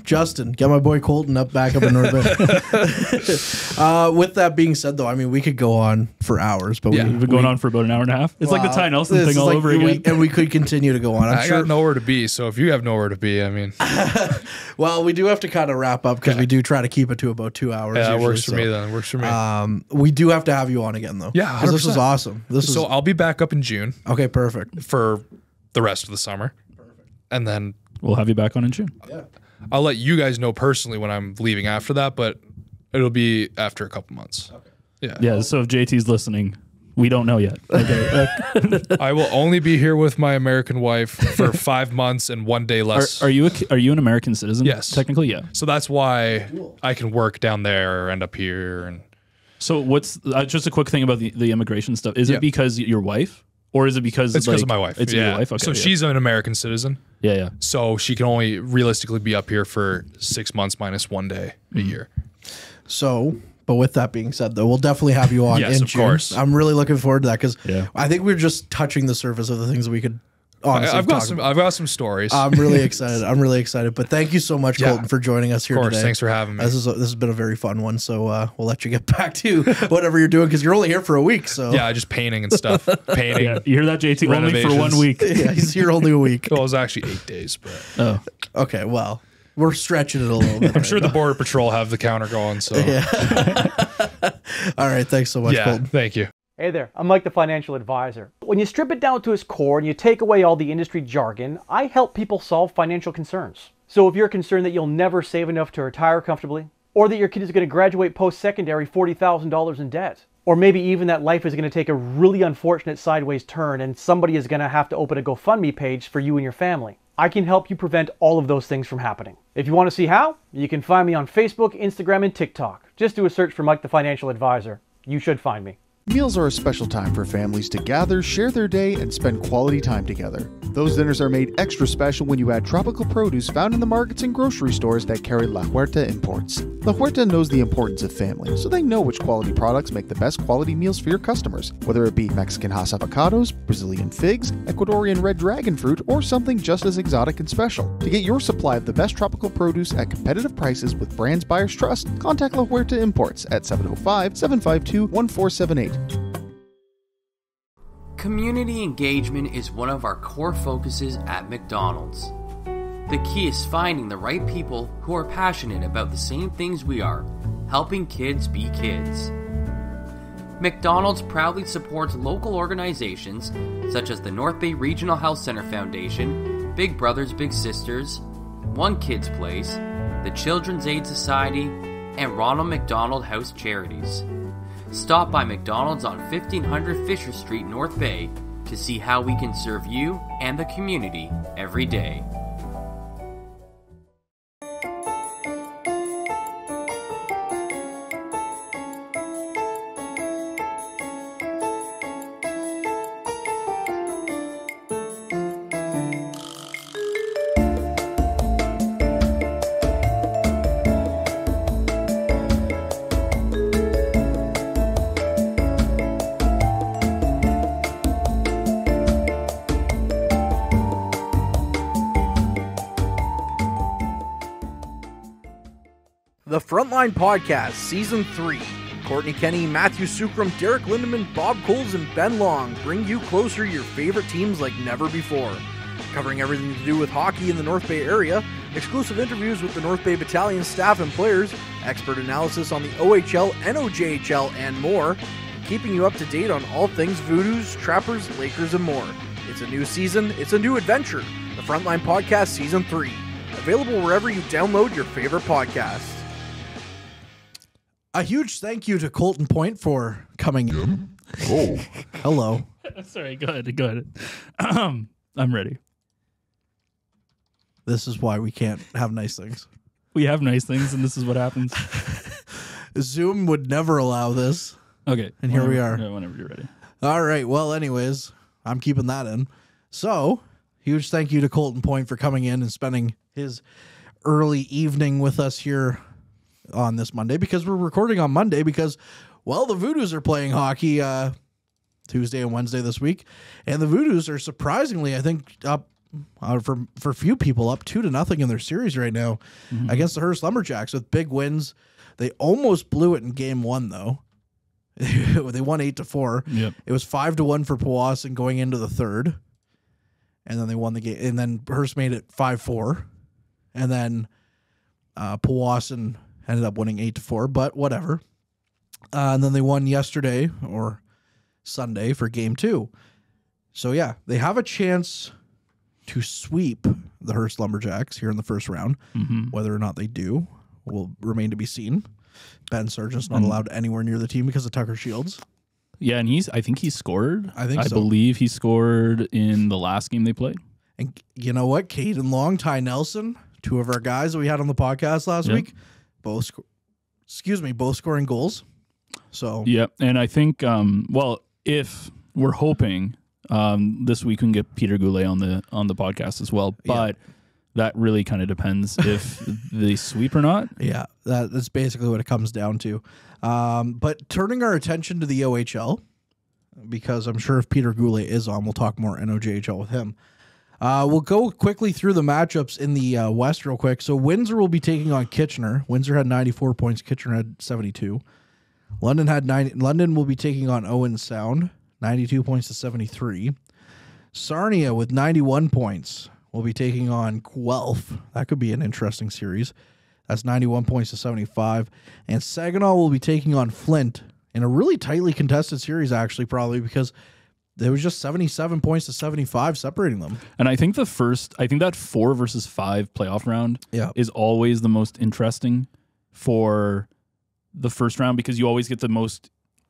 Speaker 3: Justin, get my boy Colton up back up in North Bay. uh, with that being said, though, I mean, we could go on for hours, but
Speaker 8: Yeah.
Speaker 3: we,
Speaker 4: We've been going on for about an hour and a half. It's like the Ty Nelson
Speaker 3: this
Speaker 4: thing
Speaker 3: is
Speaker 4: all
Speaker 3: like-
Speaker 4: over
Speaker 3: we-
Speaker 4: again.
Speaker 3: and we could continue to go on. I'm
Speaker 8: I
Speaker 3: sure.
Speaker 8: got nowhere to be, so if you have nowhere to be, I mean,
Speaker 3: Well, we do have to kind of wrap up because
Speaker 8: Okay.
Speaker 3: we do try to keep it to about two hours.
Speaker 8: yeah, that
Speaker 3: usually,
Speaker 8: works for
Speaker 3: so,
Speaker 8: me then. Works for me.
Speaker 3: Um, we do have to have you on again, though.
Speaker 8: Yeah,
Speaker 3: because this is
Speaker 8: one hundred percent.
Speaker 3: awesome. This
Speaker 8: so
Speaker 3: is
Speaker 8: I'll be back up in June
Speaker 3: okay. Perfect.
Speaker 8: for the rest of the summer. And then
Speaker 4: We'll have you back on in June.
Speaker 8: I'll let you guys know personally when I'm leaving after that, but it'll be after a couple months. Okay. Yeah.
Speaker 4: Yeah. So if J T's listening, we don't know yet. Okay.
Speaker 8: I will only be here with my American wife for five months and one day
Speaker 4: are,
Speaker 8: less.
Speaker 4: are you a, are you an American citizen?
Speaker 8: Yes.
Speaker 4: Technically, yeah.
Speaker 8: So that's why I can work down there or end up here. And
Speaker 4: So what's uh, just a quick thing about the, the immigration stuff? Is
Speaker 8: Yeah.
Speaker 4: it because your wife, or is it because
Speaker 8: it's because
Speaker 4: like,
Speaker 8: of my wife.
Speaker 4: It's
Speaker 8: yeah.
Speaker 4: your wife. Okay.
Speaker 8: so
Speaker 4: yeah.
Speaker 8: she's an American citizen.
Speaker 4: yeah, yeah.
Speaker 8: So she can only realistically be up here for six months minus one day a
Speaker 4: Mm.
Speaker 8: year.
Speaker 3: So, but with that being said, though, we'll definitely have you on
Speaker 8: Yes,
Speaker 3: in
Speaker 8: of
Speaker 3: June.
Speaker 8: course.
Speaker 3: I'm really looking forward to that because
Speaker 4: Yeah.
Speaker 3: I think we're just touching the surface of the things that we could honestly
Speaker 8: I, I've got
Speaker 3: talk
Speaker 8: some.
Speaker 3: about.
Speaker 8: I've got some stories.
Speaker 3: I'm really excited. I'm really excited. But thank you so much,
Speaker 8: Yeah.
Speaker 3: Colton, for joining us here
Speaker 8: of course.
Speaker 3: today.
Speaker 8: Thanks for having me.
Speaker 3: This is a, this has been a very fun one. So uh, we'll let you get back to whatever you're doing because you're only here for a week. So
Speaker 8: yeah, just painting and stuff. Painting.
Speaker 4: Yeah, you hear that, J T? Only for
Speaker 8: Renovations.
Speaker 4: one week.
Speaker 3: yeah, he's here only a week.
Speaker 8: Well, it was actually eight days, but
Speaker 4: Oh,
Speaker 3: Okay, well, we're stretching it a little bit.
Speaker 8: I'm sure the Border Patrol have the counter going. So
Speaker 3: All right, thanks so much,
Speaker 8: yeah,
Speaker 3: Colton.
Speaker 8: thank you.
Speaker 9: Hey there, I'm Mike the Financial Advisor. When you strip it down to its core and you take away all the industry jargon, I help people solve financial concerns. So if you're concerned that you'll never save enough to retire comfortably, or that your kid is going to graduate post-secondary forty thousand dollars in debt, or maybe even that life is going to take a really unfortunate sideways turn and somebody is going to have to open a GoFundMe page for you and your family, I can help you prevent all of those things from happening. If you want to see how, you can find me on Facebook, Instagram, and TikTok. Just do a search for Mike the Financial Advisor. You should find me.
Speaker 7: Meals are a special time for families to gather, share their day, and spend quality time together. Those dinners are made extra special when you add tropical produce found in the markets and grocery stores that carry La Huerta imports. La Huerta knows the importance of family, so they know which quality products make the best quality meals for your customers, whether it be Mexican Hass avocados, Brazilian figs, Ecuadorian red dragon fruit, or something just as exotic and special. To get your supply of the best tropical produce at competitive prices with brands buyers trust, contact La Huerta Imports at seven oh five, seven five two, one four seven eight.
Speaker 5: Community engagement is one of our core focuses at McDonald's. The key is finding the right people who are passionate about the same things we are, helping kids be kids. McDonald's proudly supports local organizations such as the North Bay Regional Health Center Foundation, Big Brothers Big Sisters, One Kids Place, the Children's Aid Society, and Ronald McDonald House Charities. Stop by McDonald's on fifteen hundred Fisher Street, North Bay, to see how we can serve you and the community every day.
Speaker 6: The Frontline Podcast, Season three. Courtney Kenny, Matthew Sukram, Derek Lindemann, Bob Coles, and Ben Long bring you closer to your favorite teams like never before. Covering everything to do with hockey in the North Bay area, exclusive interviews with the North Bay Battalion staff and players, expert analysis on the O H L, N O J H L, and more, keeping you up to date on all things Voodoos, Trappers, Lakers, and more. It's a new season, it's a new adventure. The Frontline Podcast, Season three. Available wherever you download your favorite podcasts.
Speaker 3: A huge thank you to Colton Point for coming in. Oh, hello.
Speaker 4: sorry. Go ahead. Go ahead. Um, I'm ready.
Speaker 3: This is why we can't have nice things.
Speaker 4: We have nice things, and this is what happens.
Speaker 3: Zoom would never allow this.
Speaker 4: Okay,
Speaker 3: And here we
Speaker 4: whenever-
Speaker 3: are.
Speaker 4: yeah, whenever you're ready.
Speaker 3: All right. Well, anyways, I'm keeping that in. So, huge thank you to Colton Point for coming in and spending his early evening with us here on this Monday, because we're recording on Monday because, well, the Voodoos are playing hockey uh, Tuesday and Wednesday this week. And the Voodoos are surprisingly, I think, up uh, for for few people, up two to nothing in their series right now mm-hmm. against the Hearst Lumberjacks with big wins. They almost blew it in game one though. They won eight to four.
Speaker 4: Yep.
Speaker 3: It was five to one for Powassan going into the third, and then they won the game. And then Hearst made it five four, and then uh, Powassan ended up winning eight to four. But whatever. Uh, and then they won yesterday or Sunday for game two. So yeah, they have a chance to sweep the Hearst Lumberjacks here in the first round.
Speaker 4: Mm-hmm.
Speaker 3: Whether or not they do will remain to be seen. Ben Sargent's not
Speaker 4: Mm.
Speaker 3: allowed anywhere near the team because of Tucker Shields.
Speaker 4: Yeah, and he's I think he scored.
Speaker 3: I think
Speaker 4: I
Speaker 3: so.
Speaker 4: believe he scored in the last game they played.
Speaker 3: And you know what? Caden Long, Ty Nelson, two of our guys that we had on the podcast last
Speaker 4: Yep.
Speaker 3: week, both sc- excuse me, both scoring goals. So
Speaker 4: Yeah, and I think um, well, if we're hoping um, this week we can get Peter Goulet on the on the podcast as well, but
Speaker 3: Yeah.
Speaker 4: that really kind of depends if they sweep or not.
Speaker 3: Yeah, that, that's basically what it comes down to. Um, but turning our attention to the O H L, because I'm sure if Peter Goulet is on, we'll talk more N O J H L with him. Uh, we'll go quickly through the matchups in the uh, West real quick. So Windsor will be taking on Kitchener. Windsor had ninety-four points. Kitchener had seventy-two. London had ninety. London will be taking on Owen Sound, ninety-two points to seventy-three. Sarnia with ninety-one points will be taking on Guelph. That could be an interesting series. That's ninety-one points to seventy-five. And Saginaw will be taking on Flint in a really tightly contested series, actually, probably because there was just seventy-seven points to seventy-five separating them.
Speaker 4: And I think the first, I think that four versus five playoff round
Speaker 3: Yeah.
Speaker 4: is always the most interesting for the first round because you always get the most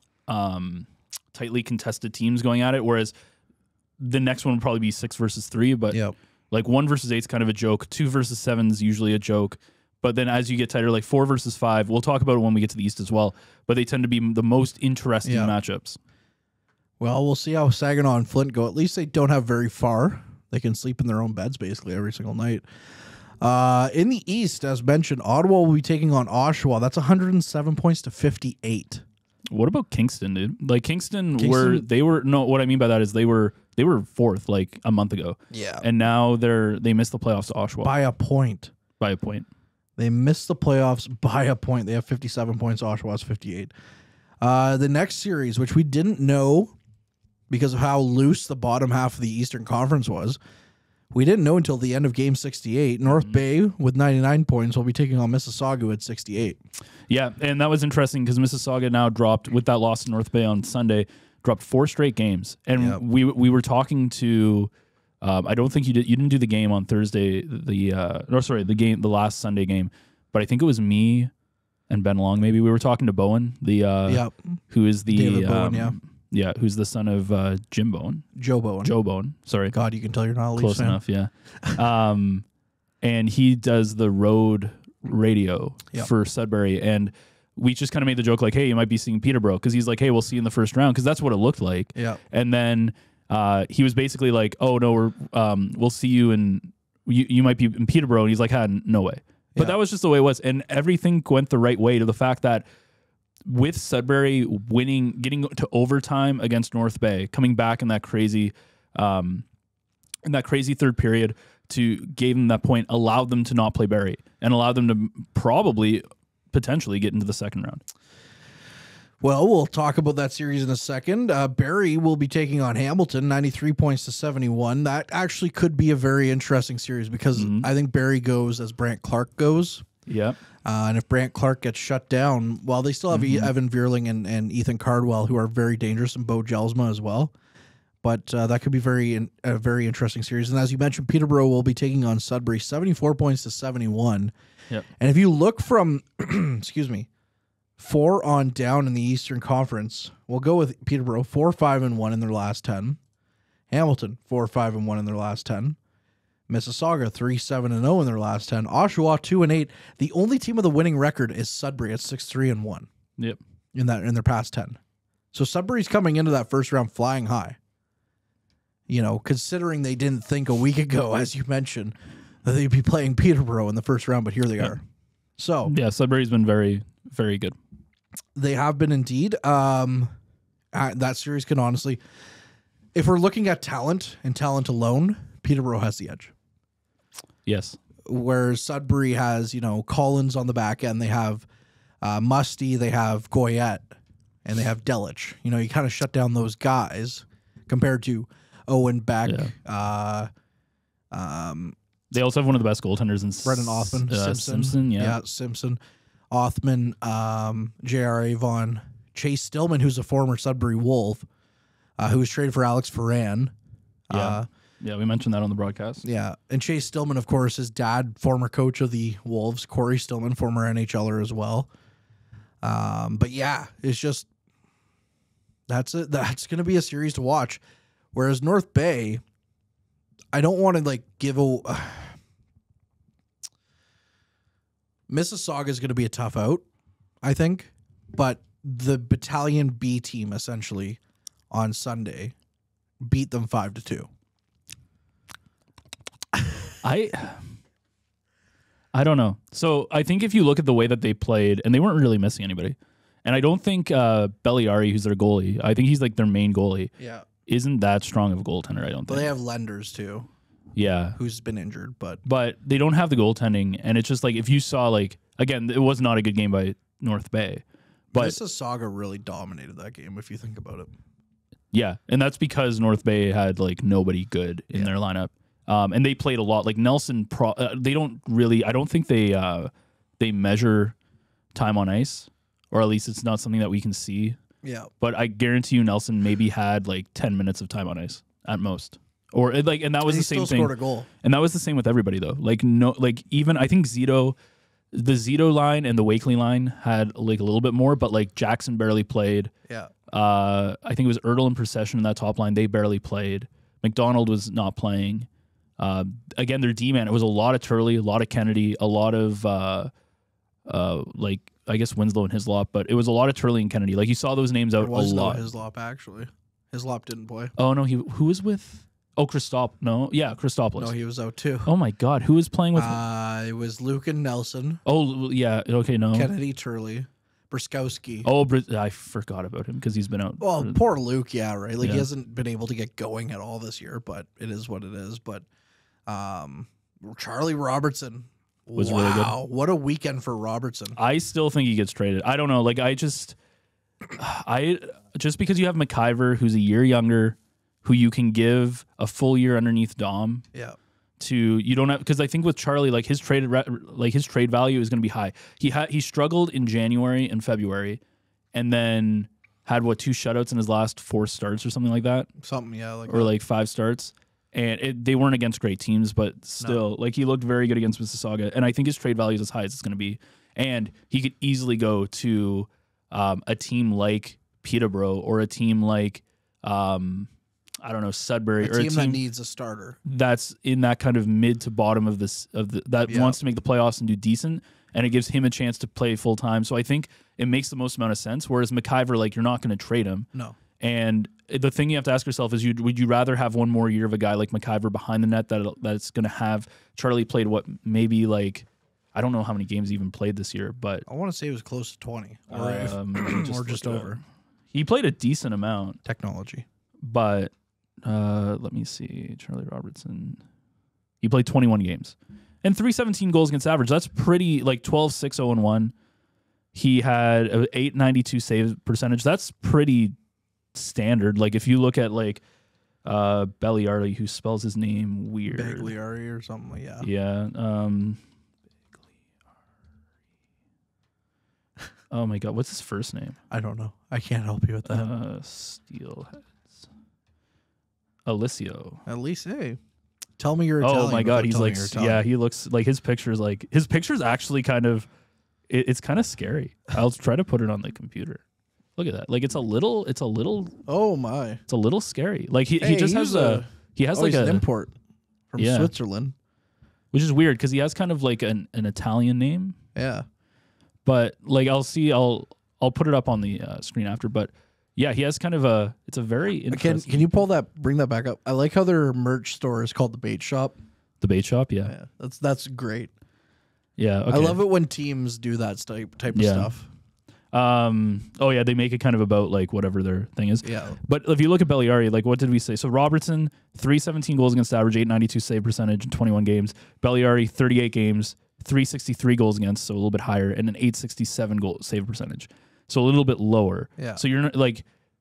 Speaker 4: um, tightly contested teams going at it, whereas the next one would probably be six versus three, but
Speaker 3: Yep.
Speaker 4: like one versus eight is kind of a joke. Two versus seven is usually a joke. But then as you get tighter, like four versus five, we'll talk about it when we get to the East as well, but they tend to be the most interesting
Speaker 3: Yeah.
Speaker 4: matchups.
Speaker 3: Well, we'll see how Saginaw and Flint go. At least they don't have very far. They can sleep in their own beds basically every single night. Uh, in the East, as mentioned, Ottawa will be taking on Oshawa. That's one hundred seven points to fifty-eight.
Speaker 4: What about Kingston, dude? Like Kingston,
Speaker 3: Kingston-
Speaker 4: were they were no. What I mean by that is they were they were fourth like a month ago.
Speaker 3: Yeah.
Speaker 4: and now they're they missed the playoffs to Oshawa by,
Speaker 3: By a point.
Speaker 4: a point.
Speaker 3: They missed the playoffs by a point. They have fifty-seven points. Oshawa's fifty-eight. Uh, the next series, which we didn't know because of how loose the bottom half of the Eastern Conference was, we didn't know until the end of Game sixty-eight. North Bay with ninety-nine points will be taking on Mississauga at sixty-eight.
Speaker 4: Yeah, and that was interesting because Mississauga now dropped with that loss to North Bay on Sunday, dropped four straight games, and
Speaker 3: Yep.
Speaker 4: we we were talking to. Um, I don't think you did. You didn't do the game on Thursday. The uh, or sorry, the game, the last Sunday game, but I think it was me and Ben Long. Maybe we were talking to Bowen, the uh,
Speaker 3: Yep.
Speaker 4: who is the
Speaker 3: David
Speaker 4: um,
Speaker 3: Bowen, yeah.
Speaker 4: yeah, who's the son of uh, Jim Bowen,
Speaker 3: Joe Bowen.
Speaker 4: Joe Bowen. Sorry,
Speaker 3: God, you can tell you're not a Leafs
Speaker 4: close
Speaker 3: fan.
Speaker 4: enough. Yeah, um, and he does the road radio
Speaker 3: Yep.
Speaker 4: for Sudbury, and we just kind of made the joke like, "Hey, you might be seeing Peterborough," because he's like, "Hey, we'll see you in the first round," because that's what it looked like.
Speaker 3: Yeah.
Speaker 4: And then uh, he was basically like, "Oh no, we're um, we'll see you in you, you might be in Peterborough," and he's like, "Ah, no way." But
Speaker 3: Yeah.
Speaker 4: that was just the way it was, and everything went the right way to the fact that with Sudbury winning, getting to overtime against North Bay, coming back in that crazy, um, in that crazy third period to gave them that point, allowed them to not play Barrie and allowed them to probably potentially get into the second round.
Speaker 3: Well, we'll talk about that series in a second. Uh, Barrie will be taking on Hamilton, ninety-three points to seventy-one. That actually could be a very interesting series because I think Barrie goes as Brant Clark goes.
Speaker 4: Yeah.
Speaker 3: Uh, and if Brant Clark gets shut down, while they still have E- Evan Vierling and, and Ethan Cardwell, who are very dangerous, and Bo Jelsma as well. But uh, that could be very in, a very interesting series. And as you mentioned, Peterborough will be taking on Sudbury, seventy-four points to seventy-one.
Speaker 4: Yep.
Speaker 3: And if you look from, excuse me, four on down in the Eastern Conference, we'll go with Peterborough, four, five, and one in their last ten. Hamilton, four, five, and one in their last ten. Mississauga, three, seven, and zero in their last ten. Oshawa, two and eight. The only team with a winning record is Sudbury at six, three, and one
Speaker 4: Yep.
Speaker 3: in that in their past ten. So Sudbury's coming into that first round flying high. You know, considering they didn't think a week ago, as you mentioned, that they'd be playing Peterborough in the first round, but here they
Speaker 4: Yeah.
Speaker 3: are. So
Speaker 4: Yeah, Sudbury's been very, very good.
Speaker 3: they have been indeed. Um, uh, that series can honestly, if we're looking at talent and talent alone, Peterborough has the edge.
Speaker 4: Yes.
Speaker 3: Whereas Sudbury has, you know, Collins on the back end. They have uh, Musty, they have Goyette, and they have Delich. You know, you kind of shut down those guys compared to Owen Beck.
Speaker 4: Yeah.
Speaker 3: Uh, um,
Speaker 4: They also have one of the best goaltenders in
Speaker 3: Brendan Othman,
Speaker 4: uh,
Speaker 3: Simpson.
Speaker 4: Simpson. Yeah.
Speaker 3: yeah, Simpson, Othman, um, J R Avon, Chase Stillman, who's a former Sudbury Wolf, uh, who was traded for Alex Ferran.
Speaker 4: Yeah.
Speaker 3: Uh,
Speaker 4: yeah, we mentioned that on the broadcast.
Speaker 3: Yeah, and Chase Stillman, of course, his dad, former coach of the Wolves, Corey Stillman, former N H L er as well. Um, but yeah, it's just that's it. That's going to be a series to watch. Whereas North Bay, I don't want to like give a. Uh, Mississauga is going to be a tough out, I think, but the Battalion B team essentially on Sunday beat them five to two.
Speaker 4: I I don't know. So I think if you look at the way that they played, and they weren't really missing anybody, and I don't think uh, Belliari, who's their goalie, I think he's like their main goalie,
Speaker 3: Yeah,
Speaker 4: isn't that strong of a goaltender. I don't
Speaker 3: but
Speaker 4: think.
Speaker 3: they have Lenders too,
Speaker 4: Yeah,
Speaker 3: who's been injured, but
Speaker 4: but they don't have the goaltending, and it's just like if you saw like again, it was not a good game by North Bay, but
Speaker 3: Mississauga really dominated that game if you think about it.
Speaker 4: yeah, and that's because North Bay had like nobody good in
Speaker 3: Yeah.
Speaker 4: their lineup. Um, and they played a lot. Like Nelson, pro, uh, they don't really. I don't think they uh, they measure time on ice, or at least it's not something that we can see.
Speaker 3: Yeah,
Speaker 4: But I guarantee you, Nelson maybe had like ten minutes of time on ice at most, or it, like, and that was
Speaker 3: he
Speaker 4: the same
Speaker 3: still
Speaker 4: thing.
Speaker 3: scored a goal.
Speaker 4: And that was the same with everybody though. Like no, like even I think Zito, the Zito line and the Wakely line had like a little bit more, but like Jackson barely played.
Speaker 3: Yeah,
Speaker 4: Uh, I think it was Ertl and Procession in that top line. They barely played. McDonald was not playing. Uh, again, their D-man, it was a lot of Turley, a lot of Kennedy, a lot of, uh, uh, like, I guess Winslow and Hislop, but it was a lot of Turley and Kennedy. Like, you saw those names out
Speaker 3: it was
Speaker 4: a
Speaker 3: no
Speaker 4: lot.
Speaker 3: Hislop actually. Hislop didn't play.
Speaker 4: Oh, no, he who was with? Oh, Christop. No, yeah, Christopoulos.
Speaker 3: No, he was out too.
Speaker 4: Oh, my God. Who was playing with?
Speaker 3: Uh, it was Luke and Nelson,
Speaker 4: oh, yeah. Okay, no.
Speaker 3: Kennedy, Turley, Briskowski.
Speaker 4: Oh, Br- I forgot about him because he's been out.
Speaker 3: Well,
Speaker 4: for-
Speaker 3: poor Luke, yeah, right. Like
Speaker 4: Yeah.
Speaker 3: he hasn't been able to get going at all this year, but it is what it is. But um, Charlie Robertson
Speaker 4: Was
Speaker 3: wow,
Speaker 4: really good.
Speaker 3: What a weekend for Robertson.
Speaker 4: I still think he gets traded. I don't know. Like, I just, I just because you have McIver, who's a year younger, who you can give a full year underneath Dom.
Speaker 3: Yeah,
Speaker 4: To you don't have because I think with Charlie, like his trade, like his trade value is going to be high. He had he struggled in January and February, and then had what two shutouts in his last four starts or something like that,
Speaker 3: something yeah, like
Speaker 4: or like five starts. And it, they weren't against great teams, but still, no. like he looked very good against Mississauga. And I think his trade value is as high as it's going to be. And he could easily go to um, a team like Peterborough or a team like, um, I don't know, Sudbury.
Speaker 3: a
Speaker 4: or
Speaker 3: team
Speaker 4: a team
Speaker 3: that needs a starter.
Speaker 4: That's in that kind of mid to bottom of this, of the, that
Speaker 3: Yeah.
Speaker 4: wants to make the playoffs and do decent. And it gives him a chance to play full time. So I think it makes the most amount of sense. Whereas McIver, like, you're not going to trade him.
Speaker 3: No.
Speaker 4: And the thing you have to ask yourself is, you would you rather have one more year of a guy like McIver behind the net that that's going to have Charlie played what maybe like I don't know how many games he even played this year, but
Speaker 3: I want to say it was close to twenty, or, if-
Speaker 4: um,
Speaker 3: or just
Speaker 4: look it
Speaker 3: over.
Speaker 4: up. He played a decent amount,
Speaker 3: Technology.
Speaker 4: but uh, let me see, Charlie Robertson. He played twenty-one games and three seventeen goals against average. That's pretty like twelve six oh and one. He had an eight ninety-two save percentage. That's pretty standard. Like if you look at like uh Belliari, who spells his name weird.
Speaker 3: Bagliari or something like that.
Speaker 4: Yeah. Um Oh my god, what's his first name?
Speaker 3: I don't know. I can't help you with that.
Speaker 4: Uh Steelheads. Alicio.
Speaker 3: At least, hey, tell me you're Italian.
Speaker 4: Oh my god,
Speaker 3: without
Speaker 4: he's
Speaker 3: telling
Speaker 4: like
Speaker 3: you're Italian.
Speaker 4: yeah, he looks like his picture's like his picture's actually kind of it, it's kind of scary. I'll try to put it on the computer. Look at that. Like it's a little it's a little
Speaker 3: Oh my.
Speaker 4: it's a little scary. Like he,
Speaker 3: Hey,
Speaker 4: he just
Speaker 3: he's
Speaker 4: has a,
Speaker 3: a-
Speaker 4: he has
Speaker 3: Oh,
Speaker 4: like
Speaker 3: he's
Speaker 4: a
Speaker 3: an import from
Speaker 4: Yeah.
Speaker 3: Switzerland.
Speaker 4: which is weird because he has kind of like an, an Italian name.
Speaker 3: Yeah.
Speaker 4: But like I'll see I'll I'll put it up on the uh, screen after. But yeah, he has kind of a it's a very
Speaker 3: Can
Speaker 4: interesting
Speaker 3: can you pull that bring that back up? I like how their merch store is called the Bait Shop.
Speaker 4: the bait shop. Yeah,
Speaker 3: Yeah. That's that's great.
Speaker 4: yeah. Okay.
Speaker 3: I love it when teams do that type type of
Speaker 4: Yeah.
Speaker 3: stuff.
Speaker 4: Um. Oh yeah, they make it kind of about like whatever their thing is.
Speaker 3: Yeah.
Speaker 4: But if you look at Belliari, like what did we say? So Robertson, three seventeen goals against average, eight ninety-two save percentage in twenty-one games. Belliari, thirty-eight games, three sixty-three goals against, so a little bit higher, and an eight sixty-seven goal save percentage, so a little bit lower.
Speaker 3: Yeah.
Speaker 4: So you're not like,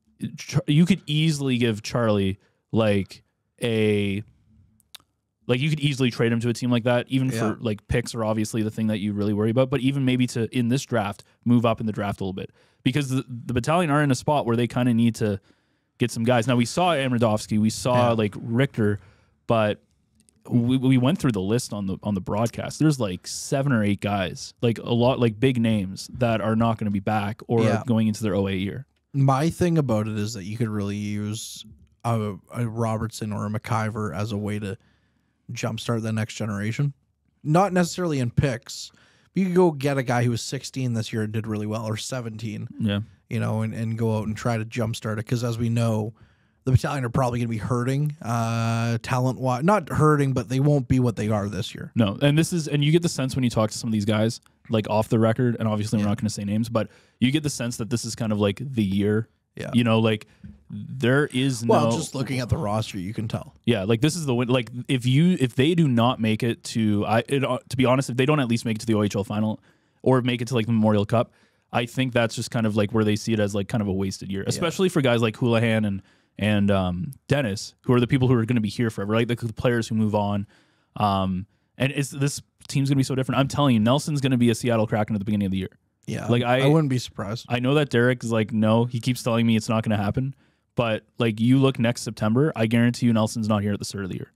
Speaker 4: you could easily give Charlie like a. Like you could easily trade him to a team like that, even
Speaker 3: Yeah.
Speaker 4: for like picks are obviously the thing that you really worry about, but even maybe to in this draft move up in the draft a little bit because the, the battalion are in a spot where they kind of need to get some guys. Now we saw Amradovsky, we saw
Speaker 3: Yeah.
Speaker 4: like Richter, but we, we went through the list on the on the broadcast. There's like seven or eight guys, like a lot like big names that are not going to be back or
Speaker 3: Yeah.
Speaker 4: are going into their O A year.
Speaker 3: My thing about it is that you could really use a, a Robertson or a McIver as a way to jumpstart the next generation. Not necessarily in picks. You could go get a guy who was sixteen this year and did really well, or seventeen.
Speaker 4: Yeah.
Speaker 3: You know, and, and go out and try to jumpstart it. Because as we know, the battalion are probably going to be hurting uh, talent-wise. Not hurting, but they won't be what they are this year.
Speaker 4: No, and this is, and you get the sense when you talk to some of these guys, like off the record, and obviously we're not going to say names, but you get the sense that this is kind of like the year.
Speaker 3: Yeah.
Speaker 4: You know, like there is no.
Speaker 3: Well, just looking at the roster, you can tell.
Speaker 4: Yeah, like this is the win. Like if you if they do not make it to, I it, uh, to be honest, if they don't at least make it to the O H L final or make it to like the Memorial Cup, I think that's just kind of like where they see it as like kind of a wasted year, especially for guys like Houlihan and and um, Dennis, who are the people who are going to be here forever, like the players who move on. Um, and it's this team's going to be so different. I'm telling you, Nelson's going to be a Seattle Kraken at the beginning of the year.
Speaker 3: Yeah,
Speaker 4: like I,
Speaker 3: I wouldn't be surprised.
Speaker 4: I know that Derek is like, no, he keeps telling me it's not going to happen. But like you look next September, I guarantee you Nelson's not here at the start of the year.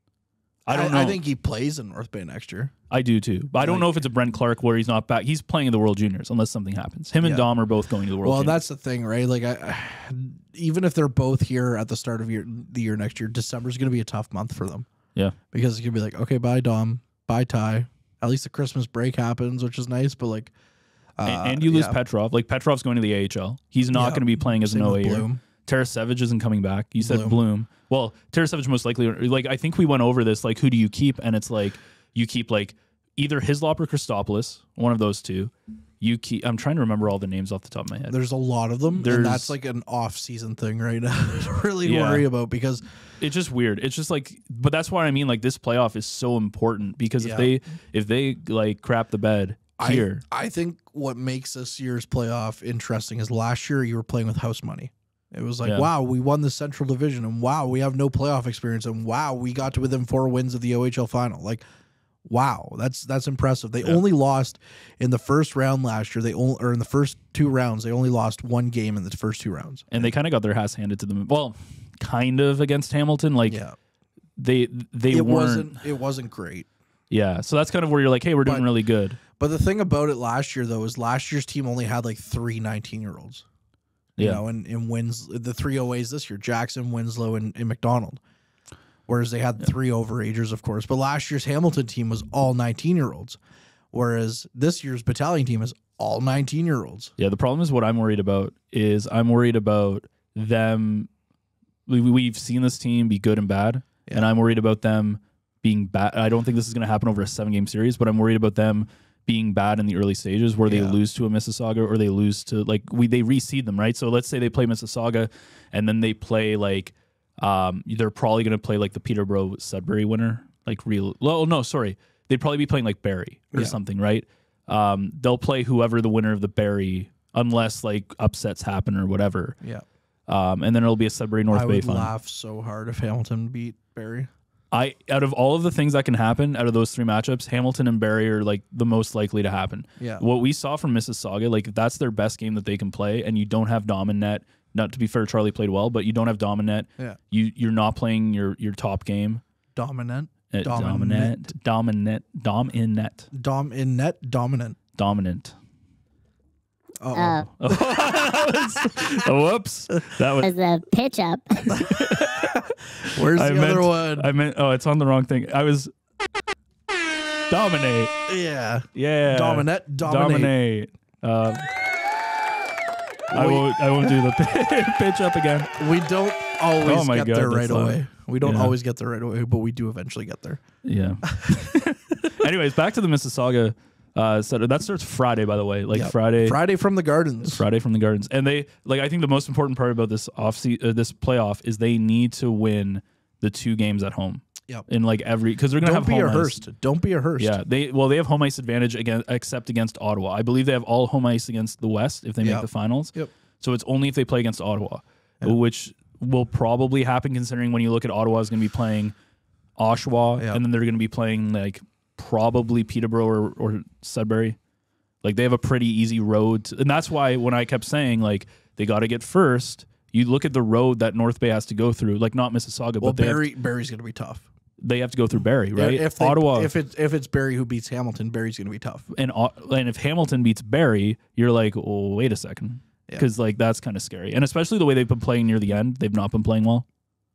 Speaker 4: I don't
Speaker 3: I,
Speaker 4: know.
Speaker 3: I think he plays in North Bay next year.
Speaker 4: I do too. But I don't
Speaker 3: Like-
Speaker 4: know if it's a Brent Clark where he's not back. He's playing in the World Juniors unless something happens. Him and
Speaker 3: Yeah.
Speaker 4: Dom are both going to the World
Speaker 3: Well,
Speaker 4: Juniors.
Speaker 3: that's the thing, right? Like, I, even if they're both here at the start of year, the year next year, December's going to be a tough month for them
Speaker 4: Yeah.
Speaker 3: because it's going to be like, okay, bye Dom, bye Ty. At least the Christmas break happens, which is nice. But like, uh,
Speaker 4: and, and you lose
Speaker 3: yeah.
Speaker 4: Petrov. Like Petrov's going to the A H L. He's not
Speaker 3: Yeah.
Speaker 4: going to be playing as
Speaker 3: Same
Speaker 4: an O A
Speaker 3: with
Speaker 4: year.
Speaker 3: Bloom.
Speaker 4: Tarasevich isn't coming back. You said
Speaker 3: Bloom.
Speaker 4: Bloom. Well, Tarasevich most likely. Like I think we went over this. Like who do you keep? And it's like you keep like either Hislop or Christopoulos, one of those two. You keep. I'm trying to remember all the names off the top of my head.
Speaker 3: There's a lot of them,
Speaker 4: There's-
Speaker 3: and that's like an off-season thing right now to really
Speaker 4: Yeah.
Speaker 3: worry about because
Speaker 4: It's just weird. It's just like, but that's why I mean, like this playoff is so important because
Speaker 3: Yeah.
Speaker 4: if they if they like crap the bed here,
Speaker 3: I, I think what makes this year's playoff interesting is last year you were playing with house money. It was like,
Speaker 4: Yeah.
Speaker 3: wow, we won the Central Division, and wow, we have no playoff experience, and wow, we got to within four wins of the O H L final. Like, wow, that's that's impressive. They
Speaker 4: Yeah.
Speaker 3: only lost in the first round last year. They only or in the first two rounds, they only lost one game in the first two rounds.
Speaker 4: and they kind of got their ass handed to them. Well, kind of against Hamilton. Like
Speaker 3: Yeah,
Speaker 4: they they
Speaker 3: it
Speaker 4: weren't.
Speaker 3: wasn't it wasn't great.
Speaker 4: Yeah, so that's kind of where you're like, hey, we're doing
Speaker 3: But-
Speaker 4: really good.
Speaker 3: But the thing about it last year, though, is last year's team only had like three nineteen-year-olds. You
Speaker 4: Yeah.
Speaker 3: know, and, and wins the three O As this year, Jackson, Winslow, and, and McDonald. Whereas they had three overagers, of course. But last year's Hamilton team was all nineteen-year-olds. Whereas this year's battalion team is all nineteen-year-olds.
Speaker 4: Yeah, the problem is what I'm worried about is I'm worried about them. We, we've seen this team be good and bad,
Speaker 3: Yeah.
Speaker 4: and I'm worried about them being bad. I don't think this is going to happen over a seven game series, but I'm worried about them being bad in the early stages where they
Speaker 3: Yeah.
Speaker 4: lose to a Mississauga or they lose to like we they reseed them, right? So let's say they play Mississauga and then they play like um they're probably going to play like the Peterborough Sudbury winner, like real. Well, no, sorry, they'd probably be playing like Barrie or
Speaker 3: Yeah.
Speaker 4: something, right? Um, they'll play whoever the winner of the Barrie, unless like upsets happen or whatever.
Speaker 3: Yeah.
Speaker 4: Um, and then it'll be a Sudbury North
Speaker 3: I
Speaker 4: Bay
Speaker 3: would
Speaker 4: final.
Speaker 3: laugh so hard if Hamilton beat Barrie.
Speaker 4: I out of all of the things that can happen out of those three matchups, Hamilton and Barrie are like the most likely to happen.
Speaker 3: Yeah.
Speaker 4: What we saw from Mississauga, like that's their best game that they can play, and you don't have Dom in net. Not to be fair, Charlie played well, but you don't have Dom in net.
Speaker 3: Yeah.
Speaker 4: You you're not playing your your top game.
Speaker 3: Dominant.
Speaker 4: Uh,
Speaker 3: Dominant.
Speaker 4: dominant, Dom in net,
Speaker 3: Dom in net, dominant.
Speaker 4: dominant.
Speaker 3: Uh-oh.
Speaker 4: Oh, whoops, that was.
Speaker 10: As a pitch up.
Speaker 3: Where's the
Speaker 4: I
Speaker 3: other
Speaker 4: meant,
Speaker 3: one?
Speaker 4: I meant. Oh, it's on the wrong thing. I was dominate.
Speaker 3: yeah.
Speaker 4: Yeah.
Speaker 3: Dominate, dominate.
Speaker 4: Dominate. Um, I won't. I won't do the pitch up again.
Speaker 3: We don't always
Speaker 4: Oh my
Speaker 3: get
Speaker 4: God,
Speaker 3: there
Speaker 4: that's
Speaker 3: right
Speaker 4: loud.
Speaker 3: away. We don't
Speaker 4: Yeah.
Speaker 3: always get there right away, but we do eventually get there.
Speaker 4: Yeah. Anyways, back to the Mississauga Uh, so that starts Friday, by the way. Like
Speaker 3: Yep.
Speaker 4: Friday,
Speaker 3: Friday from the Gardens.
Speaker 4: Friday from the Gardens, and they like. I think the most important part about this off se- uh, this playoff is they need to win the two games at home.
Speaker 3: Yep.
Speaker 4: In like every because they're gonna
Speaker 3: Don't
Speaker 4: have
Speaker 3: be
Speaker 4: home
Speaker 3: a
Speaker 4: ice.
Speaker 3: Hearst. Don't be a Hearst.
Speaker 4: Yeah, they well they have home ice advantage again, except against Ottawa. I believe they have all home ice against the West if they make
Speaker 3: Yep.
Speaker 4: the finals.
Speaker 3: Yep.
Speaker 4: So it's only if they play against Ottawa, which will probably happen considering when you look at Ottawa is going to be playing Oshawa,
Speaker 3: Yep.
Speaker 4: and then they're going to be playing like probably Peterborough or, or Sudbury. Like they have a pretty easy road, to, and that's why when I kept saying like they got to get first, you look at the road that North Bay has to go through, like not Mississauga,
Speaker 3: Well,
Speaker 4: but they
Speaker 3: Barry
Speaker 4: have,
Speaker 3: Barry's going to be tough.
Speaker 4: they have to go through Barry, right?
Speaker 3: If they,
Speaker 4: Ottawa,
Speaker 3: if it's if it's Barry who beats Hamilton, Barry's going to be tough.
Speaker 4: and O- and if Hamilton beats Barry, you're like, oh, wait a second,
Speaker 3: Yeah.
Speaker 4: because like that's kind of scary, and especially the way they've been playing near the end, they've not been playing well.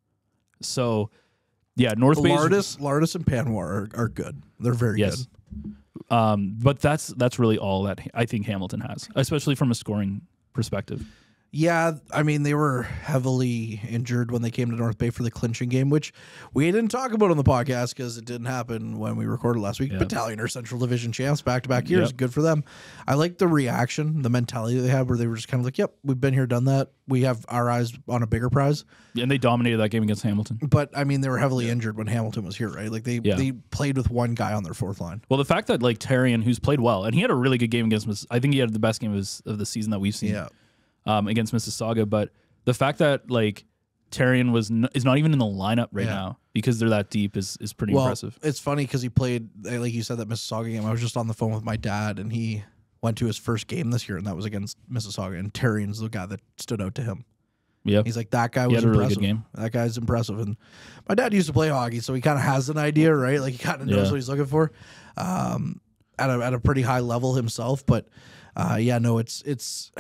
Speaker 4: So, yeah, North Bay.
Speaker 3: Lardis, Lardis, and Panoir are, are good. They're very
Speaker 4: Yes.
Speaker 3: good.
Speaker 4: Um, but that's that's really all that I think Hamilton has, especially from a scoring perspective.
Speaker 3: Yeah, I mean, they were heavily injured when they came to North Bay for the clinching game, which we didn't talk about on the podcast because it didn't happen when we recorded last week.
Speaker 4: Yeah.
Speaker 3: Battalion or Central Division champs back-to-back years.
Speaker 4: Yep.
Speaker 3: Good for them. I like the reaction, the mentality they had where they were just kind of like, yep, we've been here, done that. We have our eyes on a bigger prize.
Speaker 4: And they dominated that game against Hamilton.
Speaker 3: But, I mean, they were heavily injured when Hamilton was here, right? Like, they,
Speaker 4: Yeah.
Speaker 3: they played with one guy on their fourth line.
Speaker 4: Well, the fact that like Tarian, who's played well, and he had a really good game against Miss, I think he had the best game of, his, of the season that we've seen.
Speaker 3: Yeah.
Speaker 4: Um, against Mississauga, but the fact that like Tarian was n- is not even in the lineup right
Speaker 3: Yeah.
Speaker 4: now because they're that deep is is pretty
Speaker 3: Well,
Speaker 4: impressive.
Speaker 3: it's funny because he played, like you said, that Mississauga game. I was just on the phone with my dad, and he went to his first game this year, and that was against Mississauga. And Tarian's the guy that stood out to him.
Speaker 4: Yeah,
Speaker 3: He's like, that guy
Speaker 4: He
Speaker 3: was
Speaker 4: had a really
Speaker 3: impressive.
Speaker 4: good game.
Speaker 3: That guy's impressive. And my dad used to play hockey, so he kind of has an idea, right? Like he kind of knows
Speaker 4: Yeah.
Speaker 3: what he's looking for, um, at a at a pretty high level himself. But uh, yeah, no, it's it's.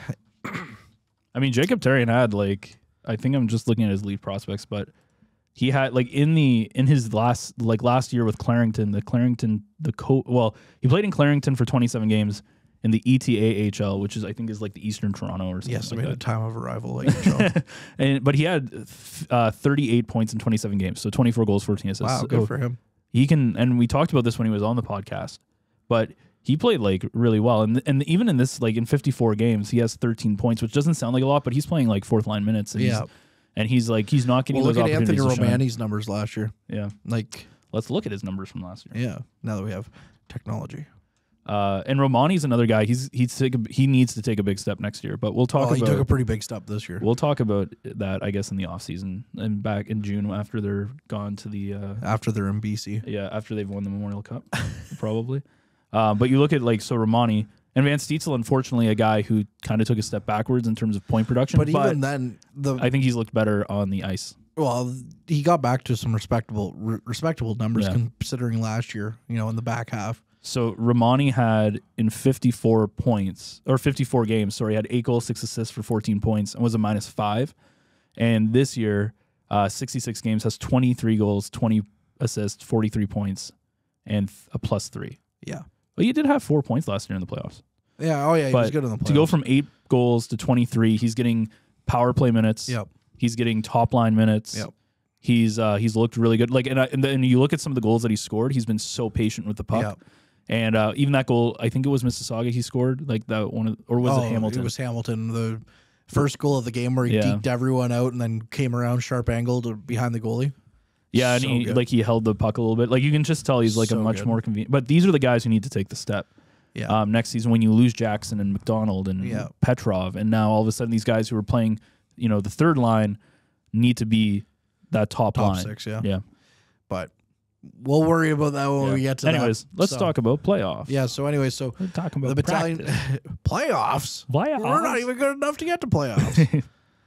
Speaker 4: I mean Jacob Tarian had like I think I'm just looking at his lead prospects, but he had like in the in his last like last year with Clarington, the Clarington the co well he played in Clarington for twenty-seven games in the E T A H L, which is I think is like the Eastern Toronto or something.
Speaker 3: Yes, I
Speaker 4: like
Speaker 3: mean, a
Speaker 4: that.
Speaker 3: time of arrival, like Joe.
Speaker 4: and but he had uh, thirty-eight points in twenty-seven games, so twenty-four goals, fourteen assists.
Speaker 3: Wow,
Speaker 4: So
Speaker 3: good for him.
Speaker 4: He can, and we talked about this when he was on the podcast, but he played like really well, and and even in this like in fifty-four games, he has thirteen points, which doesn't sound like a lot, but he's playing like fourth line minutes, and
Speaker 3: Yeah.
Speaker 4: he's, and he's like he's not getting
Speaker 3: Well,
Speaker 4: those
Speaker 3: look at Anthony
Speaker 4: opportunities. to shine.
Speaker 3: Romani's numbers last year.
Speaker 4: Yeah,
Speaker 3: Like,
Speaker 4: let's look at his numbers from last year.
Speaker 3: yeah, now that we have technology.
Speaker 4: Uh, and Romani's another guy. He's he's take a, he needs to take a big step next year, but we'll talk
Speaker 3: Well, he
Speaker 4: about
Speaker 3: took a pretty big step this year.
Speaker 4: we'll talk about that I guess in the offseason and back in June after they're gone to the uh,
Speaker 3: After they're in B C.
Speaker 4: yeah after they've won the Memorial Cup probably. Uh, but you look at like so Romani and Van Stietzel, unfortunately, a guy who kind of took a step backwards in terms of point production.
Speaker 3: But even then, the
Speaker 4: I think he's looked better on the ice.
Speaker 3: well, he got back to some respectable re- respectable numbers
Speaker 4: Yeah.
Speaker 3: considering last year. You know, in the back half.
Speaker 4: So Romani had in fifty-four points or fifty-four games, sorry, had eight goals, six assists for fourteen points and was a minus five. And this year, uh, sixty-six games has twenty-three goals, twenty assists, forty-three points, and th- a plus three.
Speaker 3: Yeah.
Speaker 4: Well, you did have four points last year in the playoffs.
Speaker 3: Yeah. Oh yeah, he
Speaker 4: but
Speaker 3: was good in the playoffs.
Speaker 4: to go from eight goals to twenty-three, he's getting power play minutes.
Speaker 3: Yep.
Speaker 4: He's getting top line minutes.
Speaker 3: Yep.
Speaker 4: He's uh, he's looked really good. Like and, I, and then you look at some of the goals that he scored. He's been so patient with the puck.
Speaker 3: Yep.
Speaker 4: And uh, even that goal, I think it was Mississauga he scored. Like that one, of, or was
Speaker 3: oh,
Speaker 4: it Hamilton?
Speaker 3: It was Hamilton. The first goal of the game where he
Speaker 4: Yeah.
Speaker 3: deked everyone out and then came around sharp angle to behind the goalie.
Speaker 4: yeah, and
Speaker 3: so
Speaker 4: he
Speaker 3: good.
Speaker 4: like he held the puck a little bit. Like you can just tell he's like
Speaker 3: So
Speaker 4: a much
Speaker 3: good.
Speaker 4: more convenient. But these are the guys who need to take the step.
Speaker 3: Yeah.
Speaker 4: Um, next season, when you lose Jackson and McDonald and
Speaker 3: Yeah.
Speaker 4: Petrov, and now all of a sudden these guys who are playing, you know, the third line need to be that top,
Speaker 3: Top
Speaker 4: line.
Speaker 3: six, yeah.
Speaker 4: Yeah.
Speaker 3: But we'll worry about that when
Speaker 4: Yeah.
Speaker 3: we get to
Speaker 4: Anyways,
Speaker 3: that.
Speaker 4: let's
Speaker 3: So,
Speaker 4: talk about playoffs.
Speaker 3: Yeah. So anyway, so
Speaker 4: We're talking about
Speaker 3: the battalion
Speaker 4: practice.
Speaker 3: playoffs.
Speaker 4: Playoffs.
Speaker 3: We're not even good enough to get to playoffs.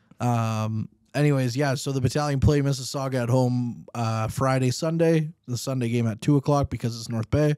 Speaker 3: um. Anyways, yeah. So the battalion play Mississauga at home uh, Friday, Sunday. The Sunday game at two o'clock because it's North Bay.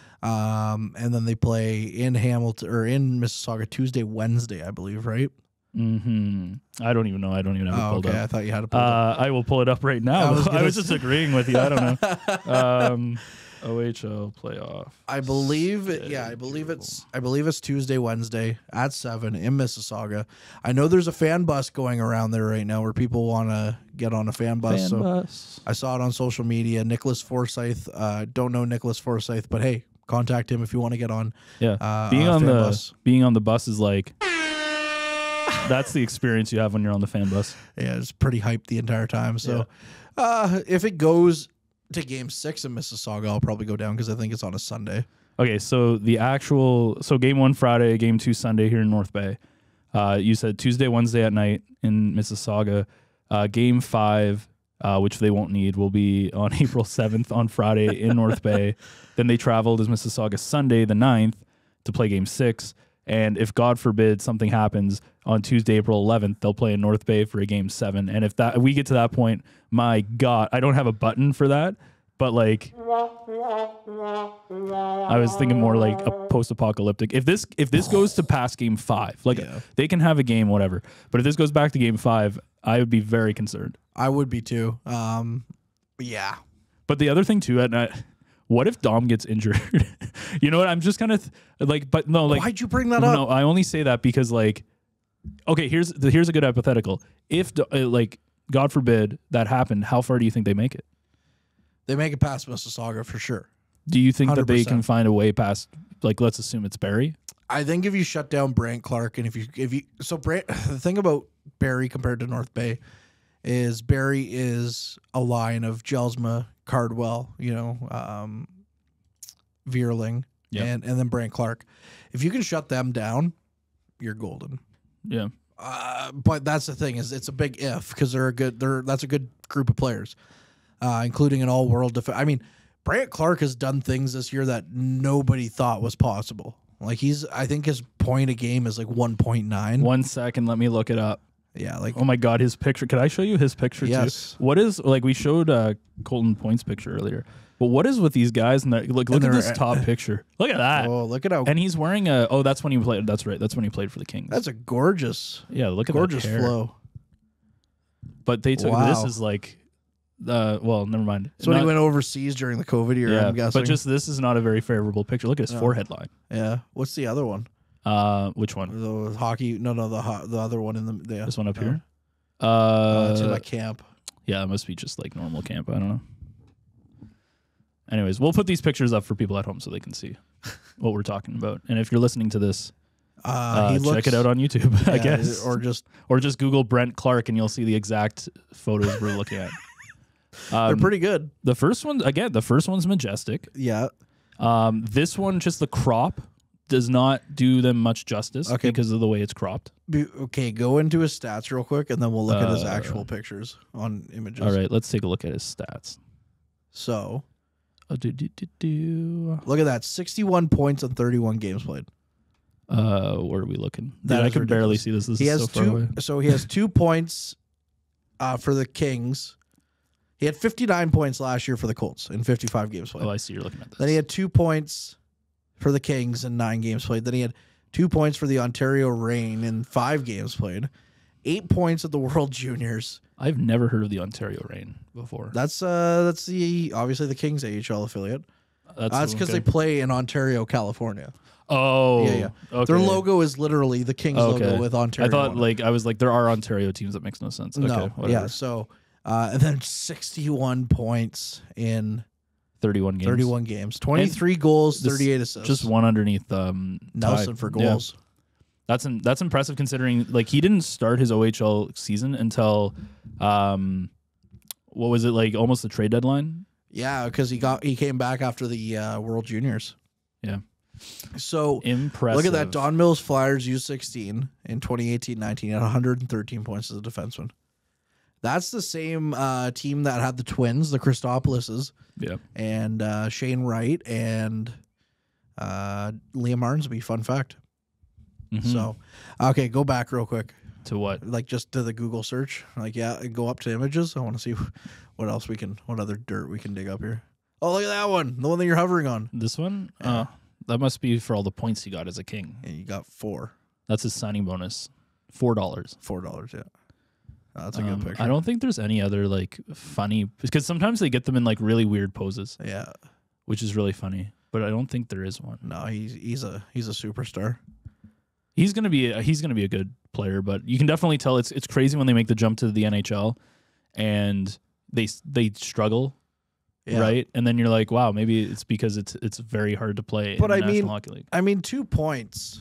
Speaker 3: Um, and then they play in Hamilton or in Mississauga Tuesday, Wednesday, I believe, right?
Speaker 4: Mm-hmm. I don't even know. I don't even have it
Speaker 3: Oh,
Speaker 4: pulled
Speaker 3: okay. I
Speaker 4: up.
Speaker 3: thought you had to pull it up.
Speaker 4: Uh, I will pull it up right now.
Speaker 3: I
Speaker 4: I
Speaker 3: was
Speaker 4: was,
Speaker 3: gonna
Speaker 4: just agreeing with you. I don't know. Um, O H L playoff.
Speaker 3: I believe it, yeah, I believe it's I believe it's Tuesday, Wednesday at seven in Mississauga. I know there's a fan bus going around there right now where people want to get on a fan bus.
Speaker 4: Fan
Speaker 3: so
Speaker 4: bus.
Speaker 3: I saw it on social media. Nicholas Forsyth, uh, don't know Nicholas Forsyth, but hey, contact him if you want to get on.
Speaker 4: Yeah,
Speaker 3: uh,
Speaker 4: being
Speaker 3: uh,
Speaker 4: on
Speaker 3: fan
Speaker 4: the
Speaker 3: bus.
Speaker 4: being on the bus is like that's the experience you have when you're on the fan bus.
Speaker 3: Yeah, it's pretty hyped the entire time. So uh, if it goes to game six in Mississauga, I'll probably go down because I think it's on a Sunday.
Speaker 4: Okay, so the actual so game one Friday, game two Sunday here in North Bay. Uh, you said Tuesday, Wednesday at night in Mississauga. Uh, game five, uh, which they won't need, will be on April seventh on Friday in North Bay. Then they traveled as Mississauga Sunday the ninth to play game six. And if God forbid something happens on Tuesday, April eleventh, they'll play in North Bay for a game seven. And if that we get to that point, my God, I don't have a button for that, but like I was thinking more like a post-apocalyptic. If this if this goes to past game five, like
Speaker 3: Yeah.
Speaker 4: they can have a game, whatever. But if this goes back to game five, I would be very concerned.
Speaker 3: I would be too. Um, yeah.
Speaker 4: But the other thing too, and I, what if Dom gets injured? You know what? I'm just kind of th- like, but no, like,
Speaker 3: Why'd you bring that
Speaker 4: no,
Speaker 3: up?
Speaker 4: I only say that because like, okay, here's the, here's a good hypothetical. If uh, like, God forbid that happened, how far do you think they make it?
Speaker 3: They make it past Mississauga for sure.
Speaker 4: Do you think
Speaker 3: one hundred
Speaker 4: that they
Speaker 3: percent.
Speaker 4: can find a way past? Like, let's assume it's Barrie.
Speaker 3: I think if you shut down Brant Clark and if you if you so Brant, the thing about Barrie compared to North Bay is Barrie is a line of Jelsma, Cardwell, you know, um, Vierling,
Speaker 4: Yep.
Speaker 3: and and then Brant Clark. If you can shut them down, you're golden.
Speaker 4: Yeah.
Speaker 3: Uh, but that's the thing is it's a big if because they're a good they're that's a good group of players, uh, including an all world defense. I mean, Brant Clark has done things this year that nobody thought was possible. Like he's, I think his point a game is like one point nine.
Speaker 4: One second, let me look it up.
Speaker 3: Yeah, like
Speaker 4: Oh my God, his picture. Could I show you his picture
Speaker 3: Yes.
Speaker 4: too? What is like we showed uh, Colton Point's picture earlier, but what is with these guys? And look, look
Speaker 3: And
Speaker 4: at
Speaker 3: they're-
Speaker 4: this top picture. Look at that.
Speaker 3: oh look at how
Speaker 4: And he's wearing a. Oh, that's when he played. That's right. That's when he played for the Kings.
Speaker 3: that's a gorgeous,
Speaker 4: yeah. Look at
Speaker 3: gorgeous
Speaker 4: that hair.
Speaker 3: flow.
Speaker 4: But they took
Speaker 3: Wow.
Speaker 4: this is like, uh, well, never mind.
Speaker 3: So when he
Speaker 4: Not-
Speaker 3: went overseas during the COVID year,
Speaker 4: yeah,
Speaker 3: I'm guessing.
Speaker 4: but just this is not a very favorable picture. Look at his
Speaker 3: No.
Speaker 4: forehead line.
Speaker 3: yeah. What's the other one?
Speaker 4: Uh, which one?
Speaker 3: The hockey? No, no, the ho- the other one in the, the
Speaker 4: This one up
Speaker 3: no.
Speaker 4: here.
Speaker 3: Uh,
Speaker 4: Uh,
Speaker 3: it's in my camp.
Speaker 4: yeah, it must be just like normal camp. I don't know. Anyways, we'll put these pictures up for people at home so they can see what we're talking about. And if you're listening to this,
Speaker 3: Uh,
Speaker 4: uh,
Speaker 3: he
Speaker 4: check
Speaker 3: looks,
Speaker 4: it out on YouTube, I
Speaker 3: yeah,
Speaker 4: guess.
Speaker 3: or just
Speaker 4: Or just Google Brent Clark and you'll see the exact photos we're looking at.
Speaker 3: they're
Speaker 4: Um,
Speaker 3: pretty good.
Speaker 4: the first one, again, the first one's majestic.
Speaker 3: Yeah.
Speaker 4: Um, this one, just the crop, does not do them much justice
Speaker 3: Okay.
Speaker 4: because of the way it's cropped.
Speaker 3: Be- okay, go into his stats real quick, and then we'll look at his
Speaker 4: Uh,
Speaker 3: actual pictures on images.
Speaker 4: All right, let's take a look at his stats.
Speaker 3: So
Speaker 4: Uh, do, do, do, do.
Speaker 3: look at that: sixty-one points on thirty-one games played.
Speaker 4: Uh, where are we looking?
Speaker 3: That
Speaker 4: Dude, I
Speaker 3: is
Speaker 4: can barely
Speaker 3: ridiculous.
Speaker 4: see this. This
Speaker 3: He
Speaker 4: is
Speaker 3: has
Speaker 4: so far
Speaker 3: two.
Speaker 4: away.
Speaker 3: So he has two points uh, for the Kings. He had fifty-nine points last year for the Colts in fifty-five games played.
Speaker 4: Oh, I see. You're looking at this.
Speaker 3: Then he had two points for the Kings in nine games played. Then he had two points for the Ontario Reign in five games played. Eight points at the World Juniors.
Speaker 4: I've never heard of the Ontario Reign before.
Speaker 3: That's uh that's the obviously the Kings A H L affiliate.
Speaker 4: That's
Speaker 3: That's because they
Speaker 4: okay.
Speaker 3: play in Ontario, California.
Speaker 4: Oh,
Speaker 3: Yeah, yeah.
Speaker 4: Okay.
Speaker 3: Their logo is literally the Kings
Speaker 4: Okay.
Speaker 3: logo with Ontario.
Speaker 4: I thought
Speaker 3: on it.
Speaker 4: like I was like there are Ontario teams. That makes no sense. Okay,
Speaker 3: no,
Speaker 4: whatever.
Speaker 3: yeah. So uh, and then sixty-one points in
Speaker 4: thirty-one games.
Speaker 3: thirty-one games, twenty-three goals,
Speaker 4: This-
Speaker 3: thirty-eight assists.
Speaker 4: Just one underneath um,
Speaker 3: Nelson
Speaker 4: Ty.
Speaker 3: for
Speaker 4: Yeah.
Speaker 3: goals.
Speaker 4: That's in, that's impressive considering like he didn't start his O H L season until um what was it like almost the trade deadline?
Speaker 3: Yeah, because he got he came back after the uh, World Juniors.
Speaker 4: Yeah.
Speaker 3: So
Speaker 4: Impressive.
Speaker 3: look at that. Don Mills Flyers U sixteen in twenty eighteen nineteen had one hundred thirteen points as a defenseman. That's the same uh, team that had the twins, the Christopolises,
Speaker 4: Yeah.
Speaker 3: and uh, Shane Wright and uh, Liam Arnsby. Fun fact.
Speaker 4: Mhm.
Speaker 3: So, okay, go back real quick.
Speaker 4: To what?
Speaker 3: Like just to the Google search. Like, yeah, and go up to images. I want to see what else we can, what other dirt we can dig up here. Oh, look at that one. The one that you're hovering on.
Speaker 4: This one?
Speaker 3: Yeah.
Speaker 4: Uh, that must be for all the points he got as a king.
Speaker 3: And you got four.
Speaker 4: That's his signing bonus. Four dollars.
Speaker 3: Four dollars, yeah. Oh, that's a
Speaker 4: Um,
Speaker 3: good picture.
Speaker 4: I don't think there's any other like funny because sometimes they get them in like really weird poses,
Speaker 3: Yeah.
Speaker 4: which is really funny. But I don't think there is one.
Speaker 3: No, he's he's a he's a superstar.
Speaker 4: He's gonna be a, he's gonna be a good player, but you can definitely tell it's it's crazy when they make the jump to the N H L, and they they struggle
Speaker 3: Yeah.
Speaker 4: right? And then you're like, wow, maybe it's because it's it's very hard to play
Speaker 3: But
Speaker 4: in
Speaker 3: I
Speaker 4: the
Speaker 3: mean,
Speaker 4: National Hockey League.
Speaker 3: I mean, two points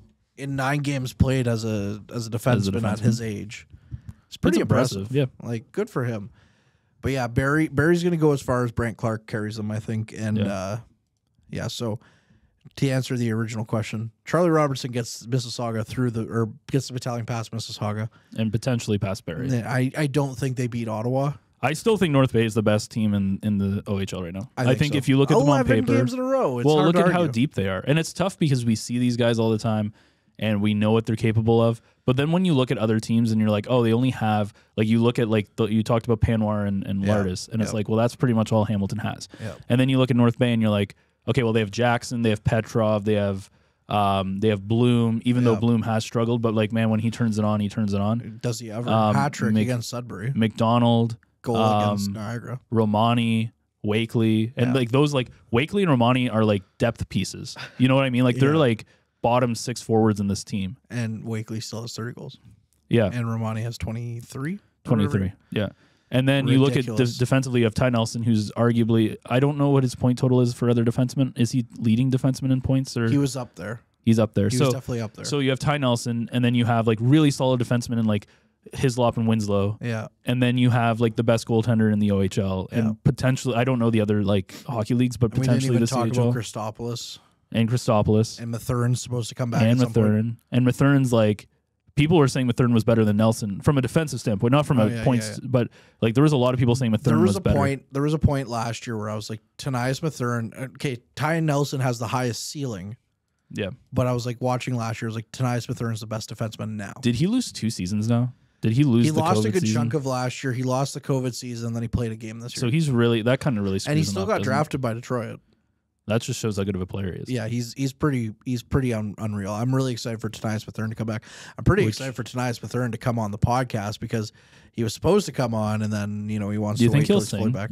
Speaker 3: in nine games played as a as a defenseman,
Speaker 4: As a
Speaker 3: at
Speaker 4: defenseman.
Speaker 3: his age. It's pretty
Speaker 4: It's
Speaker 3: impressive.
Speaker 4: impressive, yeah.
Speaker 3: Like, good for him. But yeah, Barry Barry's going to go as far as Brant Clark carries him, I think. And
Speaker 4: Yeah.
Speaker 3: uh, yeah, so to answer the original question, Charlie Robertson gets Mississauga through the or gets the battalion past Mississauga.
Speaker 4: And potentially past Barry.
Speaker 3: I, I don't think they beat Ottawa.
Speaker 4: I still think North Bay is the best team in, in the O H L right now.
Speaker 3: I
Speaker 4: I
Speaker 3: think
Speaker 4: think,
Speaker 3: so.
Speaker 4: if you look at them on
Speaker 3: eleven
Speaker 4: paper,
Speaker 3: games in a row. It's
Speaker 4: well,
Speaker 3: hard
Speaker 4: look
Speaker 3: to
Speaker 4: at how
Speaker 3: argue.
Speaker 4: deep they are, and it's tough because we see these guys all the time, and we know what they're capable of. But then when you look at other teams, and you're like, oh, they only have like you look at like the, you talked about Panoir and, and
Speaker 3: Yeah.
Speaker 4: Lardis, and it's
Speaker 3: Yep.
Speaker 4: like, well, that's pretty much all Hamilton has.
Speaker 3: Yep.
Speaker 4: And then you look at North Bay, and you're like, okay, well, they have Jackson, they have Petrov, they have um, they have Bloom. Even though
Speaker 3: Yep.
Speaker 4: Bloom has struggled, but like, man, when he turns it on, he turns it on.
Speaker 3: Does he ever?
Speaker 4: Um,
Speaker 3: Hat trick
Speaker 4: Mc-
Speaker 3: against Sudbury.
Speaker 4: McDonald.
Speaker 3: Goal
Speaker 4: um,
Speaker 3: against Niagara.
Speaker 4: Romani, Wakely, and
Speaker 3: Yeah.
Speaker 4: like those like Wakely and Romani are like depth pieces. You know what I mean? Like they're
Speaker 3: Yeah.
Speaker 4: like bottom six forwards in this team.
Speaker 3: And Wakely still has thirty goals.
Speaker 4: Yeah,
Speaker 3: And Romani has twenty-three.
Speaker 4: twenty-three. Yeah. And then you look at
Speaker 3: Ridiculous.
Speaker 4: de- defensively, you have Ty Nelson, who's arguably, I don't know what his point total is for other defensemen. Is he leading defenseman in points, or
Speaker 3: He was up there.
Speaker 4: he's up there?
Speaker 3: He
Speaker 4: so
Speaker 3: was definitely up there.
Speaker 4: so you have Ty Nelson, and then you have like really solid defensemen in like Hislop and Winslow.
Speaker 3: Yeah.
Speaker 4: And then you have like the best goaltender in the O H L, and
Speaker 3: Yeah.
Speaker 4: potentially, I don't know the other like hockey leagues, but
Speaker 3: And we didn't
Speaker 4: potentially
Speaker 3: even
Speaker 4: the
Speaker 3: talk
Speaker 4: C H L
Speaker 3: about Christopoulos
Speaker 4: and Christopoulos
Speaker 3: and Mathurin's supposed to come back.
Speaker 4: and
Speaker 3: at some point.
Speaker 4: Mathurin. And Mathurin's like, people were saying Mathurin was better than Nelson from a defensive standpoint, not from
Speaker 3: Oh,
Speaker 4: a
Speaker 3: yeah,
Speaker 4: points,
Speaker 3: yeah, yeah.
Speaker 4: but like there was a lot of people saying Mathurin
Speaker 3: There was,
Speaker 4: was,
Speaker 3: a
Speaker 4: better.
Speaker 3: point. There was a point last year where I was like, Tanias Mathurin. Okay, Ty Nelson has the highest ceiling,
Speaker 4: Yeah.
Speaker 3: but I was like watching last year. I was like, Tanias Mathurin's the best defenseman now.
Speaker 4: Did he lose two seasons now? Did he lose
Speaker 3: He
Speaker 4: the
Speaker 3: lost
Speaker 4: COVID
Speaker 3: a good
Speaker 4: season?
Speaker 3: chunk of last year. He lost the COVID season, then he played a game this year.
Speaker 4: So he's really, that kind of really screws
Speaker 3: and he
Speaker 4: him
Speaker 3: still
Speaker 4: up,
Speaker 3: got
Speaker 4: doesn't it?
Speaker 3: drafted by Detroit.
Speaker 4: That just shows how good of a player he is.
Speaker 3: Yeah, he's he's pretty he's pretty un, unreal. I'm really excited for Tanias Mathurin to come back. I'm pretty
Speaker 4: Which-
Speaker 3: excited for Tanias Mathurin to come on the podcast because he was supposed to come on, and then you know he wants
Speaker 4: Do you
Speaker 3: to
Speaker 4: think
Speaker 3: wait till
Speaker 4: he'll
Speaker 3: he's fully
Speaker 4: sing?
Speaker 3: back.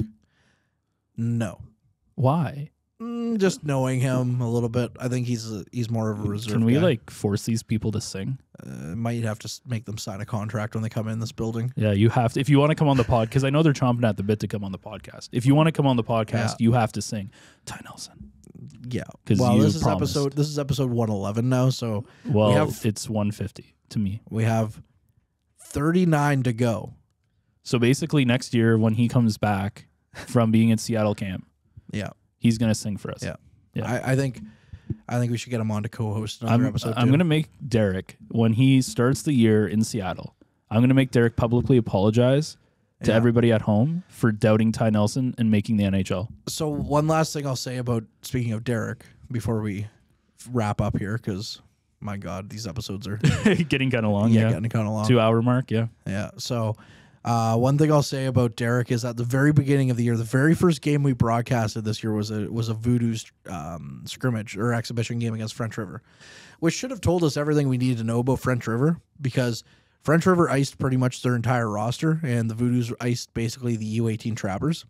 Speaker 3: No,
Speaker 4: Why?
Speaker 3: Mm, just knowing him a little bit, I think he's a, he's more of a reserve.
Speaker 4: Can we
Speaker 3: guy.
Speaker 4: like force these people to sing?
Speaker 3: Uh, might have to s- make them sign a contract when they come in this building.
Speaker 4: Yeah, you have to. If you want to come on the pod, because I know they're chomping at the bit to come on the podcast. If you want to come on the podcast,
Speaker 3: Yeah.
Speaker 4: you have to sing Ty Nelson.
Speaker 3: Yeah,
Speaker 4: 'Cause
Speaker 3: well,
Speaker 4: you
Speaker 3: this is
Speaker 4: promised.
Speaker 3: episode this is episode one eleven now, so
Speaker 4: Well,
Speaker 3: we have
Speaker 4: it's one fifty to me.
Speaker 3: we have thirty-nine to go.
Speaker 4: So basically, next year when he comes back from being in Seattle camp,
Speaker 3: Yeah,
Speaker 4: he's gonna sing for us.
Speaker 3: yeah.
Speaker 4: Yeah.
Speaker 3: I, I think I think we should get him on to co-host another
Speaker 4: I'm,
Speaker 3: episode.
Speaker 4: I'm
Speaker 3: too.
Speaker 4: gonna make Derek when he starts the year in Seattle. I'm gonna make Derek publicly apologize to
Speaker 3: Yeah.
Speaker 4: everybody at home for doubting Ty Nelson and making the N H L.
Speaker 3: So one last thing I'll say about speaking of Derek before we wrap up here, because my God, these episodes are
Speaker 4: Getting kind of long,
Speaker 3: yeah,
Speaker 4: yeah.
Speaker 3: getting kind of long.
Speaker 4: Two hour mark, yeah.
Speaker 3: Yeah. So uh, one thing I'll say about Derek is at the very beginning of the year, the very first game we broadcasted this year was a was a Voodoo's um, scrimmage or exhibition game against French River, which should have told us everything we needed to know about French River because French River iced pretty much their entire roster, and the Voodoos iced basically the U eighteen Trappers.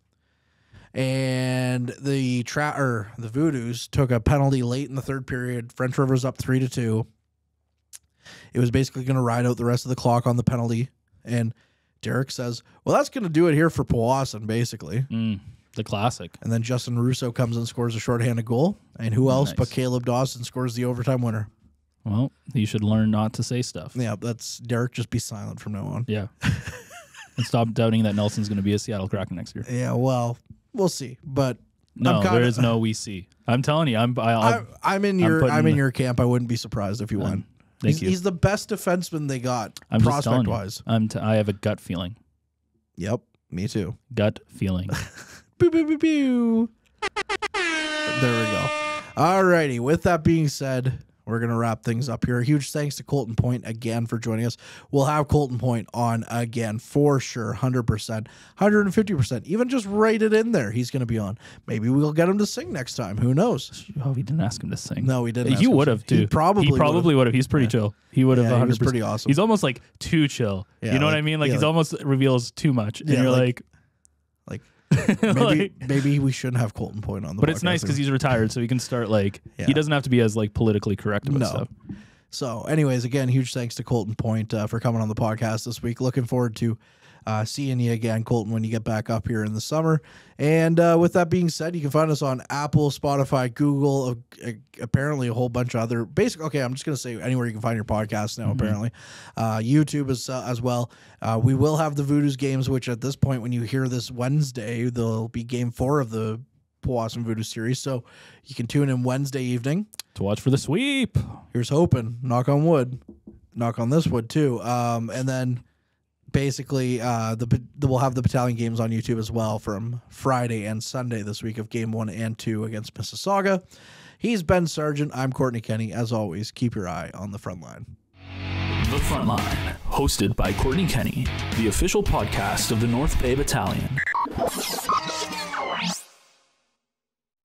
Speaker 3: And the tra- or the Voodoos took a penalty late in the third period. French River's up three to two. It was basically going to ride out the rest of the clock on the penalty, and Derek says, "Well, that's going to do it here for Powassan, basically."
Speaker 4: Mm, the classic.
Speaker 3: And then Justin Russo comes and scores a shorthanded goal, and who else
Speaker 4: Nice.
Speaker 3: but Caleb Dawson scores the overtime winner?
Speaker 4: Well, you should learn not to say stuff.
Speaker 3: Yeah, that's Derek. Just be silent from now on.
Speaker 4: Yeah. And stop doubting that Nelson's going to be a Seattle Kraken next year.
Speaker 3: Yeah, well, we'll see, but
Speaker 4: No,
Speaker 3: I'm kinda,
Speaker 4: there is no we see. I'm telling you, I'm. I, I'll,
Speaker 3: I'm, I'm in
Speaker 4: I'm
Speaker 3: your
Speaker 4: putting-
Speaker 3: I'm in your camp. I wouldn't be surprised if he won.
Speaker 4: thank
Speaker 3: he's,
Speaker 4: you.
Speaker 3: he's the best defenseman they got,
Speaker 4: I'm just telling
Speaker 3: prospect
Speaker 4: you.
Speaker 3: wise.
Speaker 4: I'm. T- I have a gut feeling.
Speaker 3: Yep, me too.
Speaker 4: Gut feeling.
Speaker 3: Boo, boo, boo, boo. There we go. Alrighty. With that being said, we're going to wrap things up here. Huge thanks to Colton Point again for joining us. We'll have Colton Point on again for sure. one hundred percent, one hundred fifty percent. Even just write it in there. He's going to be on. Maybe we'll get him to sing next time. Who knows?
Speaker 4: Oh, we didn't ask him to sing.
Speaker 3: No, we didn't. ask
Speaker 4: He
Speaker 3: him
Speaker 4: would
Speaker 3: to.
Speaker 4: have too.
Speaker 3: He probably
Speaker 4: He probably would have. He's pretty
Speaker 3: Yeah.
Speaker 4: chill. He would have.
Speaker 3: Yeah, he
Speaker 4: one hundred
Speaker 3: was
Speaker 4: percent.
Speaker 3: pretty awesome.
Speaker 4: He's almost like too chill.
Speaker 3: Yeah,
Speaker 4: you know what
Speaker 3: like-
Speaker 4: I mean? Like
Speaker 3: yeah,
Speaker 4: he's
Speaker 3: like-
Speaker 4: almost reveals too much, and
Speaker 3: Yeah,
Speaker 4: you're
Speaker 3: like-
Speaker 4: like,
Speaker 3: Like, maybe
Speaker 4: like-
Speaker 3: maybe we shouldn't have Colton Point on the
Speaker 4: but
Speaker 3: podcast.
Speaker 4: it's nice because he's retired, so he can start like
Speaker 3: Yeah.
Speaker 4: he doesn't have to be as like politically correct about
Speaker 3: No.
Speaker 4: stuff.
Speaker 3: So, anyways, again, huge thanks to Colton Point uh, for coming on the podcast this week. Looking forward to uh, seeing you again, Colton, when you get back up here in the summer. And uh, with that being said, you can find us on Apple, Spotify, Google, uh, apparently a whole bunch of other basic. Okay, I'm just going to say anywhere you can find your podcast now, mm-hmm. apparently. Uh, YouTube is, uh, as well. Uh, we will have the Voodoo's games, which at this point, when you hear this Wednesday, there'll be game four of the Powassan Voodoo series. So you can tune in Wednesday evening
Speaker 4: to watch for the sweep.
Speaker 3: Here's hoping. Knock on wood. Knock on this wood, too. Um, and then basically, uh, the, the we'll have the battalion games on YouTube as well from Friday and Sunday this week of game one and two against Mississauga. He's Ben Sargent. I'm Kortney Kenny. As always, keep your eye on the front line.
Speaker 1: The Frontline, hosted by Kortney Kenny, the official podcast of the North Bay Battalion.